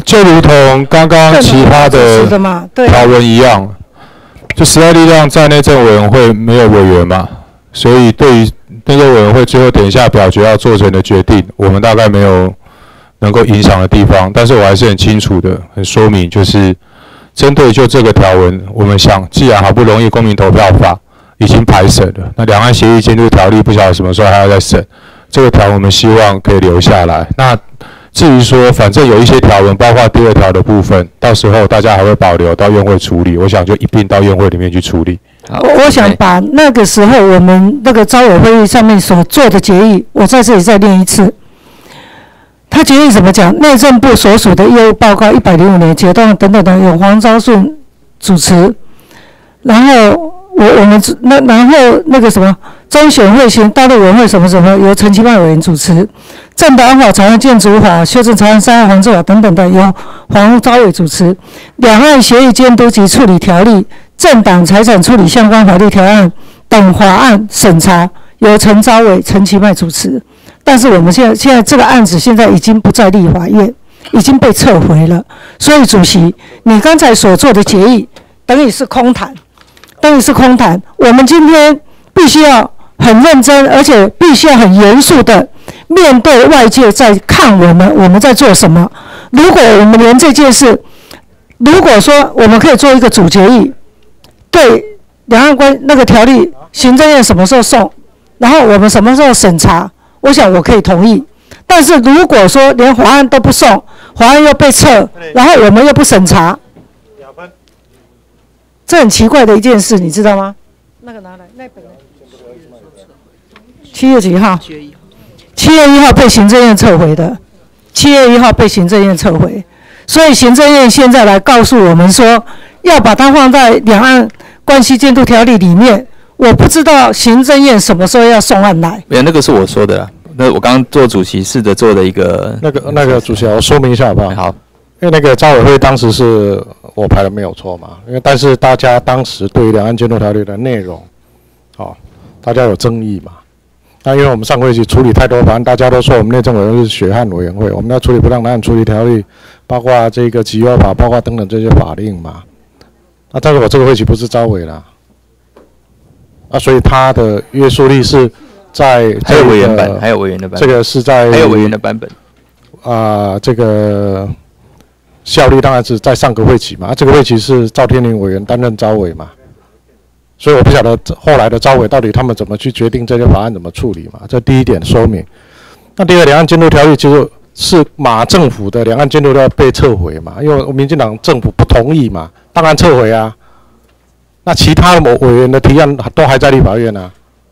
就如同刚刚其他的条文一样，就时代力量在内政委员会没有委员嘛，所以对于内政委员会最后点下表决要做成的决定，我们大概没有能够影响的地方，但是我还是很清楚的，很说明就是针对就这个条文，我们想，既然好不容易公民投票法已经排审了，那两岸协议监督条例不晓得什么时候还要再审，这个条文我们希望可以留下来。那至于说，反正有一些条文，包括第二条的部分，到时候大家还会保留到院会处理，我想就一并到院会里面去处理。 我我想把那个时候我们那个招委会议上面所做的决议，我在这里再念一次。他决议怎么讲？内政部所属的业务报告一百零五年阶段等等等，由黄昭顺主持，然后我我们那然后那个什么中选会型大陆委员会什么什么由陈其迈委员主持，政党法、草案建筑法、修正草案、三案防治法等等的由黄昭伟主持，两岸协议监督及处理条例、政党财产处理相关法律条案等法案审查由陈昭伟、陈其迈主持。但是我们现在现在这个案子现在已经不在立法院，已经被撤回了。所以主席，你刚才所做的决议等于是空谈，等于是空谈。我们今天必须要很认真，而且必须要很严肃的面对外界在看我们我们在做什么。如果我们连这件事，如果说我们可以做一个主决议，对两岸关那个条例，行政院什么时候送，然后我们什么时候审查。我想我可以同意，但是如果说连法案都不送，法案又被撤，然后我们又不审查，这很奇怪的一件事，你知道吗？那个拿来，那本七月几号？七月一号被行政院撤回的，七月一号被行政院撤回，所以行政院现在来告诉我们说，要把它放在两岸关系监督条例里面。我不知道行政院什么时候要送案来。 没有，那个是我说的啦。那我刚刚做主席试着做的一个那个那个主席，我说明一下好不好？ 好， 因为那个招委会当时是我排的没有错嘛，因为但是大家当时对于两岸监督条例的内容，哦，大家有争议嘛。那因为我们上会期处理太多法案，大家都说我们内政委员会是血汗委员会，我们要处理不当两岸处理条例，包括这个集约法，包括等等这些法令嘛。那但是我这个会期不是招委啦。啊，所以它的约束力是在还有委员版，还有委员的版本，这个是在还有委员的版本啊、呃，这个效力当然是在上个会期嘛，啊、这个会期是赵天麟委员担任招委嘛，所以我不晓得后来的招委到底他们怎么去决定这些法案怎么处理嘛，这第一点说明。那第二，两岸监督条例就是是马政府的两岸监督条例被撤回嘛，因为民进党政府不同意嘛，当然撤回啊。那其他的委员的提案都还在立法院呢、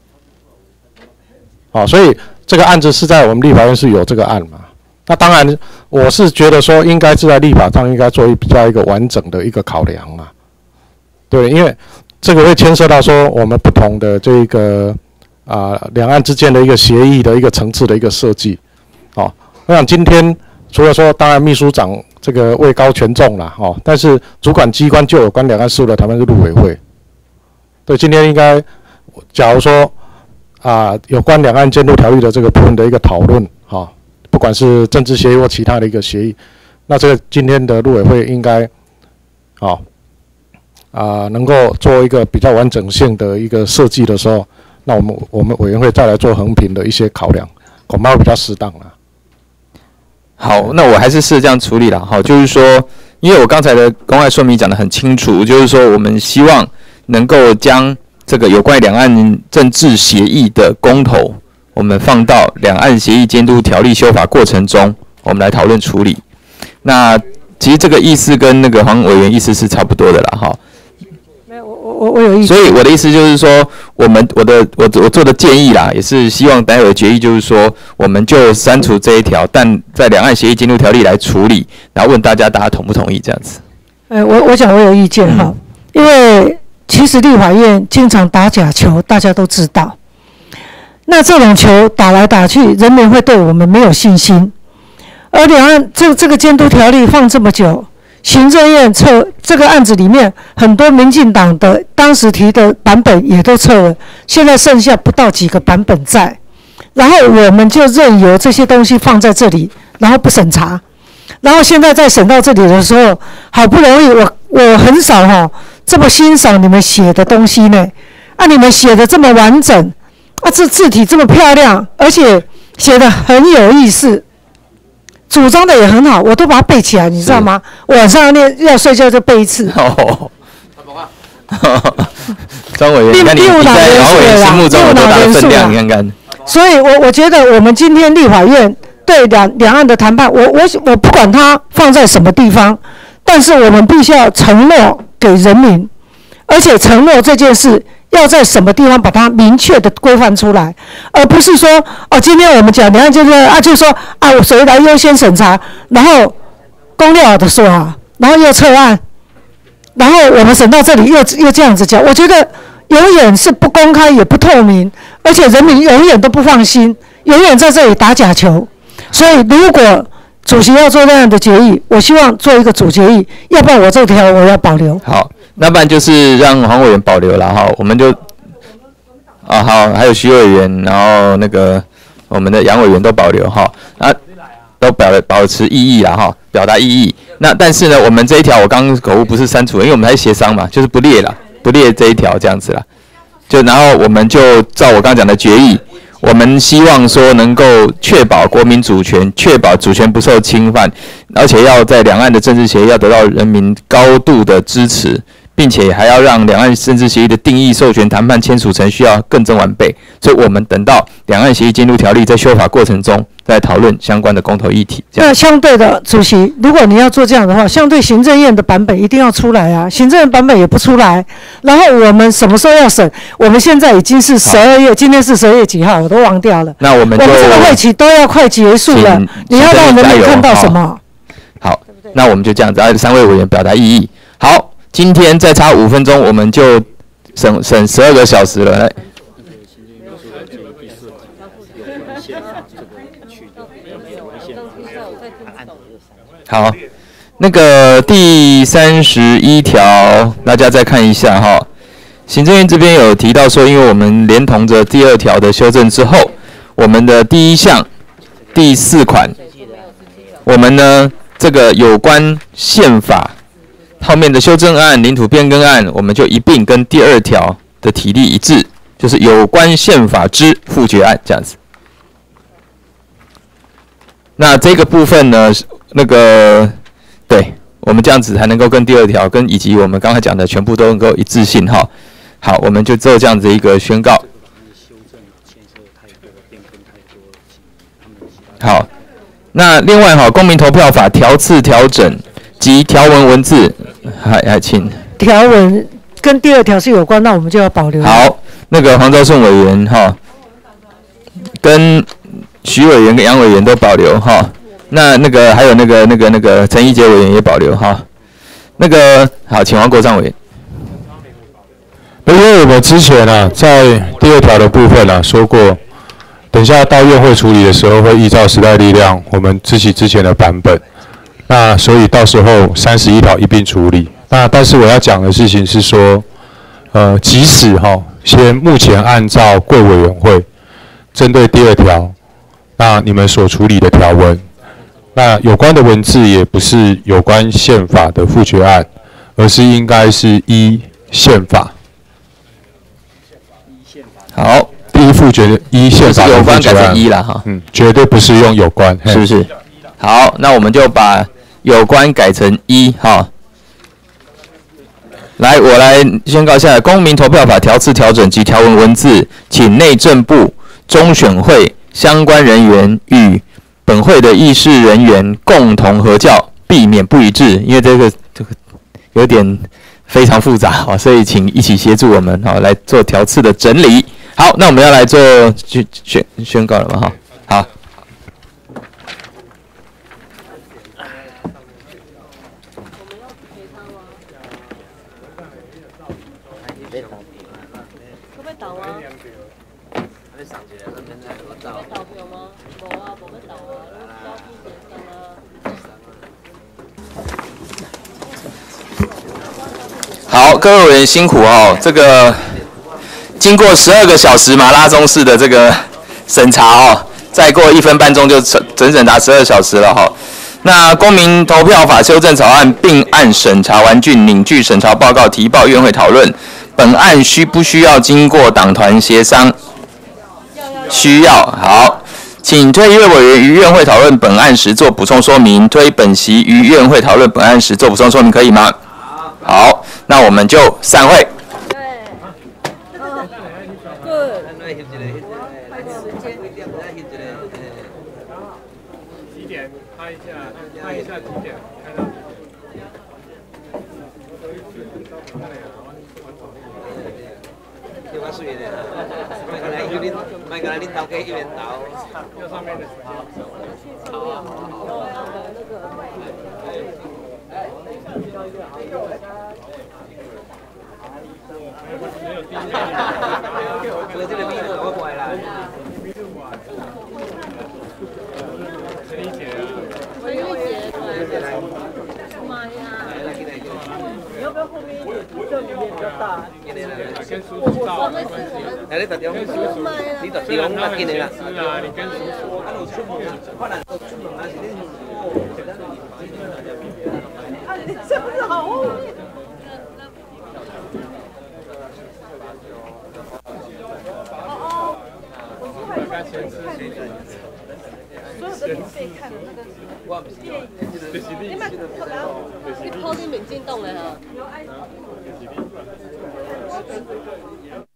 啊，好，所以这个案子是在我们立法院是有这个案嘛。那当然，我是觉得说应该是在立法上应该做一比较一个完整的一个考量嘛。对，因为这个会牵涉到说我们不同的这个啊两岸之间的一个协议的一个层次的一个设计。哦，我想今天除了说，当然秘书长。这个位高权重啦，哦，但是主管机关就有关两岸事务的台湾是陆委会。对，今天应该，假如说啊、呃，有关两岸监督条例的这个部分的一个讨论，哈、哦，不管是政治协议或其他的一个协议，那这个今天的陆委会应该，哦，啊、呃，能够做一个比较完整性的一个设计的时候，那我们我们委员会再来做衡平的一些考量，恐怕会比较适当啦。 好，那我还是试着这样处理了。好，就是说，因为我刚才的公开说明讲得很清楚，就是说我们希望能够将这个有关于两岸政治协议的公投，我们放到两岸协议监督条例修法过程中，我们来讨论处理。那其实这个意思跟那个黄委员意思是差不多的啦，哈。 我我有意思， 所以我的意思就是说，我们我的我我做的建议啦，也是希望待会的决议就是说，我们就删除这一条，但在两岸协议监督条例来处理，然后问大家大家同不同意这样子。 呃，我我想我有意见哈、嗯，因为其实立法院经常打假球，大家都知道。那这种球打来打去，人民会对我们没有信心。而两岸这这个监督条例放这么久。行政院撤这个案子里面，很多民进党的当时提的版本也都撤了，现在剩下不到几个版本在，然后我们就任由这些东西放在这里，然后不审查， 然后现在在审到这里的时候，好不容易我我很少哈、哦、这么欣赏你们写的东西呢，啊，你们写的这么完整，啊，这字体这么漂亮，而且写的很有意思，主张的也很好，我都把它背起来，你知道吗？晚上练要睡觉就背一次。哦张委员，你看你你在黄委员心目中有多大的分量？你看看。 所以我，我我觉得我们今天立法院对两两岸的谈判，我我我不管它放在什么地方，但是我们必须要承诺给人民，而且承诺这件事要在什么地方把它明确的规范出来，而不是说哦，今天我们讲两岸就是啊，就说啊，我谁来优先审查，然后公料的说啊，然后又撤案。然后我们审到这里又又这样子讲，我觉得永远是不公开也不透明，而且人民永远都不放心，永远在这里打假球。所以如果主席要做那样的决议，我希望做一个主决议，要不然我这条我要保留。 好，那不然就是让黄委员保留了哈，我们就啊好，还有徐委员，然后那个我们的杨委员都保留哈，啊都表保持异议啦哈，表达异议。那但是呢，我们这一条我刚刚口误不是删除，因为我们还协商嘛，就是不列啦，不列这一条这样子啦。就然后我们就照我刚刚讲的决议，我们希望说能够确保国民主权，确保主权不受侵犯，而且要在两岸的政治协议要得到人民高度的支持，并且还要让两岸政治协议的定义、授权、谈判、签署程序要更臻完备。所以我们等到两岸协议进入条例在修法过程中，再讨论相关的公投议题。 那相对的，主席，如果你要做这样的话，相对行政院的版本一定要出来啊，行政院版本也不出来。然后我们什么时候要审？我们现在已经是十二月，今天是十二月几号，我都忘掉了。 那我们就我们这个会期都要快结束了，你要让人民看到什么？ 好，那我们就这样子，啊，三位委员表达异议。好，今天再差五分钟，我们就审审十二个小时了。来。好，那个第三十一条，大家再看一下哈。行政院这边有提到说，因为我们连同着第二条的修正之后，我们的第一项第四款，我们呢这个有关宪法后面的修正案、领土变更案，我们就一并跟第二条的体例一致，就是有关宪法之复决案这样子。那这个部分呢，那个对我们这样子才能够跟第二条跟以及我们刚才讲的全部都能够一致性哈。好，我们就做这样子一个宣告。好，那另外哈，《公民投票法》条次调整及条文文字，还还请条文跟第二条是有关，那我们就要保留。 好，那个黄昭顺委员哈，跟徐委员跟杨委员都保留哈，那那个还有那个那个那个陈义杰委员也保留哈，那个好，请黄国昌委员。 因为我们之前啊，在第二条的部分啊说过，等下到院会处理的时候会依照时代力量我们自己之前的版本，那所以到时候三十一条一并处理。那但是我要讲的事情是说，呃，即使哈、哦，先目前按照贵委员会针对第二条。那你们所处理的条文，那有关的文字也不是有关宪法的复决案，而是应该是依宪法。 好， 第一复决依宪法的复决案， 改成依了哈， 嗯，绝对不是用有关， 是不是？好，那我们就把有关改成依哈。来，我来宣告一下《公民投票法》条次调整及条文文字，请内政部、中选会相关人员与本会的议事人员共同合校，避免不一致。因为这个这个有点非常复杂啊，所以请一起协助我们好来做条次的整理。好，那我们要来做宣宣宣告了吗？哈，好。好，各位委员辛苦哦。这个经过十二个小时马拉松式的这个审查哦，再过一分半钟就整整达十二小时了哈、哦。 那公民投票法修正草案并案审查完竣，拟具审查报告提报院会讨论。本案需不需要经过党团协商？需要。好，请推一位委员于院会讨论本案时做补充说明。推本席于院会讨论本案时做补充说明，可以吗？好，那我们就散会。 几点？拍一下，拍一下几点？看到。 叫我水的，卖过来叫恁，卖过来恁头家一边投。 要上面的时间。好啊，好啊。 我这个秘鲁我过来啦。 陈丽姐啊。 陈丽姐，妈呀！你要不要后面一点？这里面比较大。 跟叔叔到。 来，你特中，你特中较紧的啦。 是啊，你跟叔叔。 啊，有出门，可能出门还是恁哦， 啊，你是不是好后面？ 所有的免费看的那个电影，你们你跑你民进党的哈。